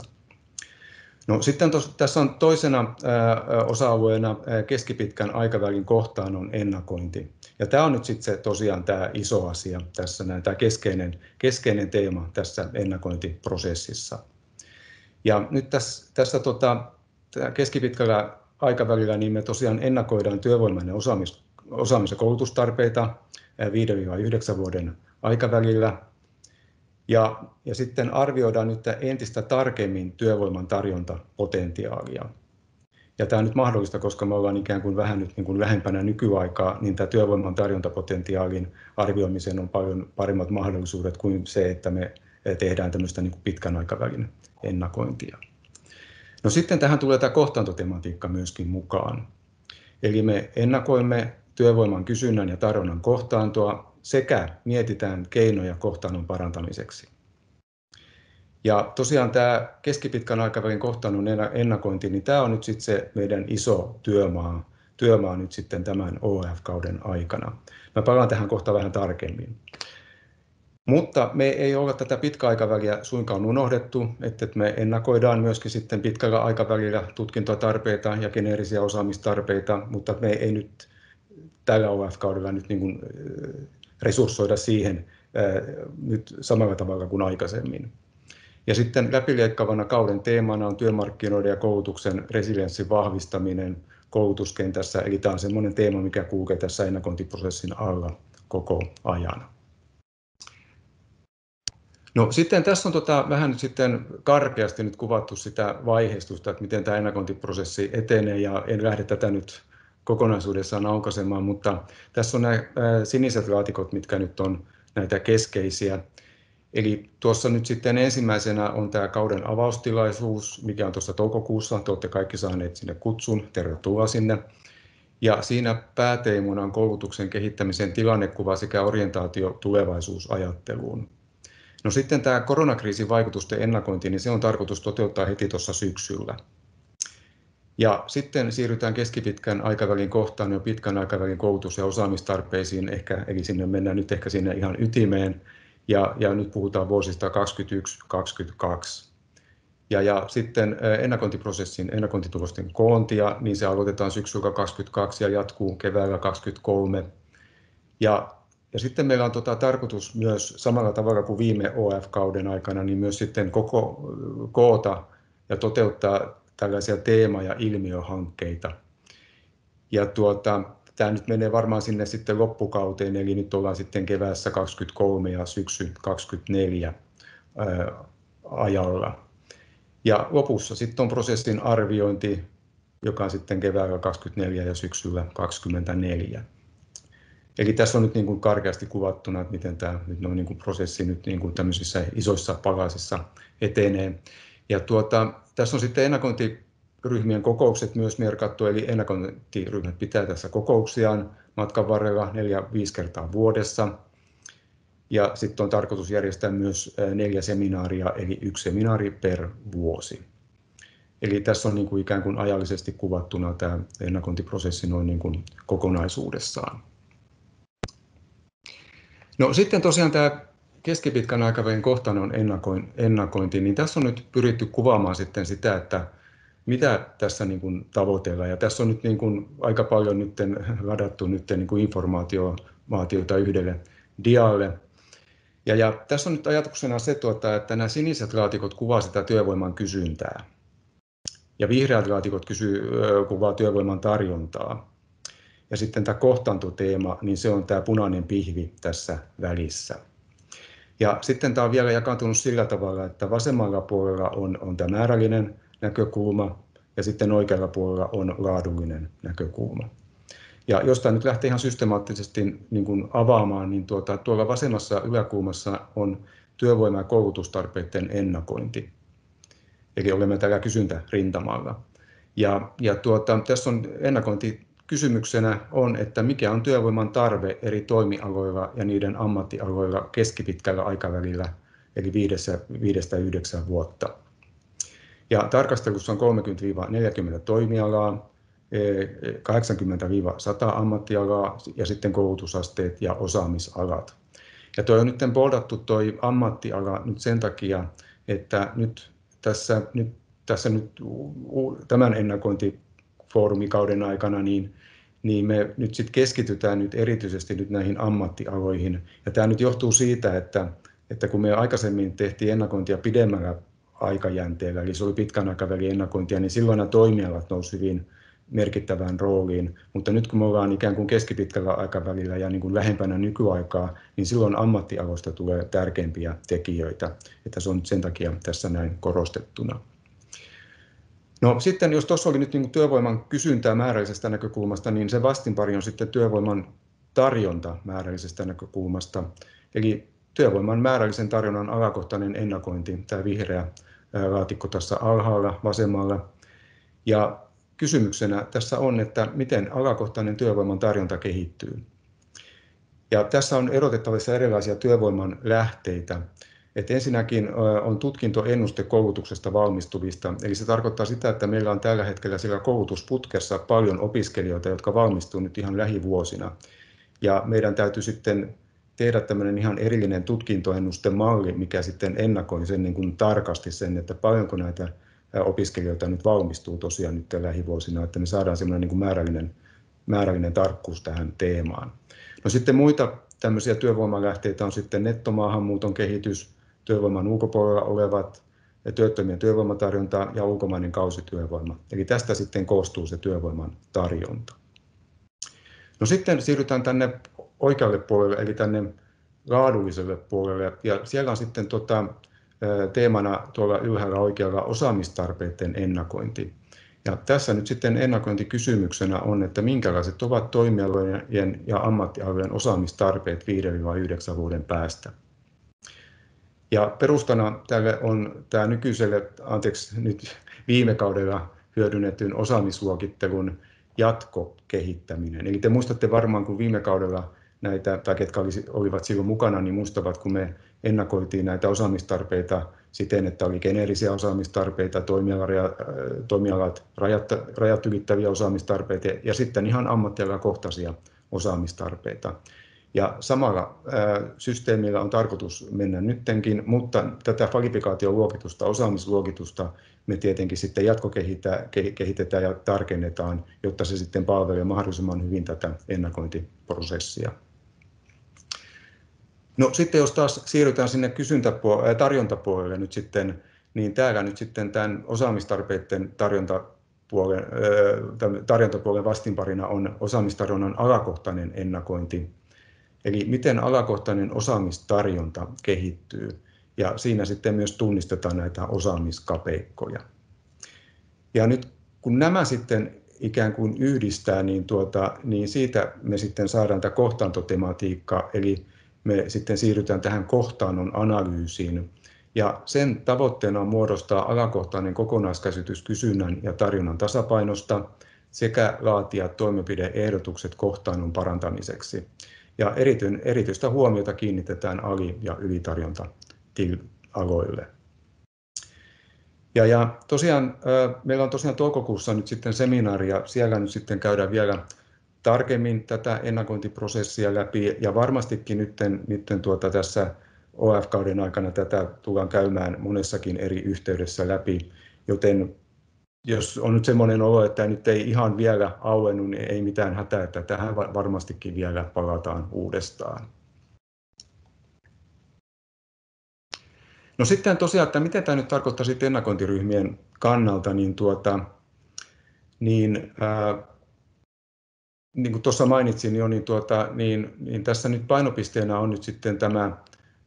No, sitten tos, tässä on toisena ää, osa-alueena ää, keskipitkän aikavälin kohtaannon ennakointi. Ja tämä on nyt sitten se, tosiaan tämä iso asia tässä, näin, tämä keskeinen, keskeinen teema tässä ennakointiprosessissa. Ja nyt tässä, tässä tota, keskipitkällä aikavälillä niin me tosiaan ennakoidaan työvoiman ja osaamis, osaamis- ja koulutustarpeita viiden yhdeksään vuoden aikavälillä. Ja, ja sitten arvioidaan nyt entistä tarkemmin työvoiman tarjontapotentiaalia. Ja tämä on nyt mahdollista, koska me ollaan ikään kuin vähän nyt niin kuin lähempänä nykyaikaa, niin tämä työvoiman tarjontapotentiaalin arvioimiseen on paljon paremmat mahdollisuudet kuin se, että me tehdään tämmöistä niin kuin pitkän aikavälin ennakointia. No sitten tähän tulee tämä kohtaantotematiikka myöskin mukaan. Eli me ennakoimme työvoiman kysynnän ja tarjonnan kohtaantoa sekä mietitään keinoja kohtaannon parantamiseksi. Ja tosiaan tämä keskipitkän aikavälin kohtaannon ennakointi, niin tämä on nyt sitten se meidän iso työmaa, työmaa nyt sitten tämän O F-kauden aikana. Mä palaan tähän kohta vähän tarkemmin. Mutta me ei olla tätä pitkäaikaväliä suinkaan unohdettu, että me ennakoidaan myöskin sitten pitkällä aikavälillä tutkintotarpeita ja geneerisiä osaamistarpeita, mutta me ei nyt tällä O F-kaudella nyt niin kuin resurssoida siihen nyt samalla tavalla kuin aikaisemmin. Ja sitten läpileikkaavana kauden teemana on työmarkkinoiden ja koulutuksen resilienssin vahvistaminen koulutuskentässä, eli tämä on semmoinen teema, mikä kulkee tässä ennakointiprosessin alla koko ajan. No sitten tässä on tota, vähän nyt sitten karkeasti nyt kuvattu sitä vaiheistusta, että miten tämä ennakointiprosessi etenee, ja en lähde tätä nyt kokonaisuudessaan aukaisemaan, mutta tässä on nämä siniset laatikot, mitkä nyt on näitä keskeisiä. Eli tuossa nyt sitten ensimmäisenä on tämä kauden avaustilaisuus, mikä on tuossa toukokuussa. Te olette kaikki saaneet sinne kutsun, tervetuloa sinne. Ja siinä pääteemona on koulutuksen kehittämisen tilannekuva sekä orientaatio tulevaisuusajatteluun. No sitten tämä koronakriisin vaikutusten ennakointi, niin se on tarkoitus toteuttaa heti tuossa syksyllä. Ja sitten siirrytään keskipitkän aikavälin kohtaan jo pitkän aikavälin koulutus- ja osaamistarpeisiin, ehkä, eli sinne mennään nyt ehkä sinne ihan ytimeen. Ja, ja nyt puhutaan vuosista kaksikymmentäyksi kaksikymmentäkaksi. Ja, ja sitten ennakointiprosessin ennakointitulosten koontia, niin se aloitetaan syksyllä kaksikymmentäkaksi ja jatkuu keväällä kaksikymmentäkolme. Ja, ja sitten meillä on tota, tarkoitus myös samalla tavalla kuin viime O F-kauden aikana, niin myös sitten koko, koota ja toteuttaa tällaisia teema- ja ilmiöhankkeita. Ja tuota, tämä nyt menee varmaan sinne sitten loppukauteen, eli nyt ollaan sitten keväässä kaksikymmentäkolme ja syksy kaksikymmentäneljä ää, ajalla. Ja lopussa sitten on prosessin arviointi, joka on sitten keväällä kaksikymmentäneljä ja syksyllä kaksikymmentäneljä. Eli tässä on nyt niin kuin karkeasti kuvattuna, että miten tämä nyt noin niin kuin prosessi nyt niin kuin tämmöisissä isoissa palasissa etenee. Ja tuota, tässä on sitten ennakointiryhmien kokoukset myös merkattu, eli ennakointiryhmät pitää tässä kokouksiaan matkan varrella neljä viisi kertaa vuodessa. Ja sitten on tarkoitus järjestää myös neljä seminaaria, eli yksi seminaari per vuosi. Eli tässä on niin kuin ikään kuin ajallisesti kuvattuna tämä ennakointiprosessi noin niin kuin kokonaisuudessaan. No sitten tosiaan tämä keskipitkän aikavälin kohtainen ennakointi, niin tässä on nyt pyritty kuvaamaan sitten sitä, että mitä tässä niin kuin tavoitellaan. Ja tässä on nyt niin kuin aika paljon nyt ladattu nyt niin kuin informaatiota yhdelle dialle. Ja, ja tässä on nyt ajatuksena se, tuota, että nämä siniset laatikot kuvaa sitä työvoiman kysyntää. Ja vihreät laatikot kysyy, kuvaa työvoiman tarjontaa. Ja sitten tämä kohtaantoteema, niin se on tämä punainen pihvi tässä välissä. Ja sitten tämä on vielä jakaantunut sillä tavalla, että vasemmalla puolella on, on tämä määrällinen näkökulma ja sitten oikealla puolella on laadullinen näkökulma. Ja jos tämä nyt lähtee ihan systemaattisesti niin kuin avaamaan, niin tuota, tuolla vasemmassa yläkulmassa on työvoima- ja koulutustarpeiden ennakointi. Eli olemme tällä kysyntärintamalla. Ja, ja tuota, tässä on ennakointi kysymyksenä on, että mikä on työvoiman tarve eri toimialoilla ja niiden ammattialoilla keskipitkällä aikavälillä, eli viidestä yhdeksään vuotta. Ja tarkastelussa on kolmekymmentä neljäkymmentä toimialaa, kahdeksankymmentä sata ammattialaa ja sitten koulutusasteet ja osaamisalat. Ja tuo on nyt boldattu tuo ammattiala nyt sen takia, että nyt tässä, nyt, tässä nyt tämän ennakointifoorumikauden aikana niin, niin me nyt sit keskitytään nyt erityisesti nyt näihin ammattialoihin. Ja tämä nyt johtuu siitä, että, että kun me aikaisemmin tehtiin ennakointia pidemmällä aikajänteellä, eli se oli pitkän aikavälin ennakointia, niin silloin nämä toimialat nousivat hyvin merkittävään rooliin, mutta nyt kun me ollaan ikään kuin keskipitkällä aikavälillä ja niin kuin lähempänä nykyaikaa, niin silloin ammattialoista tulee tärkeimpiä tekijöitä, että se on sen takia tässä näin korostettuna. No sitten jos tuossa oli nyt niin kuin työvoiman kysyntää määrällisestä näkökulmasta, niin se vastinpari on sitten työvoiman tarjonta määrällisestä näkökulmasta, eli työvoiman määrällisen tarjonnan alakohtainen ennakointi, tämä vihreä laatikko tässä alhaalla vasemmalla. Ja kysymyksenä tässä on, että miten alakohtainen työvoiman tarjonta kehittyy. Ja tässä on erotettavissa erilaisia työvoiman lähteitä. Et ensinnäkin on tutkintoennuste koulutuksesta valmistuvista, eli se tarkoittaa sitä, että meillä on tällä hetkellä siellä koulutusputkessa paljon opiskelijoita, jotka valmistuu nyt ihan lähivuosina. Ja meidän täytyy sitten tehdä tämmöinen ihan erillinen tutkintoennustemalli, mikä sitten ennakoi sen niin kuin tarkasti sen, että paljonko näitä opiskelijoita nyt valmistuu tosiaan nyt lähivuosina, että me saadaan semmoinen niin kuin määrällinen, määrällinen tarkkuus tähän teemaan. No sitten muita tämmöisiä työvoimalähteitä on sitten nettomaahanmuuton kehitys, työvoiman ulkopuolella olevat, ja työttömien työvoimatarjonta ja ulkomainen kausityövoima. Eli tästä sitten koostuu se työvoiman tarjonta. No sitten siirrytään tänne oikealle puolelle, eli tänne laadulliselle puolelle, ja siellä on sitten tota, teemana tuolla ylhäällä oikealla osaamistarpeiden ennakointi. Ja tässä nyt sitten ennakointikysymyksenä on, että minkälaiset ovat toimialojen ja ammattialojen osaamistarpeet viiden yhdeksän vuoden päästä. Ja perustana tälle on tämä nykyiselle, anteeksi nyt viime kaudella hyödynnetyn osaamisluokittelun jatkokehittäminen. Eli te muistatte varmaan, kun viime kaudella näitä, tai ketkä olivat silloin mukana, niin muistavat, kun me ennakoitiin näitä osaamistarpeita siten, että oli geneerisiä osaamistarpeita, toimialat, rajat, rajat ylittäviä osaamistarpeita ja sitten ihan ammattialakohtaisia osaamistarpeita. Ja samalla ää, systeemillä on tarkoitus mennä nyttenkin, mutta tätä kvalifikaatioluokitusta, osaamisluokitusta me tietenkin sitten jatkokehitetään ja tarkennetaan, jotta se sitten palvelee mahdollisimman hyvin tätä ennakointiprosessia. No sitten jos taas siirrytään sinne kysyntäpuolelle, tarjontapuolelle nyt sitten, niin täällä nyt sitten tämän osaamistarpeiden tarjontapuolen, tarjontapuolen vastinparina on osaamistarjonnan alakohtainen ennakointi. Eli miten alakohtainen osaamistarjonta kehittyy, ja siinä sitten myös tunnistetaan näitä osaamiskapeikkoja. Ja nyt kun nämä sitten ikään kuin yhdistää, niin, tuota, niin siitä me sitten saadaan tämä kohtaantotematiikka, eli me sitten siirrytään tähän kohtaannon analyysiin. Ja sen tavoitteena on muodostaa alakohtainen kokonaiskäsitys kysynnän ja tarjonnan tasapainosta sekä laatia toimenpide-ehdotukset kohtaannon parantamiseksi. Ja erityistä huomiota kiinnitetään ali- ja ylitarjonta-aloille. Ja, ja tosiaan, meillä on tosiaan toukokuussa nyt sitten seminaari, ja siellä nyt sitten käydään vielä tarkemmin tätä ennakointiprosessia läpi, ja varmastikin nytten, nytten tuota tässä O F-kauden aikana tätä tullaan käymään monessakin eri yhteydessä läpi, joten jos on nyt semmoinen olo, että nyt ei ihan vielä auennut, niin ei mitään hätää, että tähän varmastikin vielä palataan uudestaan. No sitten tosiaan, että mitä tämä nyt tarkoittaa sitten ennakointiryhmien kannalta, niin, tuota, niin, ää, niin kuin tuossa mainitsin jo, niin, tuota, niin, niin tässä nyt painopisteenä on nyt sitten tämä ää,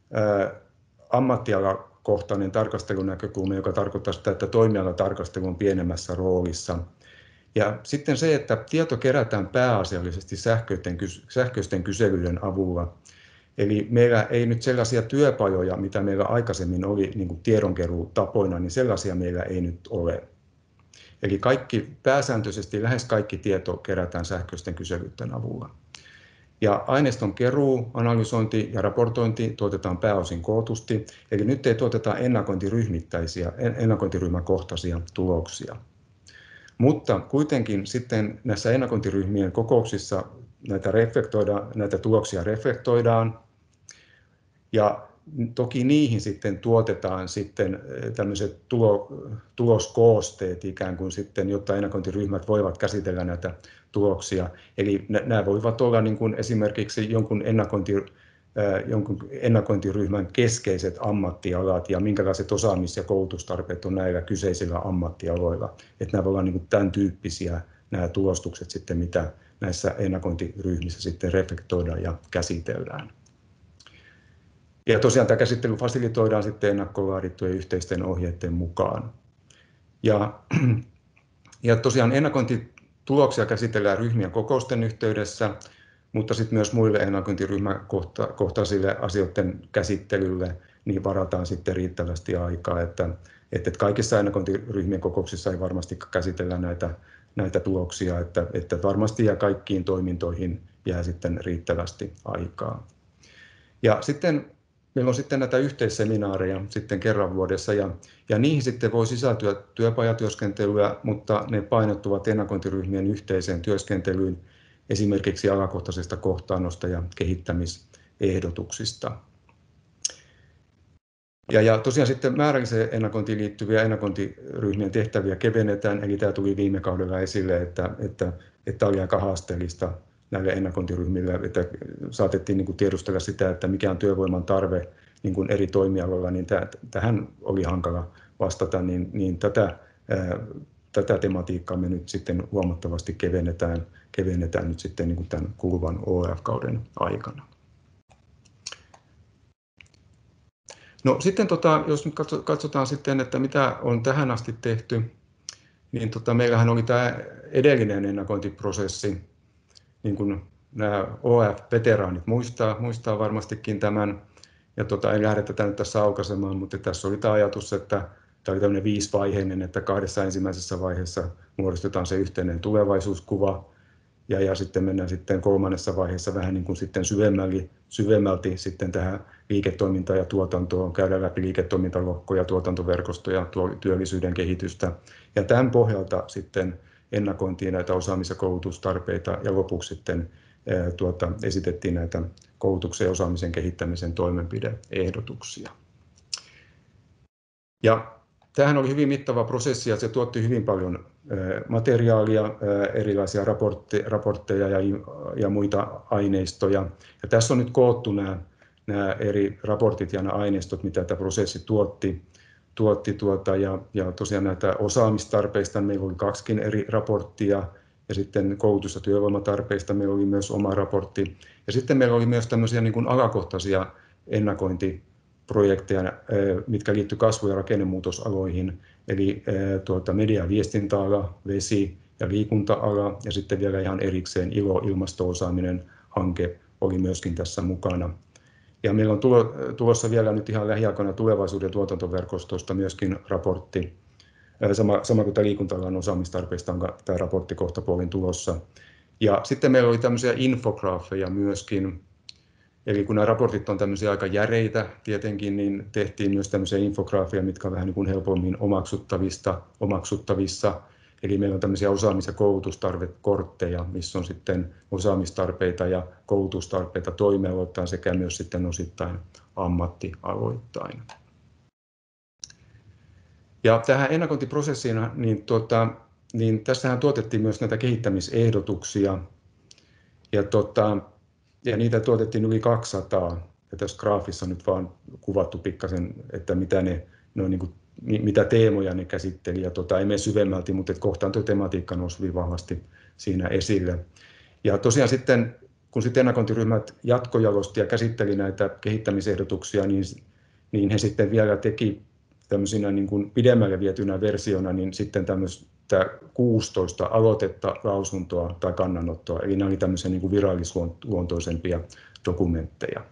ammattialakohtainen tarkastelunäkökulma, joka tarkoittaa sitä, että toimialatarkastelu on pienemmässä roolissa. Ja sitten se, että tieto kerätään pääasiallisesti sähköisten, sähköisten kyselyiden avulla. Eli meillä ei nyt sellaisia työpajoja, mitä meillä aikaisemmin oli niin kuin tiedonkeruutapoina, niin sellaisia meillä ei nyt ole. Eli kaikki, pääsääntöisesti lähes kaikki tieto kerätään sähköisten kyselyiden avulla. Ja aineiston keruu, analysointi ja raportointi tuotetaan pääosin kootusti, eli nyt ei tuoteta ennakointiryhmittäisiä, ennakointiryhmäkohtaisia tuloksia. Mutta kuitenkin sitten näissä ennakointiryhmien kokouksissa näitä, reflektoidaan, näitä tuloksia reflektoidaan, ja toki niihin sitten tuotetaan sitten tämmöiset tulo, tuloskoosteet ikään kuin sitten, jotta ennakointiryhmät voivat käsitellä näitä tuloksia. Eli nämä voivat olla niin kuin esimerkiksi jonkun, ennakointi, jonkun ennakointiryhmän keskeiset ammattialat ja minkälaiset osaamis- ja koulutustarpeet on näillä kyseisillä ammattialoilla. Että nämä voivat olla niin kuin tämän tyyppisiä nämä tulostukset sitten, mitä näissä ennakointiryhmissä sitten reflektoidaan ja käsitellään. Ja tosiaan tämä käsittely fasilitoidaan sitten ennakkoon laadittujen yhteisten ohjeiden mukaan. Ja, ja tosiaan ennakointituloksia käsitellään ryhmien kokousten yhteydessä, mutta sitten myös muille ennakointiryhmäkohtaisille asioiden käsittelylle niin varataan sitten riittävästi aikaa, että, että kaikissa ennakointiryhmien kokouksissa ei varmasti käsitellä näitä, näitä tuloksia, että, että varmasti ja kaikkiin toimintoihin jää sitten riittävästi aikaa. Ja sitten meillä on sitten näitä yhteisseminaareja sitten kerran vuodessa, ja, ja niihin sitten voi sisältyä työpajatyöskentelyä, mutta ne painottuvat ennakointiryhmien yhteiseen työskentelyyn, esimerkiksi alakohtaisesta kohtaannosta ja kehittämisehdotuksista. Ja, ja tosiaan sitten määrälliseen ennakointiin liittyviä ennakointiryhmien tehtäviä kevennetään, eli tämä tuli viime kaudella esille, että, että, että oli aika haasteellista näille ennakointiryhmille, että saatettiin niin kuin tiedustella sitä, että mikä on työvoiman tarve niin kuin eri toimialoilla, niin tähän oli hankala vastata, niin, niin tätä, ää, tätä tematiikkaa me nyt sitten huomattavasti kevennetään, kevennetään nyt sitten niin kuin tämän kuluvan O F-kauden aikana. No sitten tota, jos nyt katsotaan sitten, että mitä on tähän asti tehty, niin tota, meillähän oli tämä edellinen ennakointiprosessi, niin kuin nämä O F-veteraanit muistaa, muistaa varmastikin tämän, ja tota, ei lähdetä tätä nyt tässä aukaisemaan, mutta tässä oli tämä ajatus, että tämä oli tämmöinen viisivaiheinen, että kahdessa ensimmäisessä vaiheessa muodostetaan se yhteinen tulevaisuuskuva, ja, ja sitten mennään sitten kolmannessa vaiheessa vähän niin kuin sitten syvemmälti, syvemmälti sitten tähän liiketoimintaan ja tuotantoon, käydään läpi liiketoimintalohkoja, tuotantoverkostoja, työllisyyden kehitystä, ja tämän pohjalta sitten ennakointiin näitä osaamis- ja koulutustarpeita, ja lopuksi sitten ää, tuota, esitettiin näitä koulutuksen ja osaamisen kehittämisen toimenpide-ehdotuksia. Ja tämähän oli hyvin mittava prosessi ja se tuotti hyvin paljon materiaalia, erilaisia raportteja ja, ja muita aineistoja. Ja tässä on nyt koottu nämä, nämä eri raportit ja nämä aineistot, mitä tämä prosessi tuotti. tuotti tuota, ja, ja tosiaan näitä osaamistarpeista meillä oli kaksikin eri raporttia. Ja sitten koulutus- ja työvoimatarpeista meillä oli myös oma raportti. Ja sitten meillä oli myös tämmöisiä niin kuin alakohtaisia ennakointiprojekteja, mitkä liittyy kasvu- ja rakennemuutosaloihin, eli tuota, media- ja viestintäala, vesi- ja liikunta-ala, ja sitten vielä ihan erikseen I L O, ilmasto-osaaminen hanke oli myöskin tässä mukana. Ja meillä on tulossa vielä nyt ihan lähiaikoina tulevaisuuden tuotantoverkostosta myöskin raportti. Sama, sama kuin tämä liikunta-alan osaamistarpeista on tämä raportti kohta puolin tulossa. Ja sitten meillä oli tämmöisiä infograafeja myöskin. Eli kun nämä raportit on tämmöisiä aika järeitä tietenkin, niin tehtiin myös tämmöisiä infograafeja, mitkä on vähän niin kuin helpommin omaksuttavista, omaksuttavissa. Eli meillä on tämmöisiä osaamis- ja koulutustarvekortteja, missä on sitten osaamistarpeita ja koulutustarpeita toimialoittain sekä myös sitten osittain ammattialoittain. Ja tähän ennakointiprosessiin, niin, tuota, niin tässähän tuotettiin myös näitä kehittämisehdotuksia. Ja, tota, ja niitä tuotettiin yli kaksisataa. Ja tässä graafissa on nyt vaan kuvattu pikkasen, että mitä, ne, no niin kuin, mitä teemoja ne käsitteli. Ja tota, ei mene syvemmälti, mutta kohtaan tuo tematiikka nousi vahvasti siinä esille. Ja tosiaan sitten, kun sitten ennakointiryhmät jatkojalosti ja käsitteli näitä kehittämisehdotuksia, niin, niin he sitten vielä teki tämmöisinä niin kuin pidemmälle vietynä versiona, niin sitten tämmöistä kuusitoista aloitetta, lausuntoa tai kannanottoa. Eli nämä oli tämmöisiä niin kuin virallisluontoisempia dokumentteja.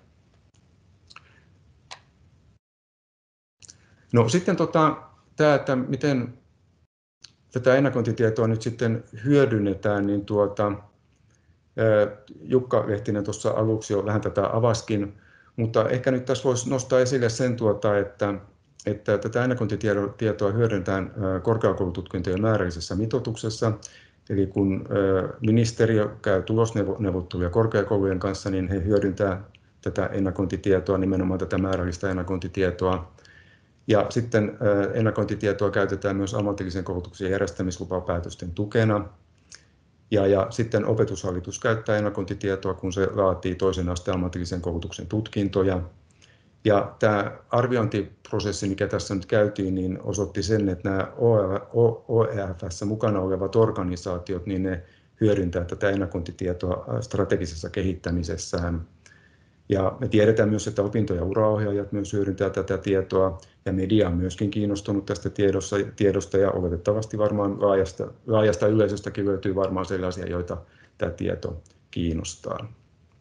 No sitten tota, tämä, että miten tätä ennakointitietoa nyt sitten hyödynnetään, niin tuota, Jukka Lehtinen tuossa aluksi jo vähän tätä avaskin, mutta ehkä nyt tässä voisi nostaa esille sen, tuota, että että tätä ennakointitietoa hyödynnetään korkeakoulututkintojen määrällisessä mitoituksessa. Eli kun ministeriö käy tulosneuvotteluja korkeakoulujen kanssa, niin he hyödyntävät tätä ennakointitietoa, nimenomaan tätä määrällistä ennakointitietoa. Ja sitten ennakointitietoa käytetään myös ammatillisen koulutuksen järjestämislupapäätösten tukena. Ja, ja sitten opetushallitus käyttää ennakointitietoa, kun se laatii toisen asteen ammatillisen koulutuksen tutkintoja. Ja tämä arviointiprosessi, mikä tässä nyt käytiin, niin osoitti sen, että nämä O E F:ssä mukana olevat organisaatiot, niin ne hyödyntää tätä ennakointitietoa strategisessa kehittämisessään. Ja me tiedetään myös, että opinto- ja uraohjaajat myös hyödyntää tätä tietoa, ja media on myöskin kiinnostunut tästä tiedosta, tiedosta ja oletettavasti varmaan laajasta, laajasta yleisöstäkin löytyy varmaan sellaisia, joita tämä tieto kiinnostaa.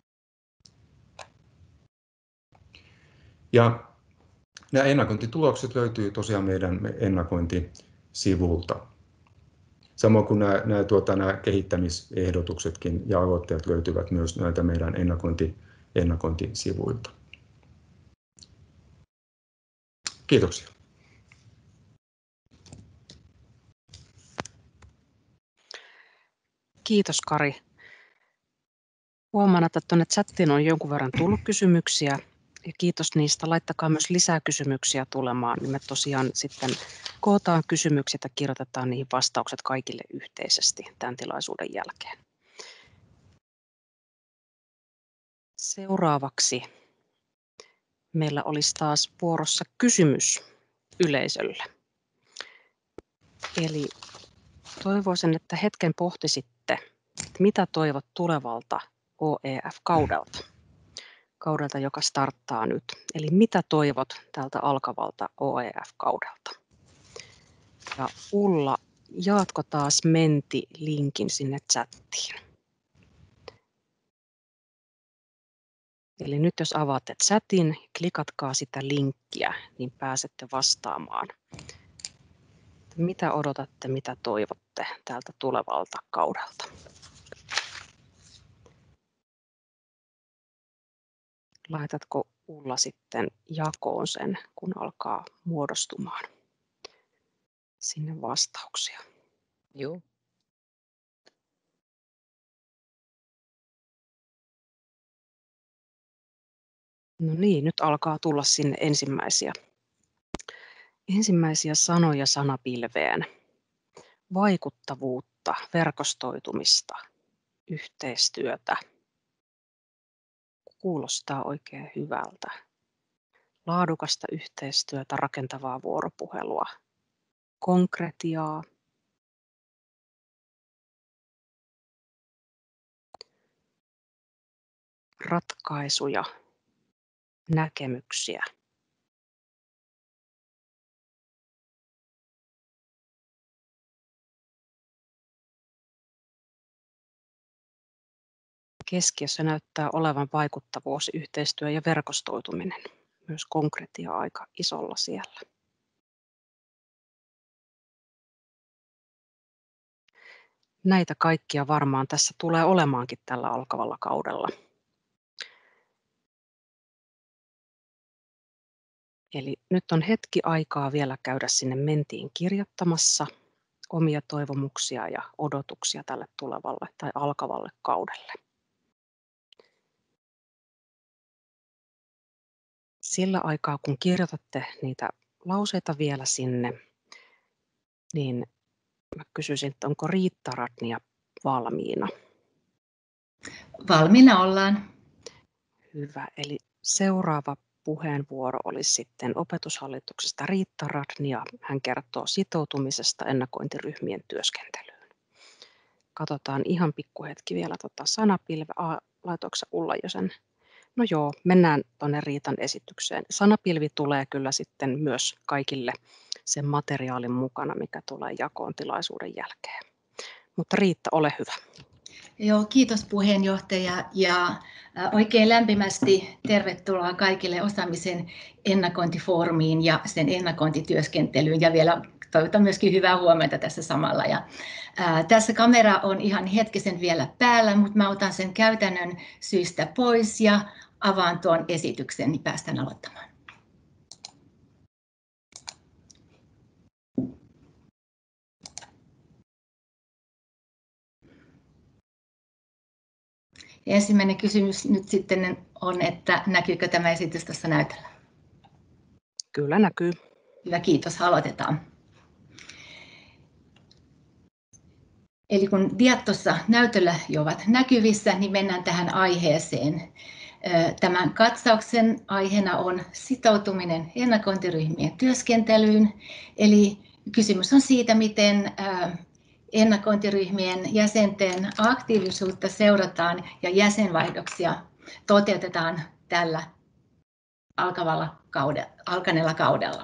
Ja nämä ennakointitulokset löytyy tosiaan meidän ennakointisivulta. Samoin kuin nämä, nämä, tuota, nämä kehittämisehdotuksetkin ja aloitteet löytyvät myös näiltä meidän ennakointi, ennakointisivuilta. Kiitoksia. Kiitos Kari. Huomaan, että tuonne chattiin on jonkun verran tullut kysymyksiä. Ja kiitos niistä. Laittakaa myös lisää kysymyksiä tulemaan, niin me tosiaan sitten kootaan kysymykset ja kirjoitetaan niihin vastaukset kaikille yhteisesti tämän tilaisuuden jälkeen. Seuraavaksi meillä olisi taas vuorossa kysymys yleisölle. Eli toivoisin, että hetken pohtisitte, että mitä toivot tulevalta O E F-kaudelta. Kaudelta, joka starttaa nyt. Eli mitä toivot tältä alkavalta O E F-kaudelta? Ja Ulla, jaatko taas Menti-linkin sinne chattiin? Eli nyt jos avaatte chatin, klikatkaa sitä linkkiä, niin pääsette vastaamaan. Mitä odotatte, mitä toivotte tältä tulevalta kaudelta? Laitatko Ulla sitten jakoon sen, kun alkaa muodostumaan sinne vastauksia? Joo. No niin, nyt alkaa tulla sinne ensimmäisiä, ensimmäisiä sanoja sanapilveen. Vaikuttavuutta, verkostoitumista, yhteistyötä. Kuulostaa oikein hyvältä. Laadukasta yhteistyötä, rakentavaa vuoropuhelua, konkretiaa. Ratkaisuja, näkemyksiä. Keskiössä näyttää olevan vaikuttavuus, yhteistyö ja verkostoituminen. Myös konkretia aika isolla siellä. Näitä kaikkia varmaan tässä tulee olemaankin tällä alkavalla kaudella. Eli nyt on hetki aikaa vielä käydä sinne Mentiin kirjoittamassa omia toivomuksia ja odotuksia tälle tulevalle tai alkavalle kaudelle. Sillä aikaa, kun kirjoitatte niitä lauseita vielä sinne, niin mä kysyisin, että onko Riitta Radnia valmiina? Valmiina ollaan. Hyvä. Eli seuraava puheenvuoro olisi sitten Opetushallituksesta Riitta Radnia. Hän kertoo sitoutumisesta ennakointiryhmien työskentelyyn. Katsotaan ihan pikkuhetki vielä tota sanapilve. Laitoinko Ulla jo sen? No joo, mennään tuonne Riitan esitykseen. Sanapilvi tulee kyllä sitten myös kaikille sen materiaalin mukana, mikä tulee jakoon tilaisuuden jälkeen. Mutta Riitta, ole hyvä. Joo, kiitos puheenjohtaja ja oikein lämpimästi tervetuloa kaikille osaamisen ennakointifoorumiin ja sen ennakointityöskentelyyn ja vielä toivotan myöskin hyvää huomenta tässä samalla. Ja, ää, tässä kamera on ihan hetkisen vielä päällä, mutta mä otan sen käytännön syystä pois ja avaan tuon esityksen, niin päästään aloittamaan. Ensimmäinen kysymys nyt sitten on, että näkyykö tämä esitys tuossa näytöllä? Kyllä näkyy. Hyvä, kiitos. Aloitetaan. Eli kun diat tuossa näytöllä jo ovat näkyvissä, niin mennään tähän aiheeseen. Tämän katsauksen aiheena on sitoutuminen ennakointiryhmien työskentelyyn. Eli kysymys on siitä, miten ennakointiryhmien jäsenten aktiivisuutta seurataan ja jäsenvaihdoksia toteutetaan tällä alkavalla kaudella, alkaneella kaudella.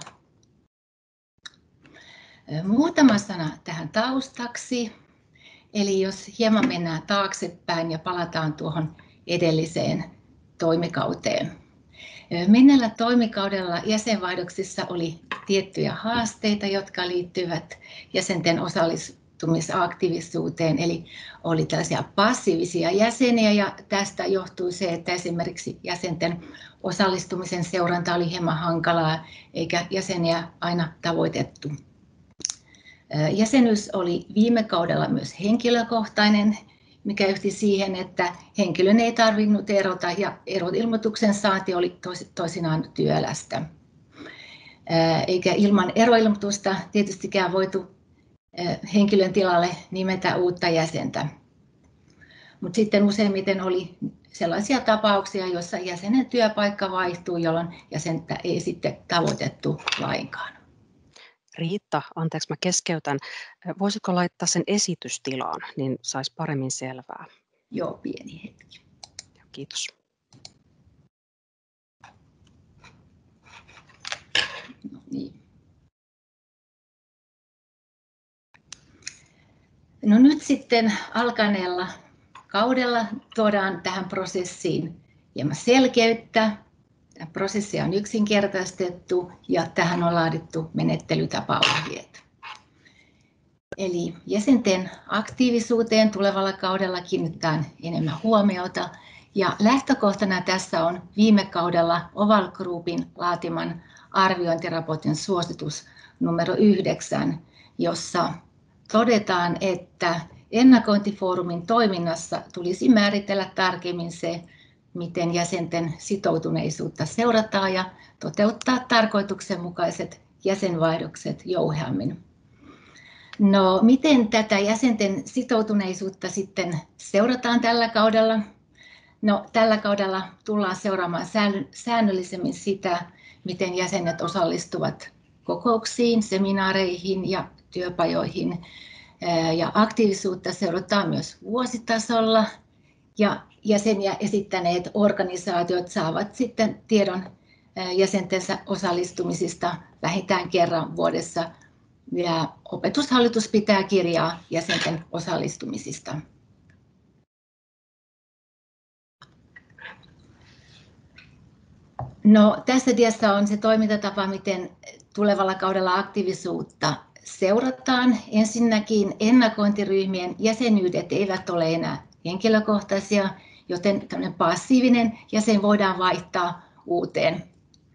Muutama sana tähän taustaksi. Eli jos hieman mennään taaksepäin ja palataan tuohon edelliseen toimikauteen. Menneellä toimikaudella jäsenvaihdoksissa oli tiettyjä haasteita, jotka liittyvät jäsenten osallistumisaktiivisuuteen, eli oli tällaisia passiivisia jäseniä ja tästä johtui se, että esimerkiksi jäsenten osallistumisen seuranta oli hieman hankalaa eikä jäseniä aina tavoitettu. Jäsenyys oli viime kaudella myös henkilökohtainen, mikä johti siihen, että henkilön ei tarvinnut erota ja eroilmoituksen saanti oli toisinaan työlästä. Eikä ilman eroilmoitusta tietystikään voitu henkilön tilalle nimetä uutta jäsentä. Mutta sitten useimmiten oli sellaisia tapauksia, joissa jäsenen työpaikka vaihtui, jolloin jäsentä ei sitten tavoitettu lainkaan. Riitta, anteeksi mä keskeytän. Voisitko laittaa sen esitystilaan, niin saisi paremmin selvää? Joo, pieni hetki. Kiitos. No niin. No nyt sitten alkaneella kaudella tuodaan tähän prosessiin hieman selkeyttä. Tämä prosessi on yksinkertaistettu ja tähän on laadittu menettelytapaohjeet. Eli jäsenten aktiivisuuteen tulevalla kaudella kiinnitetään enemmän huomiota. Ja lähtökohtana tässä on viime kaudella Oval Groupin laatiman arviointiraportin suositus numero yhdeksän, jossa todetaan, että ennakointifoorumin toiminnassa tulisi määritellä tarkemmin se, miten jäsenten sitoutuneisuutta seurataan ja toteuttaa tarkoituksenmukaiset jäsenvaihdokset jouheammin. No, miten tätä jäsenten sitoutuneisuutta sitten seurataan tällä kaudella? No, tällä kaudella tullaan seuraamaan säännöllisemmin sitä, miten jäsenet osallistuvat kokouksiin, seminaareihin ja työpajoihin. Ja aktiivisuutta seurataan myös vuositasolla ja jäseniä esittäneet organisaatiot saavat sitten tiedon jäsentensä osallistumisista vähintään kerran vuodessa ja Opetushallitus pitää kirjaa jäsenten osallistumisista. No, tässä diassa on se toimintatapa, miten tulevalla kaudella aktiivisuutta seurataan. Ensinnäkin ennakointiryhmien jäsenyydet eivät ole enää henkilökohtaisia, joten tämmöinen passiivinen jäsen voidaan vaihtaa uuteen.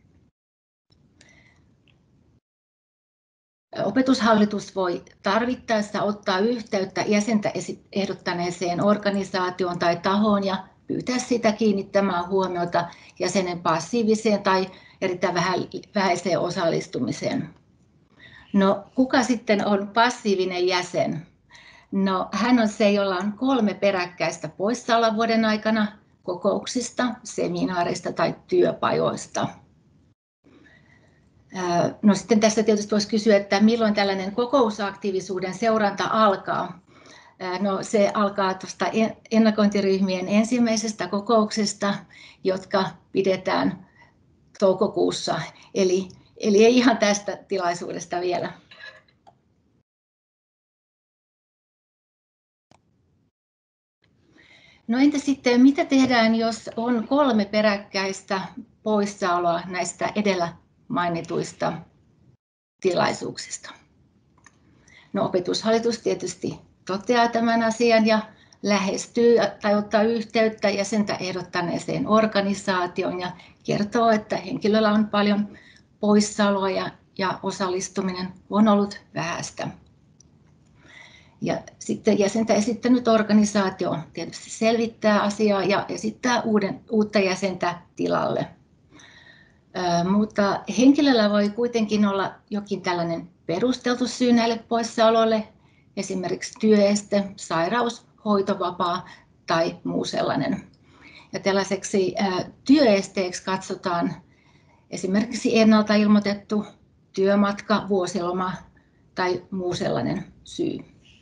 Opetushallitus voi tarvittaessa ottaa yhteyttä jäsentä ehdottaneeseen organisaatioon tai tahoon ja pyytää sitä kiinnittämään huomiota jäsenen passiiviseen tai erittäin vähäiseen osallistumiseen. No, kuka sitten on passiivinen jäsen? No, hän on se, jolla on kolme peräkkäistä poissaoloa vuoden aikana kokouksista, seminaareista tai työpajoista. No sitten tässä tietysti voisi kysyä, että milloin tällainen kokousaktiivisuuden seuranta alkaa. No, se alkaa tuosta ennakointiryhmien ensimmäisestä kokouksesta, jotka pidetään toukokuussa, eli, eli ei ihan tästä tilaisuudesta vielä. No entä sitten, mitä tehdään, jos on kolme peräkkäistä poissaoloa näistä edellä mainituista tilaisuuksista? No, Opetushallitus tietysti toteaa tämän asian ja lähestyy tai ottaa yhteyttä jäsentä ehdottaneeseen organisaatioon ja kertoo, että henkilöllä on paljon poissaoloa ja, ja osallistuminen on ollut vähäistä. Ja sitten jäsentä esittänyt organisaatio tietysti selvittää asiaa ja esittää uuden, uutta jäsentä tilalle. Ö, mutta henkilöllä voi kuitenkin olla jokin tällainen perusteltu syy näille poissaoloille, esimerkiksi työeste, sairaus, hoitovapaa tai muu sellainen. Ja tällaiseksi ö, työesteeksi katsotaan esimerkiksi ennalta ilmoitettu työmatka, vuosiloma tai muu sellainen syy.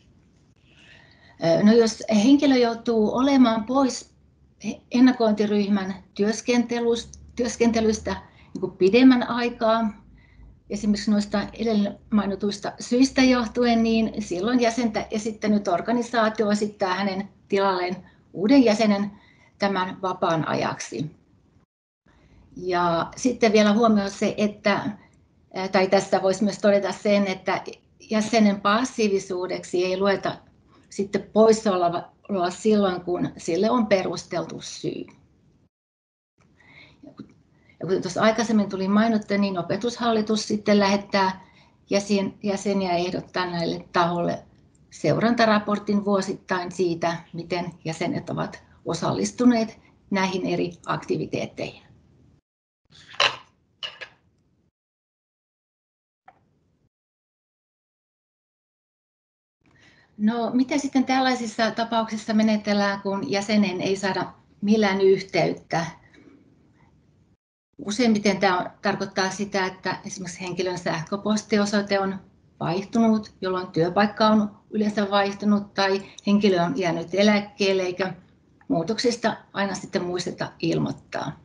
No, jos henkilö joutuu olemaan pois ennakointiryhmän työskentelystä niin kuin pidemmän aikaa, esimerkiksi noista edellä mainituista syistä johtuen, niin silloin jäsentä esittänyt organisaatio esittää hänen tilalleen uuden jäsenen tämän vapaan ajaksi. Ja sitten vielä huomioon se, että, tai tässä voisi myös todeta sen, että jäsenen passiivisuudeksi ei lueta sitten poissaoloa silloin, kun sille on perusteltu syy. Ja kuten tuossa aikaisemmin tuli mainittu, niin Opetushallitus sitten lähettää jäsen, jäseniä ehdottaa näille tahoille seurantaraportin vuosittain siitä, miten jäsenet ovat osallistuneet näihin eri aktiviteetteihin. No, miten sitten tällaisissa tapauksissa menetellään, kun jäsenen ei saada millään yhteyttä? Useimmiten tämä tarkoittaa sitä, että esimerkiksi henkilön sähköpostiosoite on vaihtunut, jolloin työpaikka on yleensä vaihtunut tai henkilö on jäänyt eläkkeelle eikä muutoksista aina sitten muisteta ilmoittaa.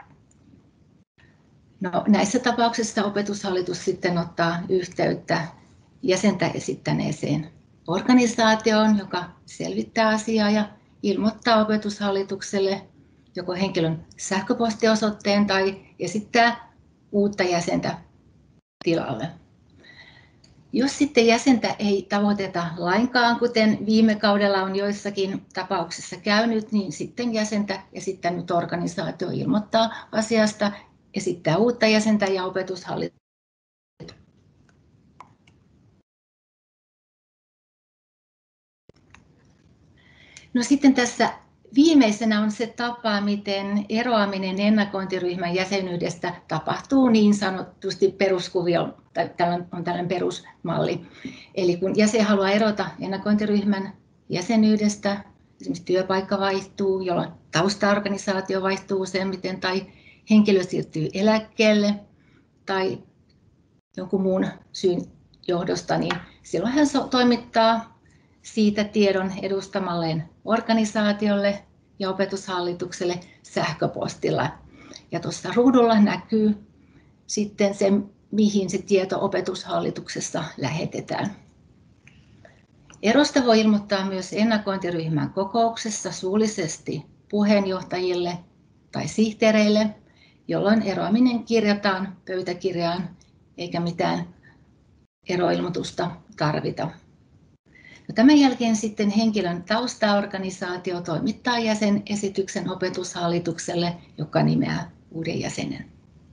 No, näissä tapauksissa Opetushallitus sitten ottaa yhteyttä jäsentä esittäneeseen organisaatioon, joka selvittää asiaa ja ilmoittaa opetushallitukselle joko henkilön sähköpostiosoitteen tai esittää uutta jäsentä tilalle. Jos sitten jäsentä ei tavoiteta lainkaan, kuten viime kaudella on joissakin tapauksissa käynyt, niin sitten jäsentä esittänyt organisaatio ilmoittaa asiasta, esittää uutta jäsentä ja opetushallitus. No sitten tässä viimeisenä on se tapa, miten eroaminen ennakointiryhmän jäsenyydestä tapahtuu niin sanotusti peruskuvio, tai on tällainen perusmalli. Eli kun jäsen haluaa erota ennakointiryhmän jäsenyydestä, esimerkiksi työpaikka vaihtuu, jolloin taustaorganisaatio vaihtuu useimmiten, tai henkilö siirtyy eläkkeelle, tai jonkun muun syyn johdosta, niin silloin hän toimittaa siitä tiedon edustamalleen organisaatiolle ja opetushallitukselle sähköpostilla. Ja tuossa ruudulla näkyy sitten se, mihin se tieto opetushallituksessa lähetetään. Erosta voi ilmoittaa myös ennakointiryhmän kokouksessa suullisesti puheenjohtajille tai sihteereille, jolloin eroaminen kirjataan pöytäkirjaan eikä mitään eroilmoitusta tarvita. No, tämän jälkeen sitten henkilön taustaorganisaatio toimittaa jäsenesityksen opetushallitukselle, joka nimeää uuden jäsenen.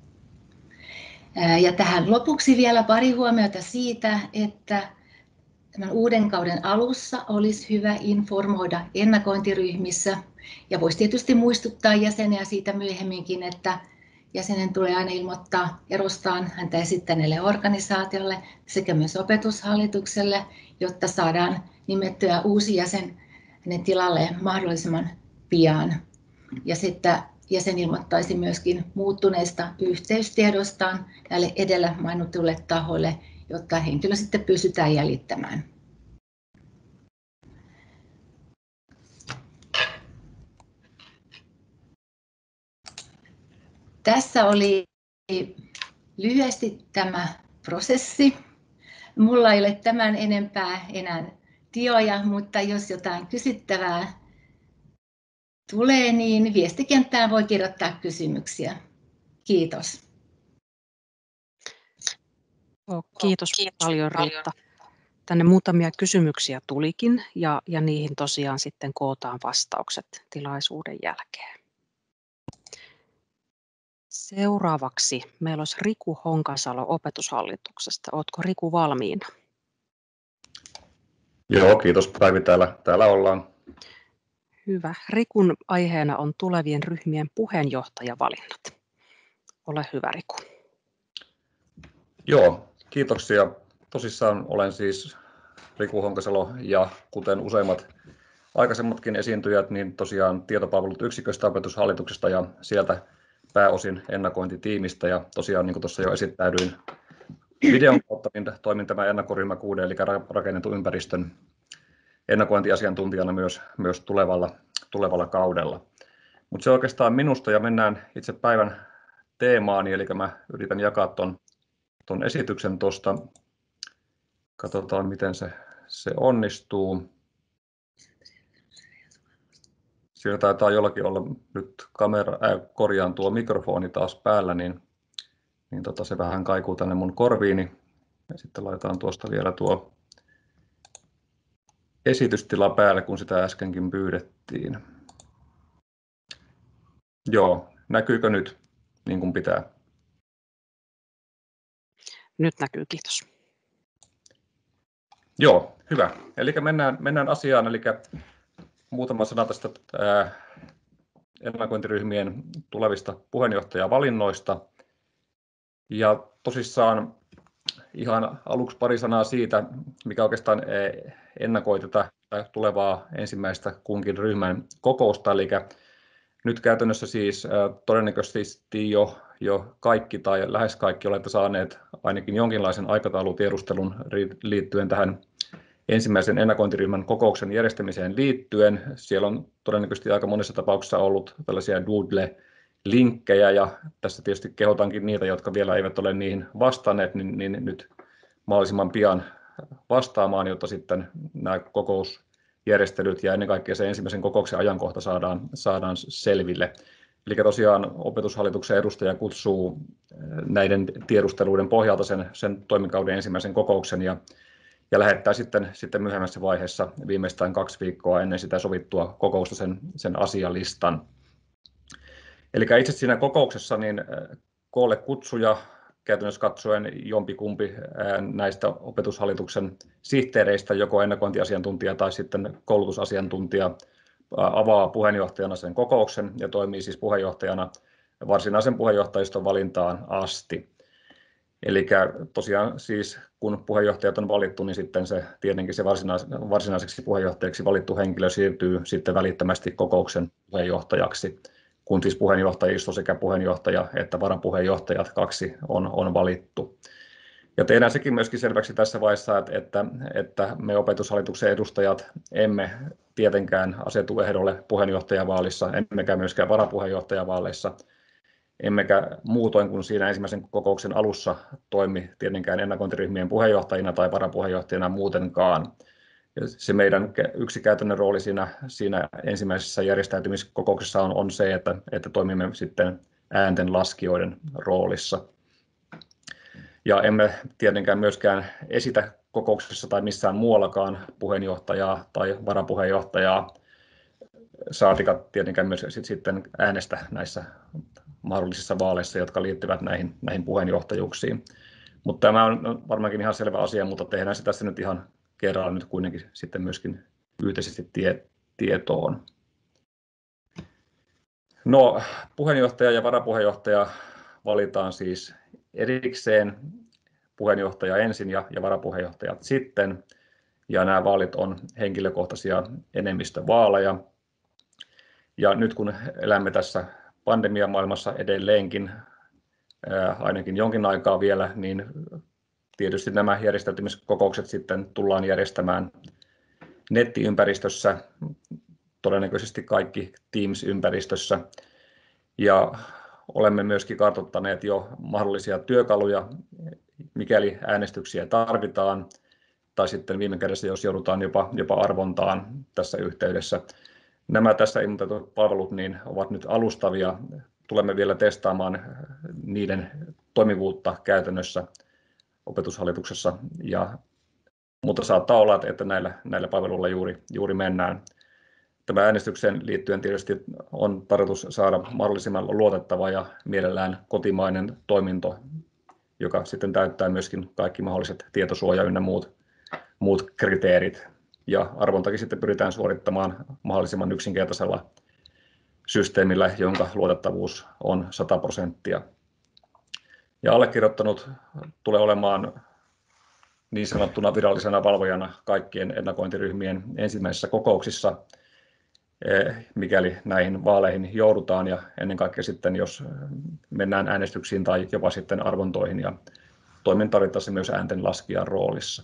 Ja tähän lopuksi vielä pari huomiota siitä, että tämän uuden kauden alussa olisi hyvä informoida ennakointiryhmissä ja voisi tietysti muistuttaa jäseniä siitä myöhemminkin, että jäsenen tulee aina ilmoittaa erostaan häntä esittäneelle organisaatiolle sekä myös opetushallitukselle, jotta saadaan nimettyä uusi jäsen hänen tilalleen mahdollisimman pian. Ja sitten jäsen ilmoittaisi myöskin muuttuneista yhteystiedostaan näille edellä mainituille tahoille, jotta henkilö sitten pystytään jäljittämään. Tässä oli lyhyesti tämä prosessi. Mulla ei ole tämän enempää enää tioja, mutta jos jotain kysyttävää tulee, niin viestikenttään voi kirjoittaa kysymyksiä. Kiitos. Kiitos, Kiitos paljon, Riitta. Tänne muutamia kysymyksiä tulikin ja, ja niihin tosiaan sitten kootaan vastaukset tilaisuuden jälkeen. Seuraavaksi meillä olisi Riku Honkasalo opetushallituksesta. Oletko Riku valmiina? Joo, kiitos Päivi. Täällä, täällä ollaan. Hyvä. Rikun aiheena on tulevien ryhmien puheenjohtajavalinnat. Ole hyvä, Riku. Joo, kiitoksia. Tosissaan olen siis Riku Honkasalo ja kuten useimmat aikaisemmatkin esiintyjät, niin tosiaan tietopalvelut yksiköstä opetushallituksesta ja sieltä pääosin ennakointitiimistä. Ja tosiaan niin kuin tuossa jo esittäydyin videon kautta, niin toimin tämä ennakkoryhmä kuuden eli rakennetun ympäristön ennakointiasiantuntijana myös, myös tulevalla, tulevalla kaudella. Mutta se oikeastaan minusta ja mennään itse päivän teemaani, eli mä yritän jakaa tuon ton esityksen tuosta. Katsotaan, miten se, se onnistuu. Siellä taitaa jollakin olla nyt kamera, äh, korjaan tuo mikrofoni taas päällä, niin, niin tota, se vähän kaikuu tänne mun korviini. Ja sitten laitetaan tuosta vielä tuo esitystila päälle, kun sitä äskenkin pyydettiin. Joo, näkyykö nyt niin kuin pitää? Nyt näkyy, kiitos. Joo, hyvä. Eli mennään, mennään asiaan. Eli muutama sana tästä ää, ennakointiryhmien tulevista puheenjohtajavalinnoista. Ja tosissaan ihan aluksi pari sanaa siitä, mikä oikeastaan ennakoi tätä tulevaa ensimmäistä kunkin ryhmän kokousta. Eli nyt käytännössä siis todennäköisesti jo, jo kaikki tai lähes kaikki olette saaneet ainakin jonkinlaisen aikataulutiedustelun liittyen tähän ensimmäisen ennakointiryhmän kokouksen järjestämiseen liittyen. Siellä on todennäköisesti aika monissa tapauksissa ollut tällaisia Doodle-linkkejä ja tässä tietysti kehotankin niitä, jotka vielä eivät ole niihin vastanneet, niin, niin nyt mahdollisimman pian vastaamaan, jotta sitten nämä kokousjärjestelyt ja ennen kaikkea se ensimmäisen kokouksen ajankohta saadaan, saadaan selville. Eli tosiaan Opetushallituksen edustaja kutsuu näiden tiedusteluiden pohjalta sen, sen toimikauden ensimmäisen kokouksen ja, ja lähettää sitten, sitten myöhemmässä vaiheessa viimeistään kaksi viikkoa ennen sitä sovittua kokousta sen, sen asialistan. Eli itse siinä kokouksessa niin koolle kutsuja käytännössä katsoen jompikumpi näistä Opetushallituksen sihteereistä, joko ennakointiasiantuntija tai sitten koulutusasiantuntija, avaa puheenjohtajana sen kokouksen ja toimii siis puheenjohtajana varsinaisen puheenjohtajiston valintaan asti. Eli tosiaan siis kun puheenjohtajat on valittu, niin sitten se tietenkin se varsinaiseksi puheenjohtajaksi valittu henkilö siirtyy sitten välittömästi kokouksen puheenjohtajaksi, kun siis puheenjohtajisto sekä puheenjohtaja että varapuheenjohtajat kaksi on, on valittu. Ja tehdään sekin myöskin selväksi tässä vaiheessa, että, että, että me Opetushallituksen edustajat emme tietenkään asetu ehdolle puheenjohtajavaalissa, emmekä myöskään varapuheenjohtajavaaleissa, emmekä muutoin kuin siinä ensimmäisen kokouksen alussa toimi tietenkään ennakointiryhmien puheenjohtajina tai varapuheenjohtajina muutenkaan. Ja se meidän yksi käytännön rooli siinä, siinä ensimmäisessä järjestäytymiskokouksessa on, on se, että, että toimimme sitten äänten laskijoiden roolissa. Ja emme tietenkään myöskään esitä kokouksessa tai missään muuallakaan puheenjohtajaa tai varapuheenjohtajaa, saatika tietenkään myös sitten äänestä näissä mahdollisissa vaaleissa, jotka liittyvät näihin, näihin puheenjohtajuuksiin. Mutta tämä on varmaankin ihan selvä asia, mutta tehdään se tässä nyt ihan kerralla nyt kuitenkin sitten myöskin yhteisesti tie, tietoon. No, puheenjohtaja ja varapuheenjohtaja valitaan siis erikseen, puheenjohtaja ensin ja, ja varapuheenjohtajat sitten. Ja nämä vaalit on henkilökohtaisia enemmistövaaleja. Ja nyt kun elämme tässä pandemiamaailmassa edelleenkin, ää, ainakin jonkin aikaa vielä, niin tietysti nämä järjestäytymiskokoukset sitten tullaan järjestämään nettiympäristössä, todennäköisesti kaikki Teams-ympäristössä. Ja olemme myöskin kartoittaneet jo mahdollisia työkaluja, mikäli äänestyksiä tarvitaan, tai sitten viime kädessä, jos joudutaan jopa, jopa arvontaan tässä yhteydessä. Nämä tässä ilmoitetut palvelut niin ovat nyt alustavia. Tulemme vielä testaamaan niiden toimivuutta käytännössä Opetushallituksessa, ja, mutta saattaa olla, että näillä, näillä palveluilla juuri, juuri mennään. Tämä äänestykseen liittyen tietysti on tarkoitus saada mahdollisimman luotettava ja mielellään kotimainen toiminto, joka sitten täyttää myöskin kaikki mahdolliset tietosuoja ynnä muut, muut kriteerit. Ja arvontakin sitten pyritään suorittamaan mahdollisimman yksinkertaisella systeemillä, jonka luotettavuus on sata prosenttia. Ja allekirjoittanut tulee olemaan niin sanottuna virallisena valvojana kaikkien ennakointiryhmien ensimmäisissä kokouksissa, mikäli näihin vaaleihin joudutaan ja ennen kaikkea sitten, jos mennään äänestyksiin tai jopa sitten arvontoihin, ja toimin tarvittaessa myös äänten laskijan roolissa.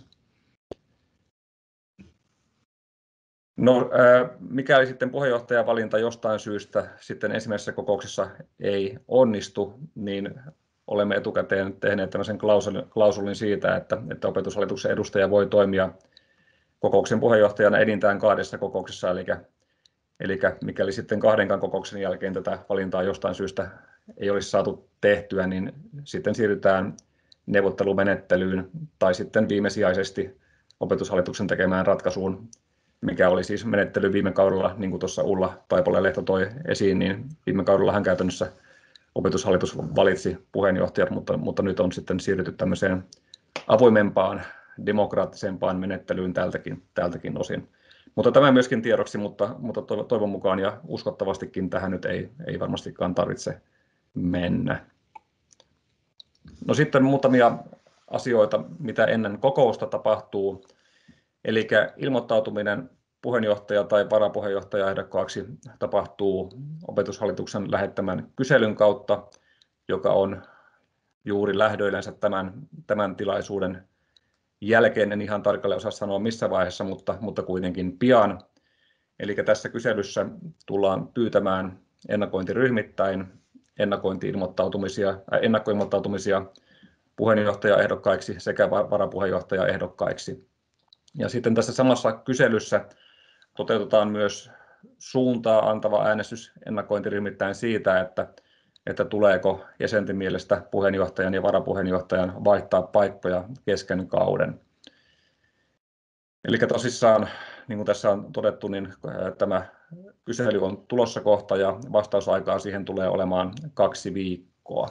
No, mikäli sitten puheenjohtajavalinta jostain syystä sitten ensimmäisessä kokouksessa ei onnistu, niin olemme etukäteen tehneet tämmöisen klausulin siitä, että, että Opetushallituksen edustaja voi toimia kokouksen puheenjohtajana enintään kahdessa kokouksessa, eli, eli mikäli sitten kahdenkaan kokouksen jälkeen tätä valintaa jostain syystä ei olisi saatu tehtyä, niin sitten siirrytään neuvottelumenettelyyn tai sitten viimesijaisesti Opetushallituksen tekemään ratkaisuun, mikä oli siis menettely viime kaudella, niin kuin tuossa Ulla Taipale-Lehto toi esiin, niin viime kaudella hän käytännössä Opetushallitus valitsi puheenjohtajat, mutta, mutta nyt on sitten siirrytty tämmöiseen avoimempaan, demokraattisempaan menettelyyn tältäkin, tältäkin osin. Mutta tämä myöskin tiedoksi, mutta, mutta toivon mukaan ja uskottavastikin tähän nyt ei, ei varmastikaan tarvitse mennä. No sitten muutamia asioita, mitä ennen kokousta tapahtuu. Eli ilmoittautuminen puheenjohtaja- tai varapuheenjohtajaehdokkaaksi tapahtuu Opetushallituksen lähettämän kyselyn kautta, joka on juuri lähdöillänsä tämän, tämän tilaisuuden jälkeen. En ihan tarkalleen osaa sanoa missä vaiheessa, mutta, mutta kuitenkin pian. Eli tässä kyselyssä tullaan pyytämään ennakointiryhmittäin ennakointi-ilmoittautumisia, äh, ennakkoilmoittautumisia puheenjohtajaehdokkaiksi sekä varapuheenjohtajaehdokkaiksi. Ja sitten tässä samassa kyselyssä toteutetaan myös suuntaa antava äänestys ennakointiryhmittäin siitä, että, että tuleeko jäsenten mielestä puheenjohtajan ja varapuheenjohtajan vaihtaa paikkoja kesken kauden. Eli tosissaan, niin kuin tässä on todettu, niin tämä kysely on tulossa kohta ja vastausaikaa siihen tulee olemaan kaksi viikkoa.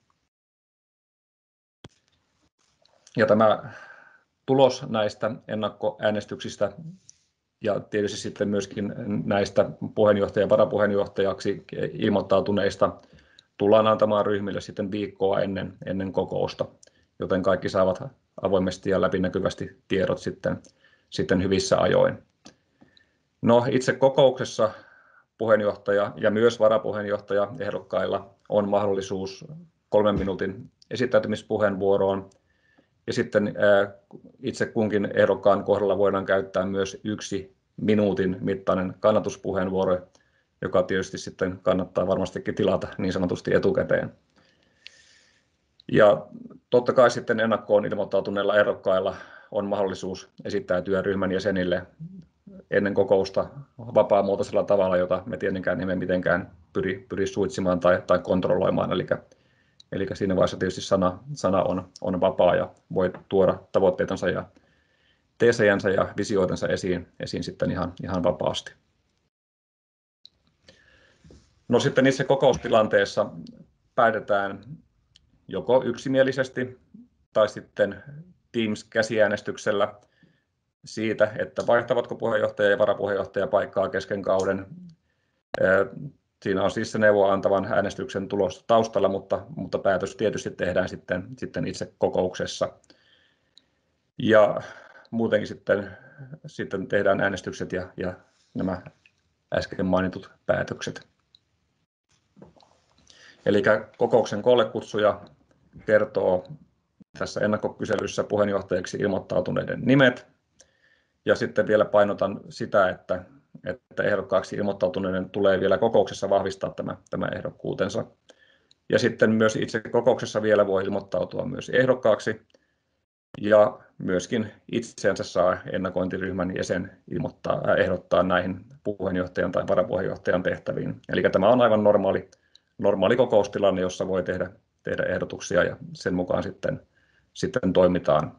Ja tämä tulos näistä ennakkoäänestyksistä ja tietysti sitten myöskin näistä puheenjohtaja- ja varapuheenjohtajaksi ilmoittautuneista tullaan antamaan ryhmille sitten viikkoa ennen, ennen kokousta, joten kaikki saavat avoimesti ja läpinäkyvästi tiedot sitten, sitten hyvissä ajoin. No, itse kokouksessa puheenjohtaja ja myös varapuheenjohtaja ehdokkailla on mahdollisuus kolmen minuutin esittäytymispuheenvuoroon. Ja sitten itse kunkin ehdokkaan kohdalla voidaan käyttää myös yksi minuutin mittainen kannatuspuheenvuoro, joka tietysti sitten kannattaa varmastikin tilata niin sanotusti etukäteen. Ja totta kai sitten ennakkoon ilmoittautuneilla ehdokkailla on mahdollisuus esittäytyä ryhmän jäsenille ennen kokousta vapaamuotoisella tavalla, jota me tietenkään emme mitenkään pyri, pyri suitsimaan tai, tai kontrolloimaan. Eli Eli siinä vaiheessa tietysti sana, sana on, on vapaa ja voi tuoda tavoitteitansa ja teesejänsä ja visioitansa esiin, esiin sitten ihan, ihan vapaasti. No sitten itse kokoustilanteessa päätetään joko yksimielisesti tai sitten Teams-käsiäänestyksellä siitä, että vaihtavatko puheenjohtaja ja varapuheenjohtaja paikkaa kesken kauden. Siinä on siis se neuvoa antavan äänestyksen tulos taustalla, mutta, mutta päätös tietysti tehdään sitten, sitten itse kokouksessa. Ja muutenkin sitten, sitten tehdään äänestykset ja, ja nämä äsken mainitut päätökset. Eli kokouksen koollekutsuja kertoo tässä ennakkokyselyssä puheenjohtajaksi ilmoittautuneiden nimet. Ja sitten vielä painotan sitä, että että ehdokkaaksi ilmoittautuneiden tulee vielä kokouksessa vahvistaa tämä, tämä ehdokkuutensa. Ja sitten myös itse kokouksessa vielä voi ilmoittautua myös ehdokkaaksi. Ja myöskin itseensä saa ennakointiryhmän jäsen ilmoittaa, äh, ehdottaa näihin puheenjohtajan tai varapuheenjohtajan tehtäviin. Eli tämä on aivan normaali, normaali kokoustilanne, jossa voi tehdä, tehdä ehdotuksia ja sen mukaan sitten, sitten toimitaan.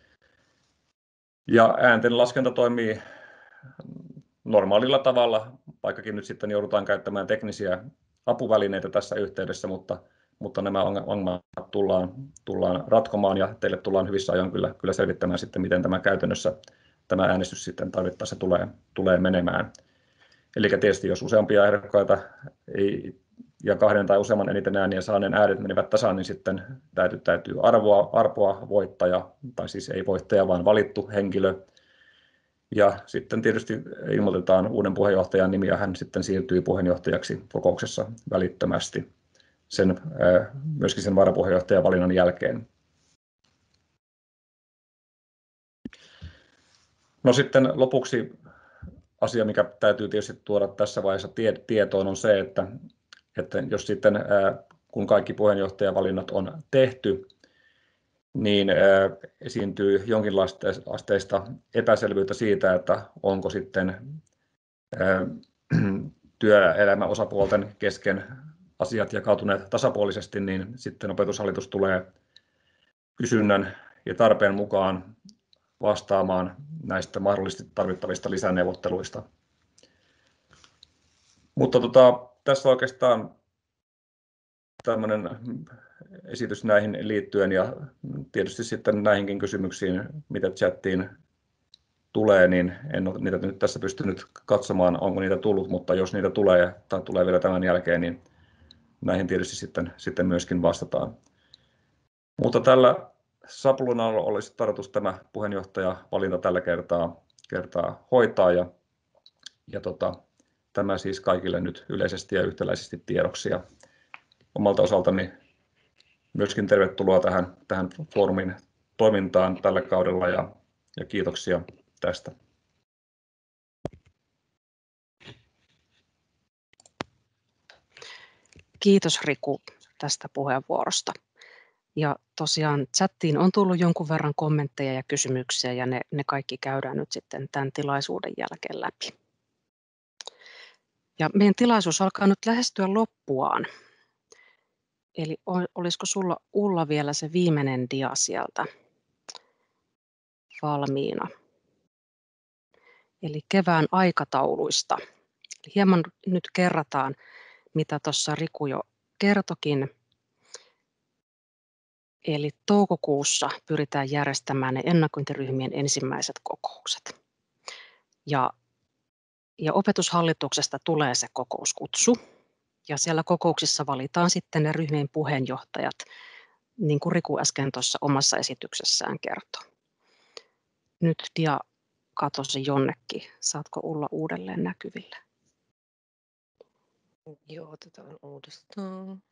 Ja äänten laskenta toimii normaalilla tavalla, vaikkakin nyt sitten joudutaan käyttämään teknisiä apuvälineitä tässä yhteydessä, mutta, mutta nämä ongelmat tullaan, tullaan ratkomaan ja teille tullaan hyvissä ajoin kyllä, kyllä selvittämään sitten, miten tämä käytännössä tämä äänestys sitten tarvittaessa tulee, tulee menemään. Eli tietysti jos useampia ehdokkaita ei, ja kahden tai useamman eniten ääniä saaneen äänet menevät tasaan, niin sitten täytyy, täytyy arvoa, arpoa voittaja, tai siis ei voittaja, vaan valittu henkilö. Ja sitten tietysti ilmoitetaan uuden puheenjohtajan nimi ja hän sitten siirtyy puheenjohtajaksi kokouksessa välittömästi sen, myöskin sen varapuheenjohtajan valinnan jälkeen. No sitten lopuksi asia, mikä täytyy tietysti tuoda tässä vaiheessa tietoon, on se, että, että jos sitten kun kaikki puheenjohtajavalinnat on tehty, niin esiintyy jonkinlaista epäselvyyttä siitä, että onko sitten työelämän osapuolten kesken asiat jakautuneet tasapuolisesti, niin sitten opetushallitus tulee kysynnän ja tarpeen mukaan vastaamaan näistä mahdollisesti tarvittavista lisäneuvotteluista. Mutta tota, tässä oikeastaan tämmöinen esitys näihin liittyen ja tietysti sitten näihinkin kysymyksiin, mitä chattiin tulee, niin en ole niitä nyt tässä pystynyt katsomaan, onko niitä tullut, mutta jos niitä tulee tai tulee vielä tämän jälkeen, niin näihin tietysti sitten, sitten myöskin vastataan. Mutta tällä sapluunalla olisi tarkoitus tämä puheenjohtajavalinta tällä kertaa, kertaa hoitaa ja, ja tota, tämä siis kaikille nyt yleisesti ja yhtäläisesti tiedoksi. Ja omalta osaltani myöskin tervetuloa tähän, tähän foorumin toimintaan tällä kaudella ja, ja kiitoksia tästä. Kiitos Riku tästä puheenvuorosta. Ja tosiaan chattiin on tullut jonkun verran kommentteja ja kysymyksiä ja ne, ne kaikki käydään nyt sitten tämän tilaisuuden jälkeen läpi. Ja meidän tilaisuus alkaa nyt lähestyä loppuaan. Eli olisiko sulla Ulla vielä se viimeinen dia sieltä valmiina? Eli kevään aikatauluista. Hieman nyt kerrataan, mitä tuossa Riku jo kertokin. Eli toukokuussa pyritään järjestämään ne ennakointiryhmien ensimmäiset kokoukset. Ja, ja opetushallituksesta tulee se kokouskutsu. Ja siellä kokouksissa valitaan sitten ne ryhmien puheenjohtajat, niin kuin Riku äsken tuossa omassa esityksessään kertoi. Nyt dia katosi jonnekin. Saatko Ulla uudelleen näkyville? Joo, otetaan uudestaan.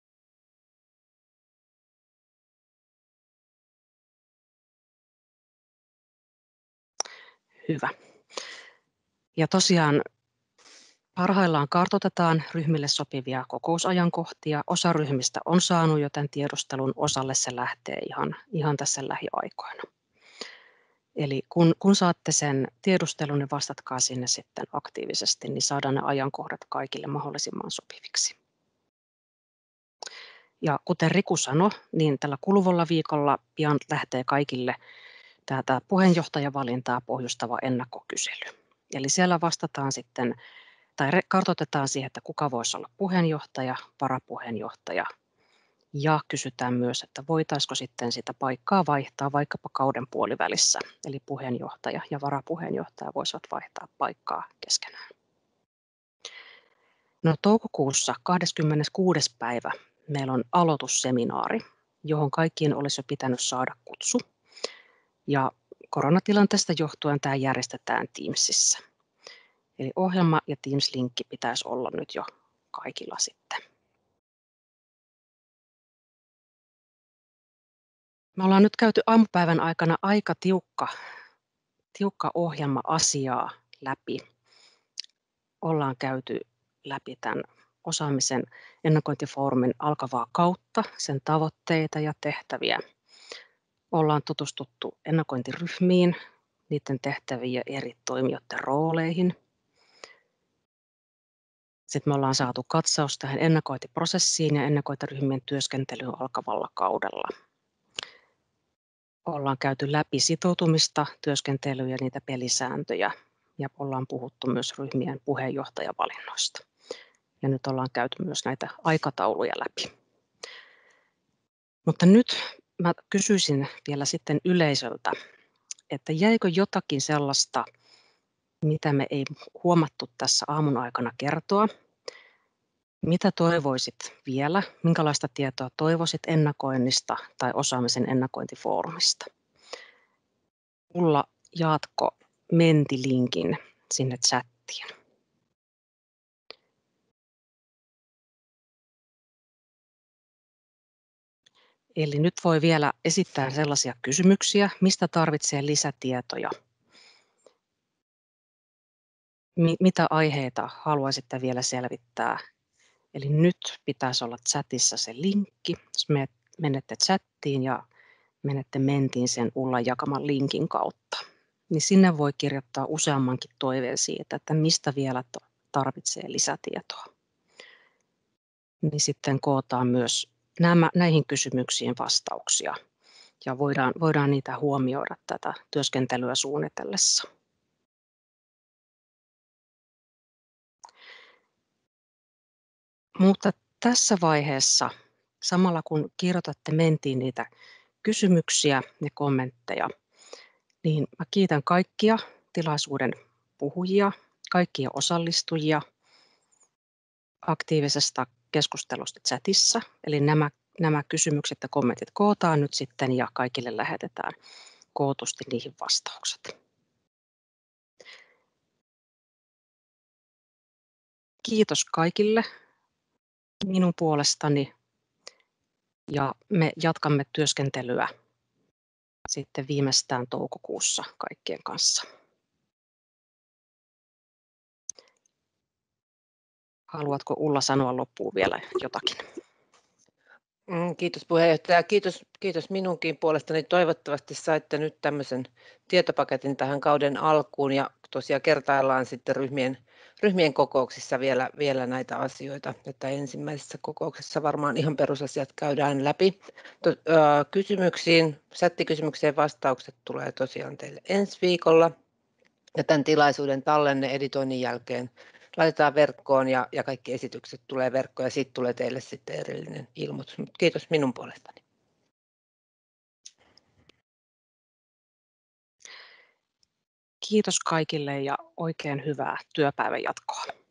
Hyvä. Ja tosiaan parhaillaan kartoitetaan ryhmille sopivia kokousajankohtia. Osa ryhmistä on saanut jo tämän tiedustelun, osalle se lähtee ihan, ihan tässä lähiaikoina. Eli kun, kun saatte sen tiedustelun, niin vastatkaa sinne sitten aktiivisesti, niin saadaan ne ajankohdat kaikille mahdollisimman sopiviksi. Ja kuten Riku sanoi, niin tällä kuluvalla viikolla pian lähtee kaikille tätä puheenjohtajavalintaa pohjustava ennakkokysely. Eli siellä vastataan sitten, tai kartoitetaan siihen, että kuka voisi olla puheenjohtaja, varapuheenjohtaja, ja kysytään myös, että voitaisiko sitten sitä paikkaa vaihtaa vaikkapa kauden puolivälissä, eli puheenjohtaja ja varapuheenjohtaja voisivat vaihtaa paikkaa keskenään. No, toukokuussa kahdeskymmeneskuudes päivä meillä on aloitusseminaari, johon kaikkien olisi jo pitänyt saada kutsu. Ja koronatilanteesta johtuen tämä järjestetään Teamsissa. Eli ohjelma ja Teams-linkki pitäisi olla nyt jo kaikilla sitten. Me ollaan nyt käyty aamupäivän aikana aika tiukka, tiukka ohjelma asiaa läpi. Ollaan käyty läpi tämän osaamisen ennakointifoorumin alkavaa kautta, sen tavoitteita ja tehtäviä. Ollaan tutustuttu ennakointiryhmiin, niiden tehtäviin ja eri toimijoiden rooleihin. Sitten me ollaan saatu katsaus tähän ennakointiprosessiin ja ennakointiryhmien työskentelyyn alkavalla kaudella. Ollaan käyty läpi sitoutumista, työskentelyä ja niitä pelisääntöjä ja ollaan puhuttu myös ryhmien puheenjohtajavalinnoista. Ja nyt ollaan käyty myös näitä aikatauluja läpi. Mutta nyt mä kysyisin vielä sitten yleisöltä, että jäikö jotakin sellaista, mitä me ei huomattu tässä aamun aikana kertoa? Mitä toivoisit vielä? Minkälaista tietoa toivoisit ennakoinnista tai osaamisen ennakointifoorumista? Ulla, jaatko Menti-linkin sinne chattiin? Eli nyt voi vielä esittää sellaisia kysymyksiä, mistä tarvitsee lisätietoja. Mitä aiheita haluaisitte vielä selvittää? Eli nyt pitäisi olla chatissa se linkki. Jos menette chattiin ja menette Mentiin sen Ullan jakaman linkin kautta, niin sinne voi kirjoittaa useammankin toiveen siitä, että mistä vielä tarvitsee lisätietoa. Niin sitten kootaan myös nämä, näihin kysymyksiin vastauksia ja voidaan, voidaan niitä huomioida tätä työskentelyä suunnitellessa. Mutta tässä vaiheessa, samalla kun kirjoitatte Mentiin niitä kysymyksiä ja kommentteja, niin mä kiitän kaikkia tilaisuuden puhujia, kaikkia osallistujia aktiivisesta keskustelusta chatissa. Eli nämä, nämä kysymykset ja kommentit kootaan nyt sitten ja kaikille lähetetään kootusti niihin vastaukset. Kiitos kaikille minun puolestani ja me jatkamme työskentelyä sitten viimeistään toukokuussa kaikkien kanssa. Haluatko Ulla sanoa loppuun vielä jotakin? Kiitos puheenjohtaja. Kiitos, kiitos minunkin puolestani. Toivottavasti saitte nyt tämmöisen tietopaketin tähän kauden alkuun ja tosiaan kertaillaan sitten ryhmien, ryhmien kokouksissa vielä, vielä näitä asioita, että ensimmäisessä kokouksessa varmaan ihan perusasiat käydään läpi. Kysymyksiin, chattikysymykseen vastaukset tulee tosiaan teille ensi viikolla ja tämän tilaisuuden tallenne editoinnin jälkeen laitetaan verkkoon ja, ja kaikki esitykset tulee verkkoon ja siitä tulee teille sitten erillinen ilmoitus. Mut kiitos minun puolestani. Kiitos kaikille ja oikein hyvää työpäivän jatkoa.